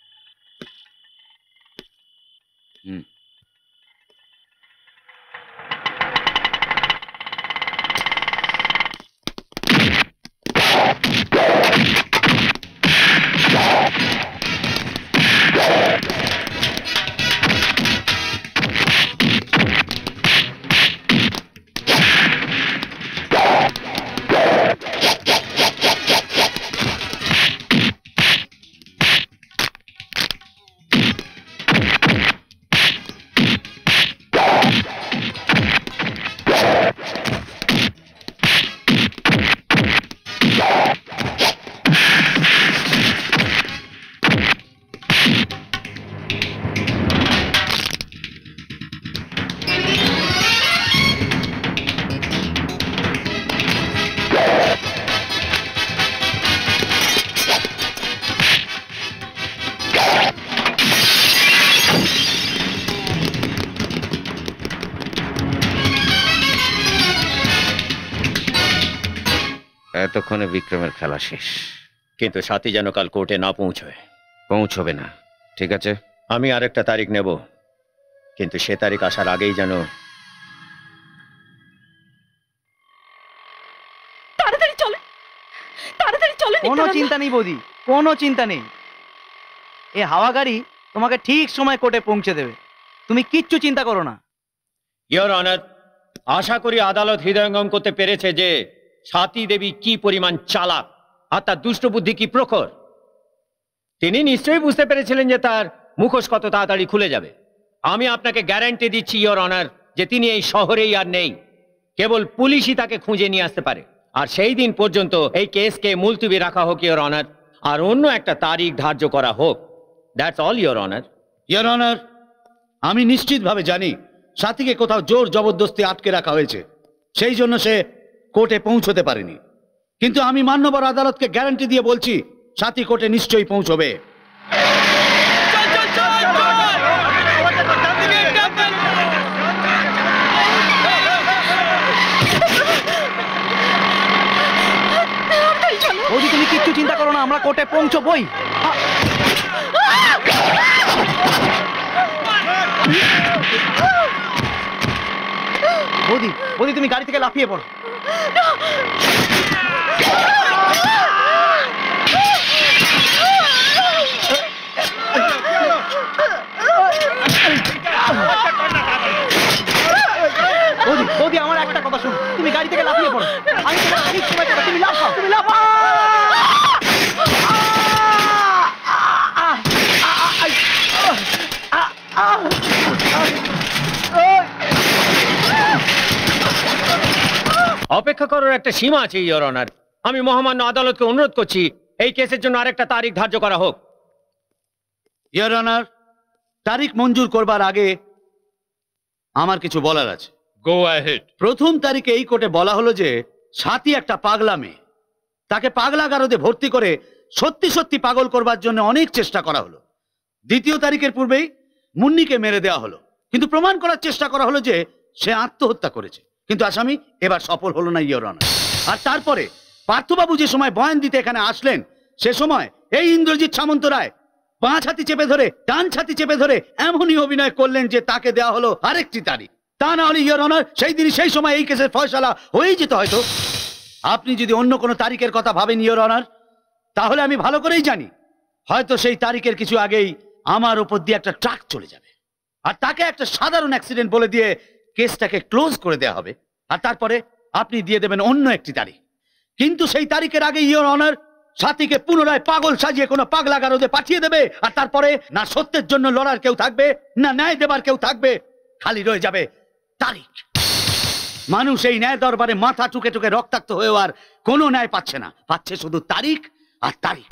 K: এতক্ষণে বিক্রমের খেলা শেষ,
C: কিন্তু সাথী যেন কাল কোর্টে না পৌঁছয়।
K: পৌঁছবে না, ঠিক আছে?
C: আমি আরেকটা তারিখ নেব, কিন্তু সে তারিখ আসার আগেই যেন।
E: তাড়াতাড়ি চলে, তাড়াতাড়ি চলে।
L: কোনো চিন্তা নেই বৌদি, কোনো চিন্তা নেই। এ হাওয়া গাড়ি তোমাকে ঠিক সময় কোর্টে পৌঁছে দেবে, তুমি কিচ্ছু চিন্তা করো না।
C: ইয়োর অনার, আশা করি আদালত হৃদয়ঙ্গম করতে পেরেছে যে সাথী দেবী কি পরিমাণ চালাক আর তার দুষ্ট বুদ্ধি কি প্রখর। তিনি নিশ্চয়ই বুঝতে পেরেছিলেন যে তার মুখোশ কত তাড়াতাড়ি খুলে যাবে। আমি আপনাকে গ্যারান্টি দিচ্ছি ইয়োর অনার যে তিনি এই শহরেই আর নেই, কেবল পুলিশই তাকে খুঁজে নিয়ে আসতে পারে। আর সেই দিন পর্যন্ত এই কেসকে মুলতবি রাখা হোক ইয়োর অনার, আর অন্য একটা তারিখ ধার্য করা হোক। That's all your honour.
S: Your honour, আমি নিশ্চিতভাবে জানি সাথীকে কোথাও জোর জবরদস্তি আটকে রাখা হয়েছে, সেই জন্য সে কোর্টে পৌঁছতে পারেনি। কিন্তু আমি মান্যবর আদালতকে গ্যারান্টি দিয়ে বলছি সাথী কোর্টে নিশ্চয়ই পৌঁছবে।
L: বৌদি তুমি কিচ্ছু চিন্তা করো না, আমরা কোর্টে পৌঁছবই। বৌদি, বৌদি তুমি গাড়ি থেকে লাফিয়ে পড়ো। বৌদি, বৌদি আমার একটা কথা শুনো, তুমি গাড়ি থেকে লাফিয়ে পড়ো। আমি তোমার ঠিক সময় করো, তুমি লাফাও, তুমি লাফাও।
C: অপেক্ষা করার একটা সীমা আছে ইয়োর অনার। আমি মহামান্য আদালতকে অনুরোধ করছি এই কেসের জন্য আরেকটা তারিখ ধার্য করা হোক।
S: ইয়োর অনার, তারিখ মঞ্জুর করবার আগে আমার কিছু বলার আছে।
F: Go ahead.
S: প্রথম তারিখে এই কোর্টে বলা হলো যে সাথী একটা পাগলা মেয়ে, তাকে পাগলাগারদে ভর্তি করে সত্যি সত্যি পাগল করবার জন্য অনেক চেষ্টা করা হলো। দ্বিতীয় তারিখের পূর্বেই মুন্নিকে মেরে দেওয়া হলো, কিন্তু প্রমাণ করার চেষ্টা করা হলো যে সে আত্মহত্যা করেছে, কিন্তু আসামি এবার সফল হলো না ইয়োর অনার। আর তারপরে পার্থবাবু যে সময় বয়ান দিতে এখানে আসলেন, সে সময় এই ইন্দ্রজিৎ সামন্ত রায় বাঁ ছাতি চেপে ধরে ডান ছাতি চেপে ধরে এমনই অভিনয় করলেন যে তাকে দেওয়া হলো আরেকটি তারিখ। তা না হলে ইয়োর অনার সেই দিনই সেই সময় এই কেসের ফয়সালা হয়েই যেত হয়তো। আপনি যদি অন্য কোনো তারিখের কথা ভাবেন ইয়োর অনার, তাহলে আমি ভালো করেই জানি হয়তো সেই তারিখের কিছু আগেই আমার উপর দিয়ে একটা ট্রাক চলে যাবে, আর তাকে একটা সাধারণ অ্যাক্সিডেন্ট বলে দিয়ে কেসটাকে ক্লোজ করে দেওয়া হবে, আর তারপরে আপনি দিয়ে দেবেন অন্য একটি তারিখ। কিন্তু সেই তারিখের আগে ইয়োর অনার সাথীকে পুনরায় পাগল সাজিয়ে কোনো পাগলাগারদে পাঠিয়ে দেবে, আর তারপরে না সত্যের জন্য লড়ার কেউ থাকবে, না ন্যায় দেবার কেউ থাকবে, খালি রয়ে যাবে তারিখ। মানুষ এই ন্যায় দরবারে মাথা টুকে টুকে রক্তাক্ত হয়েও আর কোনো ন্যায় পাচ্ছে না, পাচ্ছে শুধু তারিখ আর তারিখ।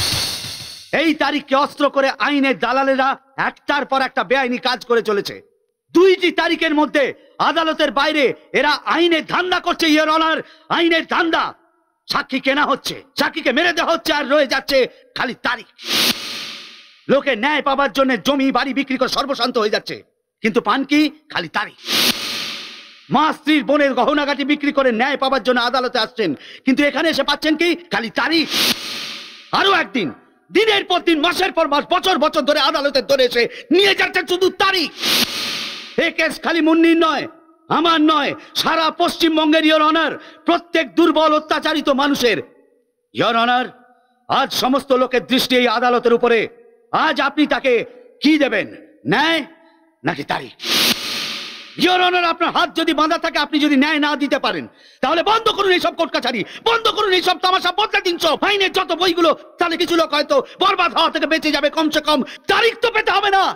S: এই তারিখকে অস্ত্র করে আইনের দালালেরা একটার পর একটা বেআইনি কাজ করে চলেছে। দুইটি তারিখের মধ্যে আদালতের বাইরে এরা আইনের ধান্দা করছে ইয়োর অনার, আইনের ধান্দা। সাক্ষী কেনা হচ্ছে, সাক্ষীকে মেরে দেওয়া হচ্ছে, আর রয়ে যাচ্ছে খালি তারিখ। লোকে ন্যায় পাবার জন্য জমি বাড়ি বিক্রি করে সর্বশান্ত হয়ে যাচ্ছে, কিন্তু পান কি? খালি তারিখ। মা স্ত্রীর বোনের গহনাগাটি বিক্রি করে ন্যায় পাবার জন্য আদালতে আসছেন, কিন্তু এখানে এসে পাচ্ছেন কি? খালি তারিখ। আরো একদিন, দিনের পর দিন, মাসের পর মাস, বছর বছর ধরে আদালতে ধরে এসে নিয়ে যাচ্ছেন শুধু তারিখ। এই কেস খালি মুন্নির নয়, আমার নয়, সারা পশ্চিমবঙ্গের ইয়োর অনার, প্রত্যেক দুর্বল অত্যাচারিত মানুষের। ইয়োর অনার, আজ সমস্ত লোকের দৃষ্টি এই আদালতের উপরে। আজ আপনি তাকে কি দেবেন, ন্যায় নাকি তারিখ? ইয়োর অনার, আপনার হাত যদি বাঁধা থাকে, আপনি যদি ন্যায় না দিতে পারেন, তাহলে বন্ধ করুন এইসব কোর্ট কাছারি, বন্ধ করুন এইসব তামাশা, বদলে দিন সব আইনের যত বইগুলো। তাহলে কিছু লোক হয়তো বরবাদ হওয়া থেকে বেঁচে যাবে, কমসে কম তারিখ তো পেতে হবে না।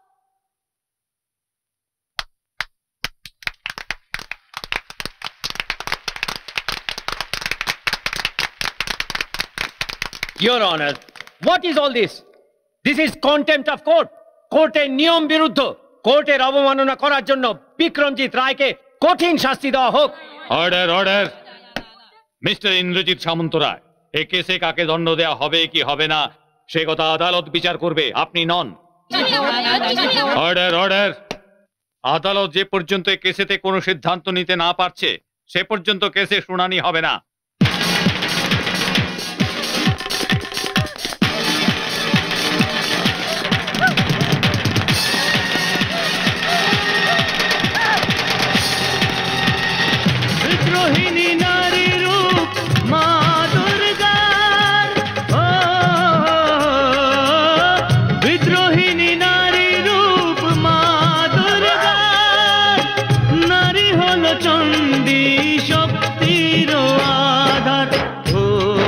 C: Your Honor, what is all this? This is contempt of court. কোর্টের নিয়ম বিরুদ্ধ। কোর্টের অবমাননা করার জন্য বিক্রমজিৎ রায়কে কঠিন শাস্তি দেওয়া হোক।
F: Order, order. Mister Indrajit Samanta Roy, এই কেসে কাকে দণ্ড দেওয়া হবে কি হবে না সে কথা আদালত বিচার করবে, আপনি নন। Order, order. আদালত যে পর্যন্ত এই কেসেতে কোনো সিদ্ধান্ত নিতে না পারছে, সে পর্যন্ত কেসে শুনানি হবে না।
N: বিদ্রোহিনী নারী রূপ মা দুর্গার, ও বিদ্রোহিনী নারী রূপ মা দুর্গার, নারী হলো চণ্ডী শক্তির আধার। ও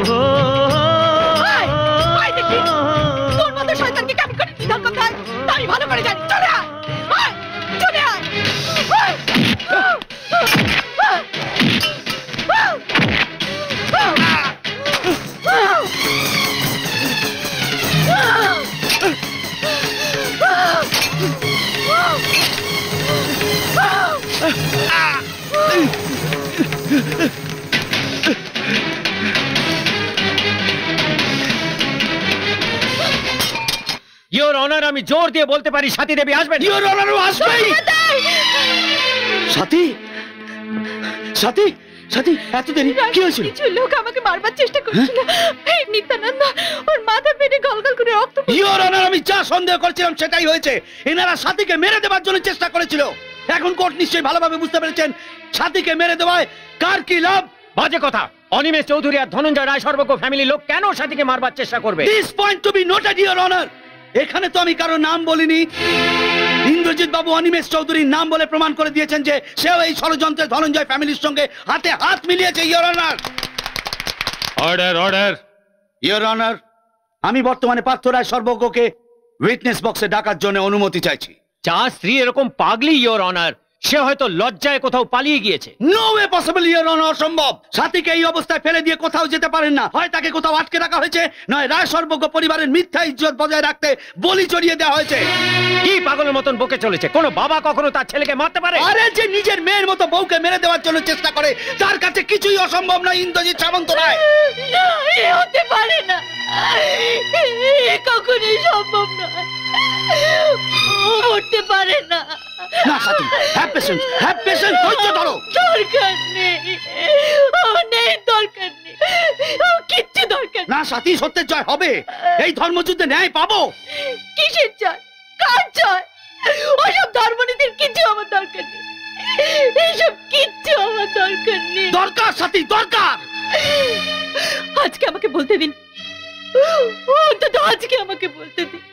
E: তোর মতো শয়তানকে কামি করে নিধন করতে হয় তা আমি ভালো করে জানি। চলে আয়, আয়, চলে আয়।
C: ইয়োর অনার, আমি জোর দিয়ে বলতে পারি সাথী দেবী আসবেন।
S: ইয়োর অনারও আসবেই। সাথী, সাথী, সাথী, এত দেরি কি হয়েছিল?
E: কিছু লোক আমাকে মারবার চেষ্টা করছিল। এই নিত্যানন্দ, ওর মাথা ফেটে গলগল করে রক্ত পড়ছে।
S: ইয়োর অনার, আমি যা সন্দেহ করছিলাম সেটাই হয়েছে। এনারা সাথীকে মেরে দেওয়ার জন্য চেষ্টা করেছিল। এখন কোর্ট নিশ্চয়ই ভালোভাবে বুঝতে পেরেছেন সাথীকে মেরে দেওয়ায় কার কি লাভ।
C: বাজে কথা। অনিমেষ চৌধুরী আর ধনঞ্জয় রায় সর্বজ্ঞ ফ্যামিলি লোক কেন সাথীকে মারবার চেষ্টা করবে?
S: This point to be noted your honour. এখানে তো আমি কারো নাম বলিনি। ইন্দ্রজিৎ বাবু অনিমেষ চৌধুরীর নাম বলে প্রমাণ করে দিয়েছেন যে সেও এই ষড়যন্ত্রে ধনঞ্জয় ফ্যামিলির সঙ্গে হাতে হাত মিলিয়েছে your honour.
F: Order, order.
S: Your honour, আমি বর্তমানে পার্থ রায় সর্বজ্ঞকে উইটনেস বক্সে ডাকার জন্য অনুমতি চাইছি।
C: যা স্ত্রী এরকম পাগলি ইয়োর অনার, সে হয়তো লজ্জায় কোথাও পালিয়ে গিয়েছে।
T: No way possible your honour, অসম্ভব। সাথীকে এই অবস্থায় ফেলে দিয়ে কোথাও যেতে পারেন না। হয় তাকে কোথাও আটকে রাখা হয়েছে, নয় রায় সর্বজ্ঞ পরিবারের মিথ্যা ইজ্জত বজায় রাখতে বলি চড়িয়ে দেওয়া হয়েছে।
C: কি পাগলের মতন বকে চলেছে? কোনো বাবা কখনো তার ছেলেকে মারতে পারে?
T: আরে যে নিজের মেয়ের মতো বউকে মেরে দেওয়ার জন্য চেষ্টা করে, তার কাছে কিছুই অসম্ভব নয় ইন্দ্রজিৎ সামন্ত রায়।
E: না, এ হতে পারে না, এ কখনোই সম্ভব নয়। ও মরতে পারে না।
T: না সাথী, হ্যাভ পেশেন্স, ধৈর্য ধরো।
E: দরকার নেই, আমার নেই, দরকার নেই, কিচ্ছু দরকার
T: না সাথী, সত্যের জয় হবে। এই ধর্মযুদ্ধে ন্যায় পাবো।
E: কিসের জয়? কার জয়? ওসব ধর্মনীতির কিছু আমার দরকার নেই, এইসব কিচ্ছু আমার দরকার নেই।
T: দরকার সাথী, দরকার।
E: আজকে আমাকে বলতে দিন, অন্তত আজকে আমাকে বলতে দিন।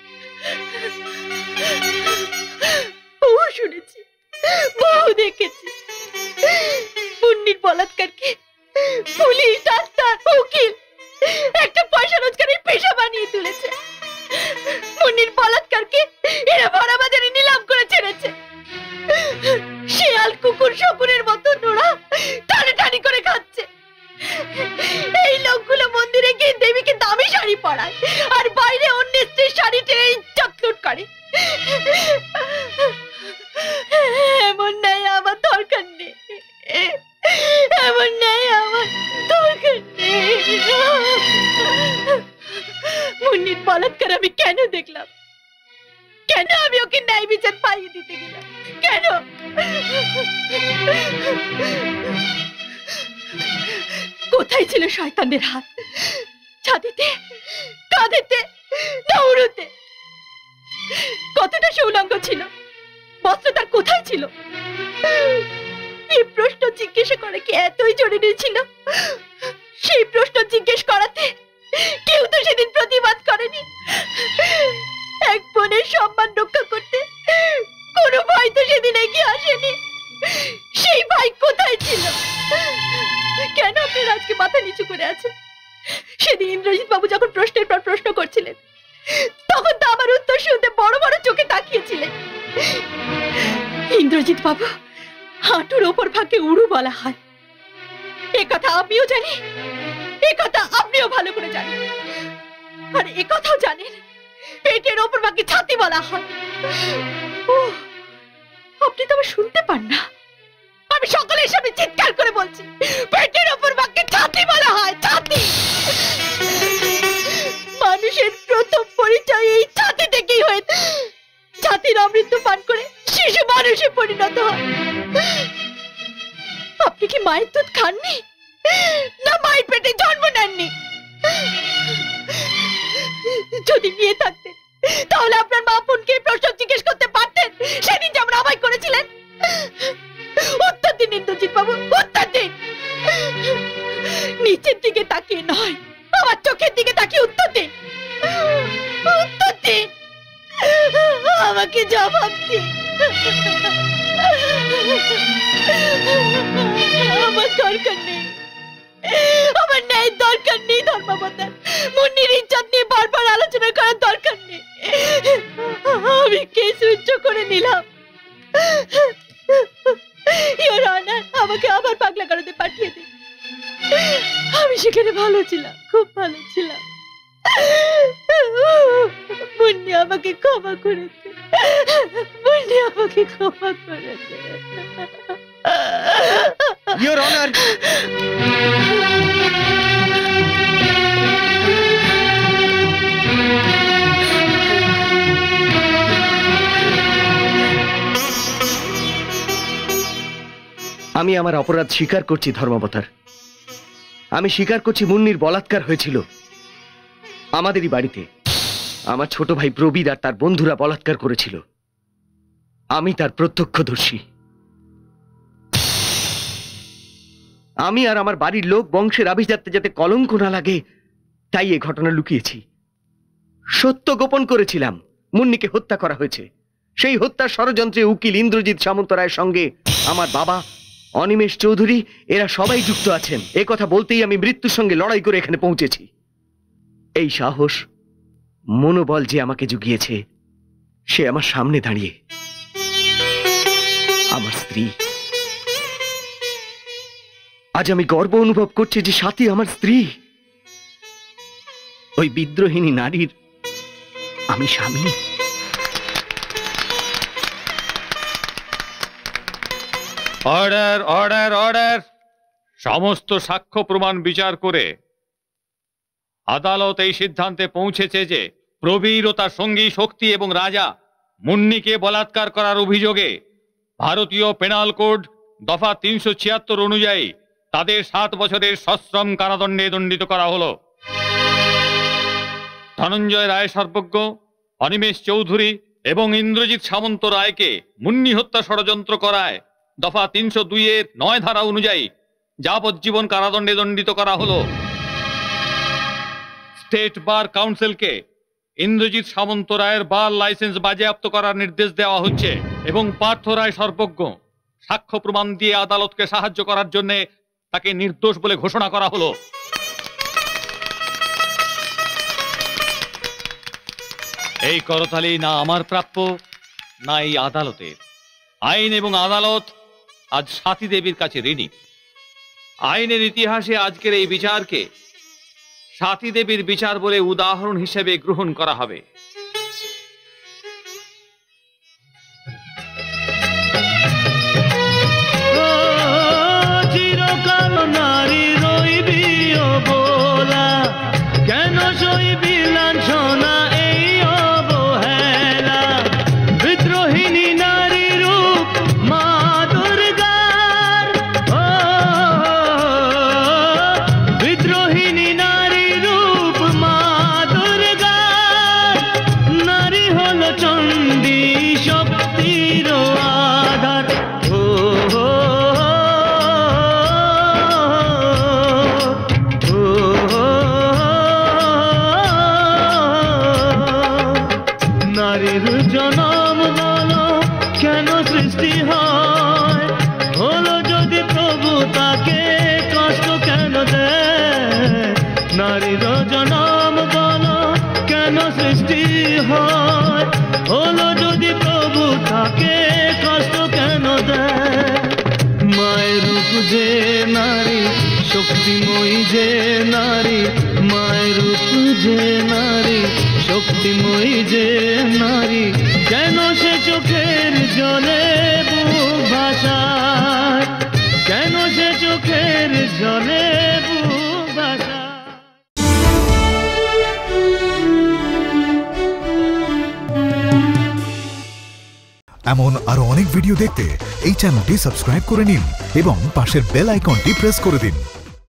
E: বহু শুনেছি, বহু দেখেছি, মুন্নির বলাৎকারকে পুলিশ, ডাক্তার, উকিল একটা পয়সা রোজগারের পেশা বানিয়ে তুলেছে। মুন্নির বলাৎকারকে এরা ভরা বাজারে নিলাম করে ছেড়েছে। শিয়াল, কুকুর, শকুনের মতো নোড়া টানাটানি করে খাচ্ছে। এই লোকগুলো মন্দিরে গিয়ে দেবীকে দামি শাড়ি পরায়, আর বাইরে অন্য স্ত্রীর শাড়ি টেনে ইজ্জত লুট করে। এমন নাই আমার দরকার নেই, এমন নাই আমার দরকার নেই। মুন্নির বলাৎকার আমি কেন দেখলাম? কেন আমি ওকে ন্যায় বিচার পাইয়ে দিতে গেলাম? কেন? কোথায় ছিল শয়তানের হাত? ছাতিতে, কাঁধেতে, দৌড়তে? কতটা সে উলঙ্গ ছিল? বস্ত্র তার কোথায় ছিল? এই প্রশ্ন জিজ্ঞেস করা কি এতই জরুরি ছিল? সেই প্রশ্ন জিজ্ঞেস করাতে কেউ তো সেদিন প্রতিবাদ করেনি। এক বোনের সম্মান রক্ষা করতে কোনো ভাই তো সেদিন এগিয়ে আসেনি। সেই ভাই কোথায় ছিল? কেন আপনারা আজকে মাথা নিচু করে আছেন? সেদিন ইন্দ্রজিৎ বাবু যখন প্রশ্নের পর প্রশ্ন করছিলেন, তখন তো আমার উত্তর শুনতে বড় বড় চোখে তাকিয়েছিলেন। ইন্দ্রজিৎ বাবু হাঁটুর ওপর ভাগে উড়ু বলা হয়, এ কথা আমিও জানি, এ কথা আপনিও ভালো করে জানেন। আর এ কথাও জানেন পেটের ওপর ভাগে ছাতি বলা হয়। ও, আপনি তো আবার শুনতে পান না? আমি সকলের সামনে চিৎকার করে বলছি, পেটের ওপর ভাগে ছাতি বলা হয়, ছাতি। মানুষের প্রথম পরিচয় এই ছাতি থেকেই হয়ে। ছাতির অমৃত পান করে শিশু মানুষে পরিণত হয়। আপনি কি মায়ের দুধ খাননি, না মায়ের পেটে জন্ম নেননি? যদি নিয়ে থাকতেন তাহলে আপনার মা বোনকে প্রশ্ন জিজ্ঞেস করতে পারতেন, সেদিন যেমন আমায় করেছিলেন। উত্তর দিন ইন্দ্রজিৎ বাবু, উত্তর দিন। নিচের দিকে তাকিয়ে নয়, আমার চোখের দিকে তাকিয়ে উত্তর দিন, উত্তর দিন, আমাকে জবাব দিন। আমার দরকার নেই, আমার ন্যায় দরকার নেই ধর্মাবতার। মুন্নির ইজ্জত নিয়ে বারবার আলোচনা করার দরকার নেই। আমি কেস উচ্চ করে নিলাম। ইওর অনার, আমাকে আবার পাগলা গারদে পাঠিয়ে দিন। আমি সেখানে ভালো ছিলাম, খুব ভালো ছিলাম। মুন্নি আমাকে ক্ষমা করেছে, মুন্নি আমাকে ক্ষমা করেছে।
H: ইওর অনার, আমি আমার অপরাধ স্বীকার করছি ধর্মাবতার। আমি স্বীকার করছি মুন্নির বলাৎকার হয়েছিল আমাদেরই বাড়িতে। আমার ছোট ভাই প্রবীর আর তার বন্ধুরা বলাৎকার করেছিল। আমি তার প্রত্যক্ষদর্শী। আমি আর আমার বাড়ির লোক বংশের আভিজাত্যে যাতে কলঙ্ক না লাগে, তাই এই ঘটনা লুকিয়েছি। সত্য গোপন করেছিলাম, মুন্নিকে হত্যা করা হয়েছে। সেই হত্যার ষড়যন্ত্রে উকিল ইন্দ্রজিৎ সামন্ত রায়ের সঙ্গে আমার বাবা অনিমেষ চৌধুরী এরা সবাই যুক্ত আছেন। এ কথা বলতেই আমি মৃত্যুর সঙ্গে লড়াই করে এখানে পৌঁছেছি। এই সাহস, মনোবল যে আমাকে জুগিয়েছে, সে আমার সামনে দাঁড়িয়ে। আমার স্ত্রী। আজ আমি গর্ব অনুভব করছি যে সাথী আমার স্ত্রী। ওই বিদ্রোহিণী নারীর আমি স্বামী।
F: Order order order. সমস্ত সাক্ষ্য প্রমাণ বিচার করে আদালত এই সিদ্ধান্তে পৌঁছেছে যে প্রবীর ও তার সঙ্গী শক্তি এবং রাজা মুন্নিকে বলাৎকার করার অভিযোগে ভারতীয় পেনাল কোড দফা 376 অনুযায়ী তাদের 7 বছরের সশ্রম কারাদণ্ডে দণ্ডিত করা হলো। ধনঞ্জয় রায় সর্বজ্ঞ, অনিমেষ চৌধুরী এবং ইন্দ্রজিৎ সামন্ত রায়কে মুন্নি হত্যা ষড়যন্ত্র করায় দফা 302 9 ধারা অনুযায়ী যাবজ্জীবন কারাদণ্ডে দণ্ডিত করা হলো। স্টেট বার কাউন্সিলকে ইন্দ্রজিৎ সামন্ত রায়ের বার লাইসেন্স বাজেয়াপ্ত করার নির্দেশ দেওয়া হচ্ছে এবং পার্থ রায় সর্বজ্ঞ সাক্ষ্য প্রমাণ দিয়ে আদালতকে সাহায্য করার জন্য তাকে নির্দোষ বলে ঘোষণা করা হলো। এই করতালি না আমার প্রাপ্য না এই আদালতের। আইন এবং আদালত আজ সাথী দেবীর কাছে ঋণী। আইনের ইতিহাসে আজকের এই বিচারকে সাথী দেবীর বিচার বলে উদাহরণ হিসেবে গ্রহণ করা হবে।
N: চিরকাল নারী রইবি অবলা, কেন সইবি লাঞ্ছনা এই অবহেলা। বিদ্রোহিণী নারী রূপ মা দুর্গার, বিদ্রোহিণী নারী রূপ মা দুর্গার। নারী হলো চণ্ডী শক্তির আধার। নারীর জনম বলো কেন সৃষ্টি হয়, হলো যদি প্রভু তাকে কষ্ট কেন দেয়। নারীর জনম বলো কেন সৃষ্টি হয়, হলো যদি প্রভু তাকে কষ্ট কেন দেয়। মায়ের রূপ যে নারী শক্তিময়ী যে নারী, মায়ের রূপ যে নারী শক্তিময়ী যে নারী, কেন সে চোখের জলে বুক ভাসায়, কেন সে চোখের জলে বুক ভাসায়।
U: এমন আরো অনেক ভিডিও দেখতে এই চ্যানেলটি সাবস্ক্রাইব করে নিন এবং পাশের বেল আইকনটি প্রেস করে দিন।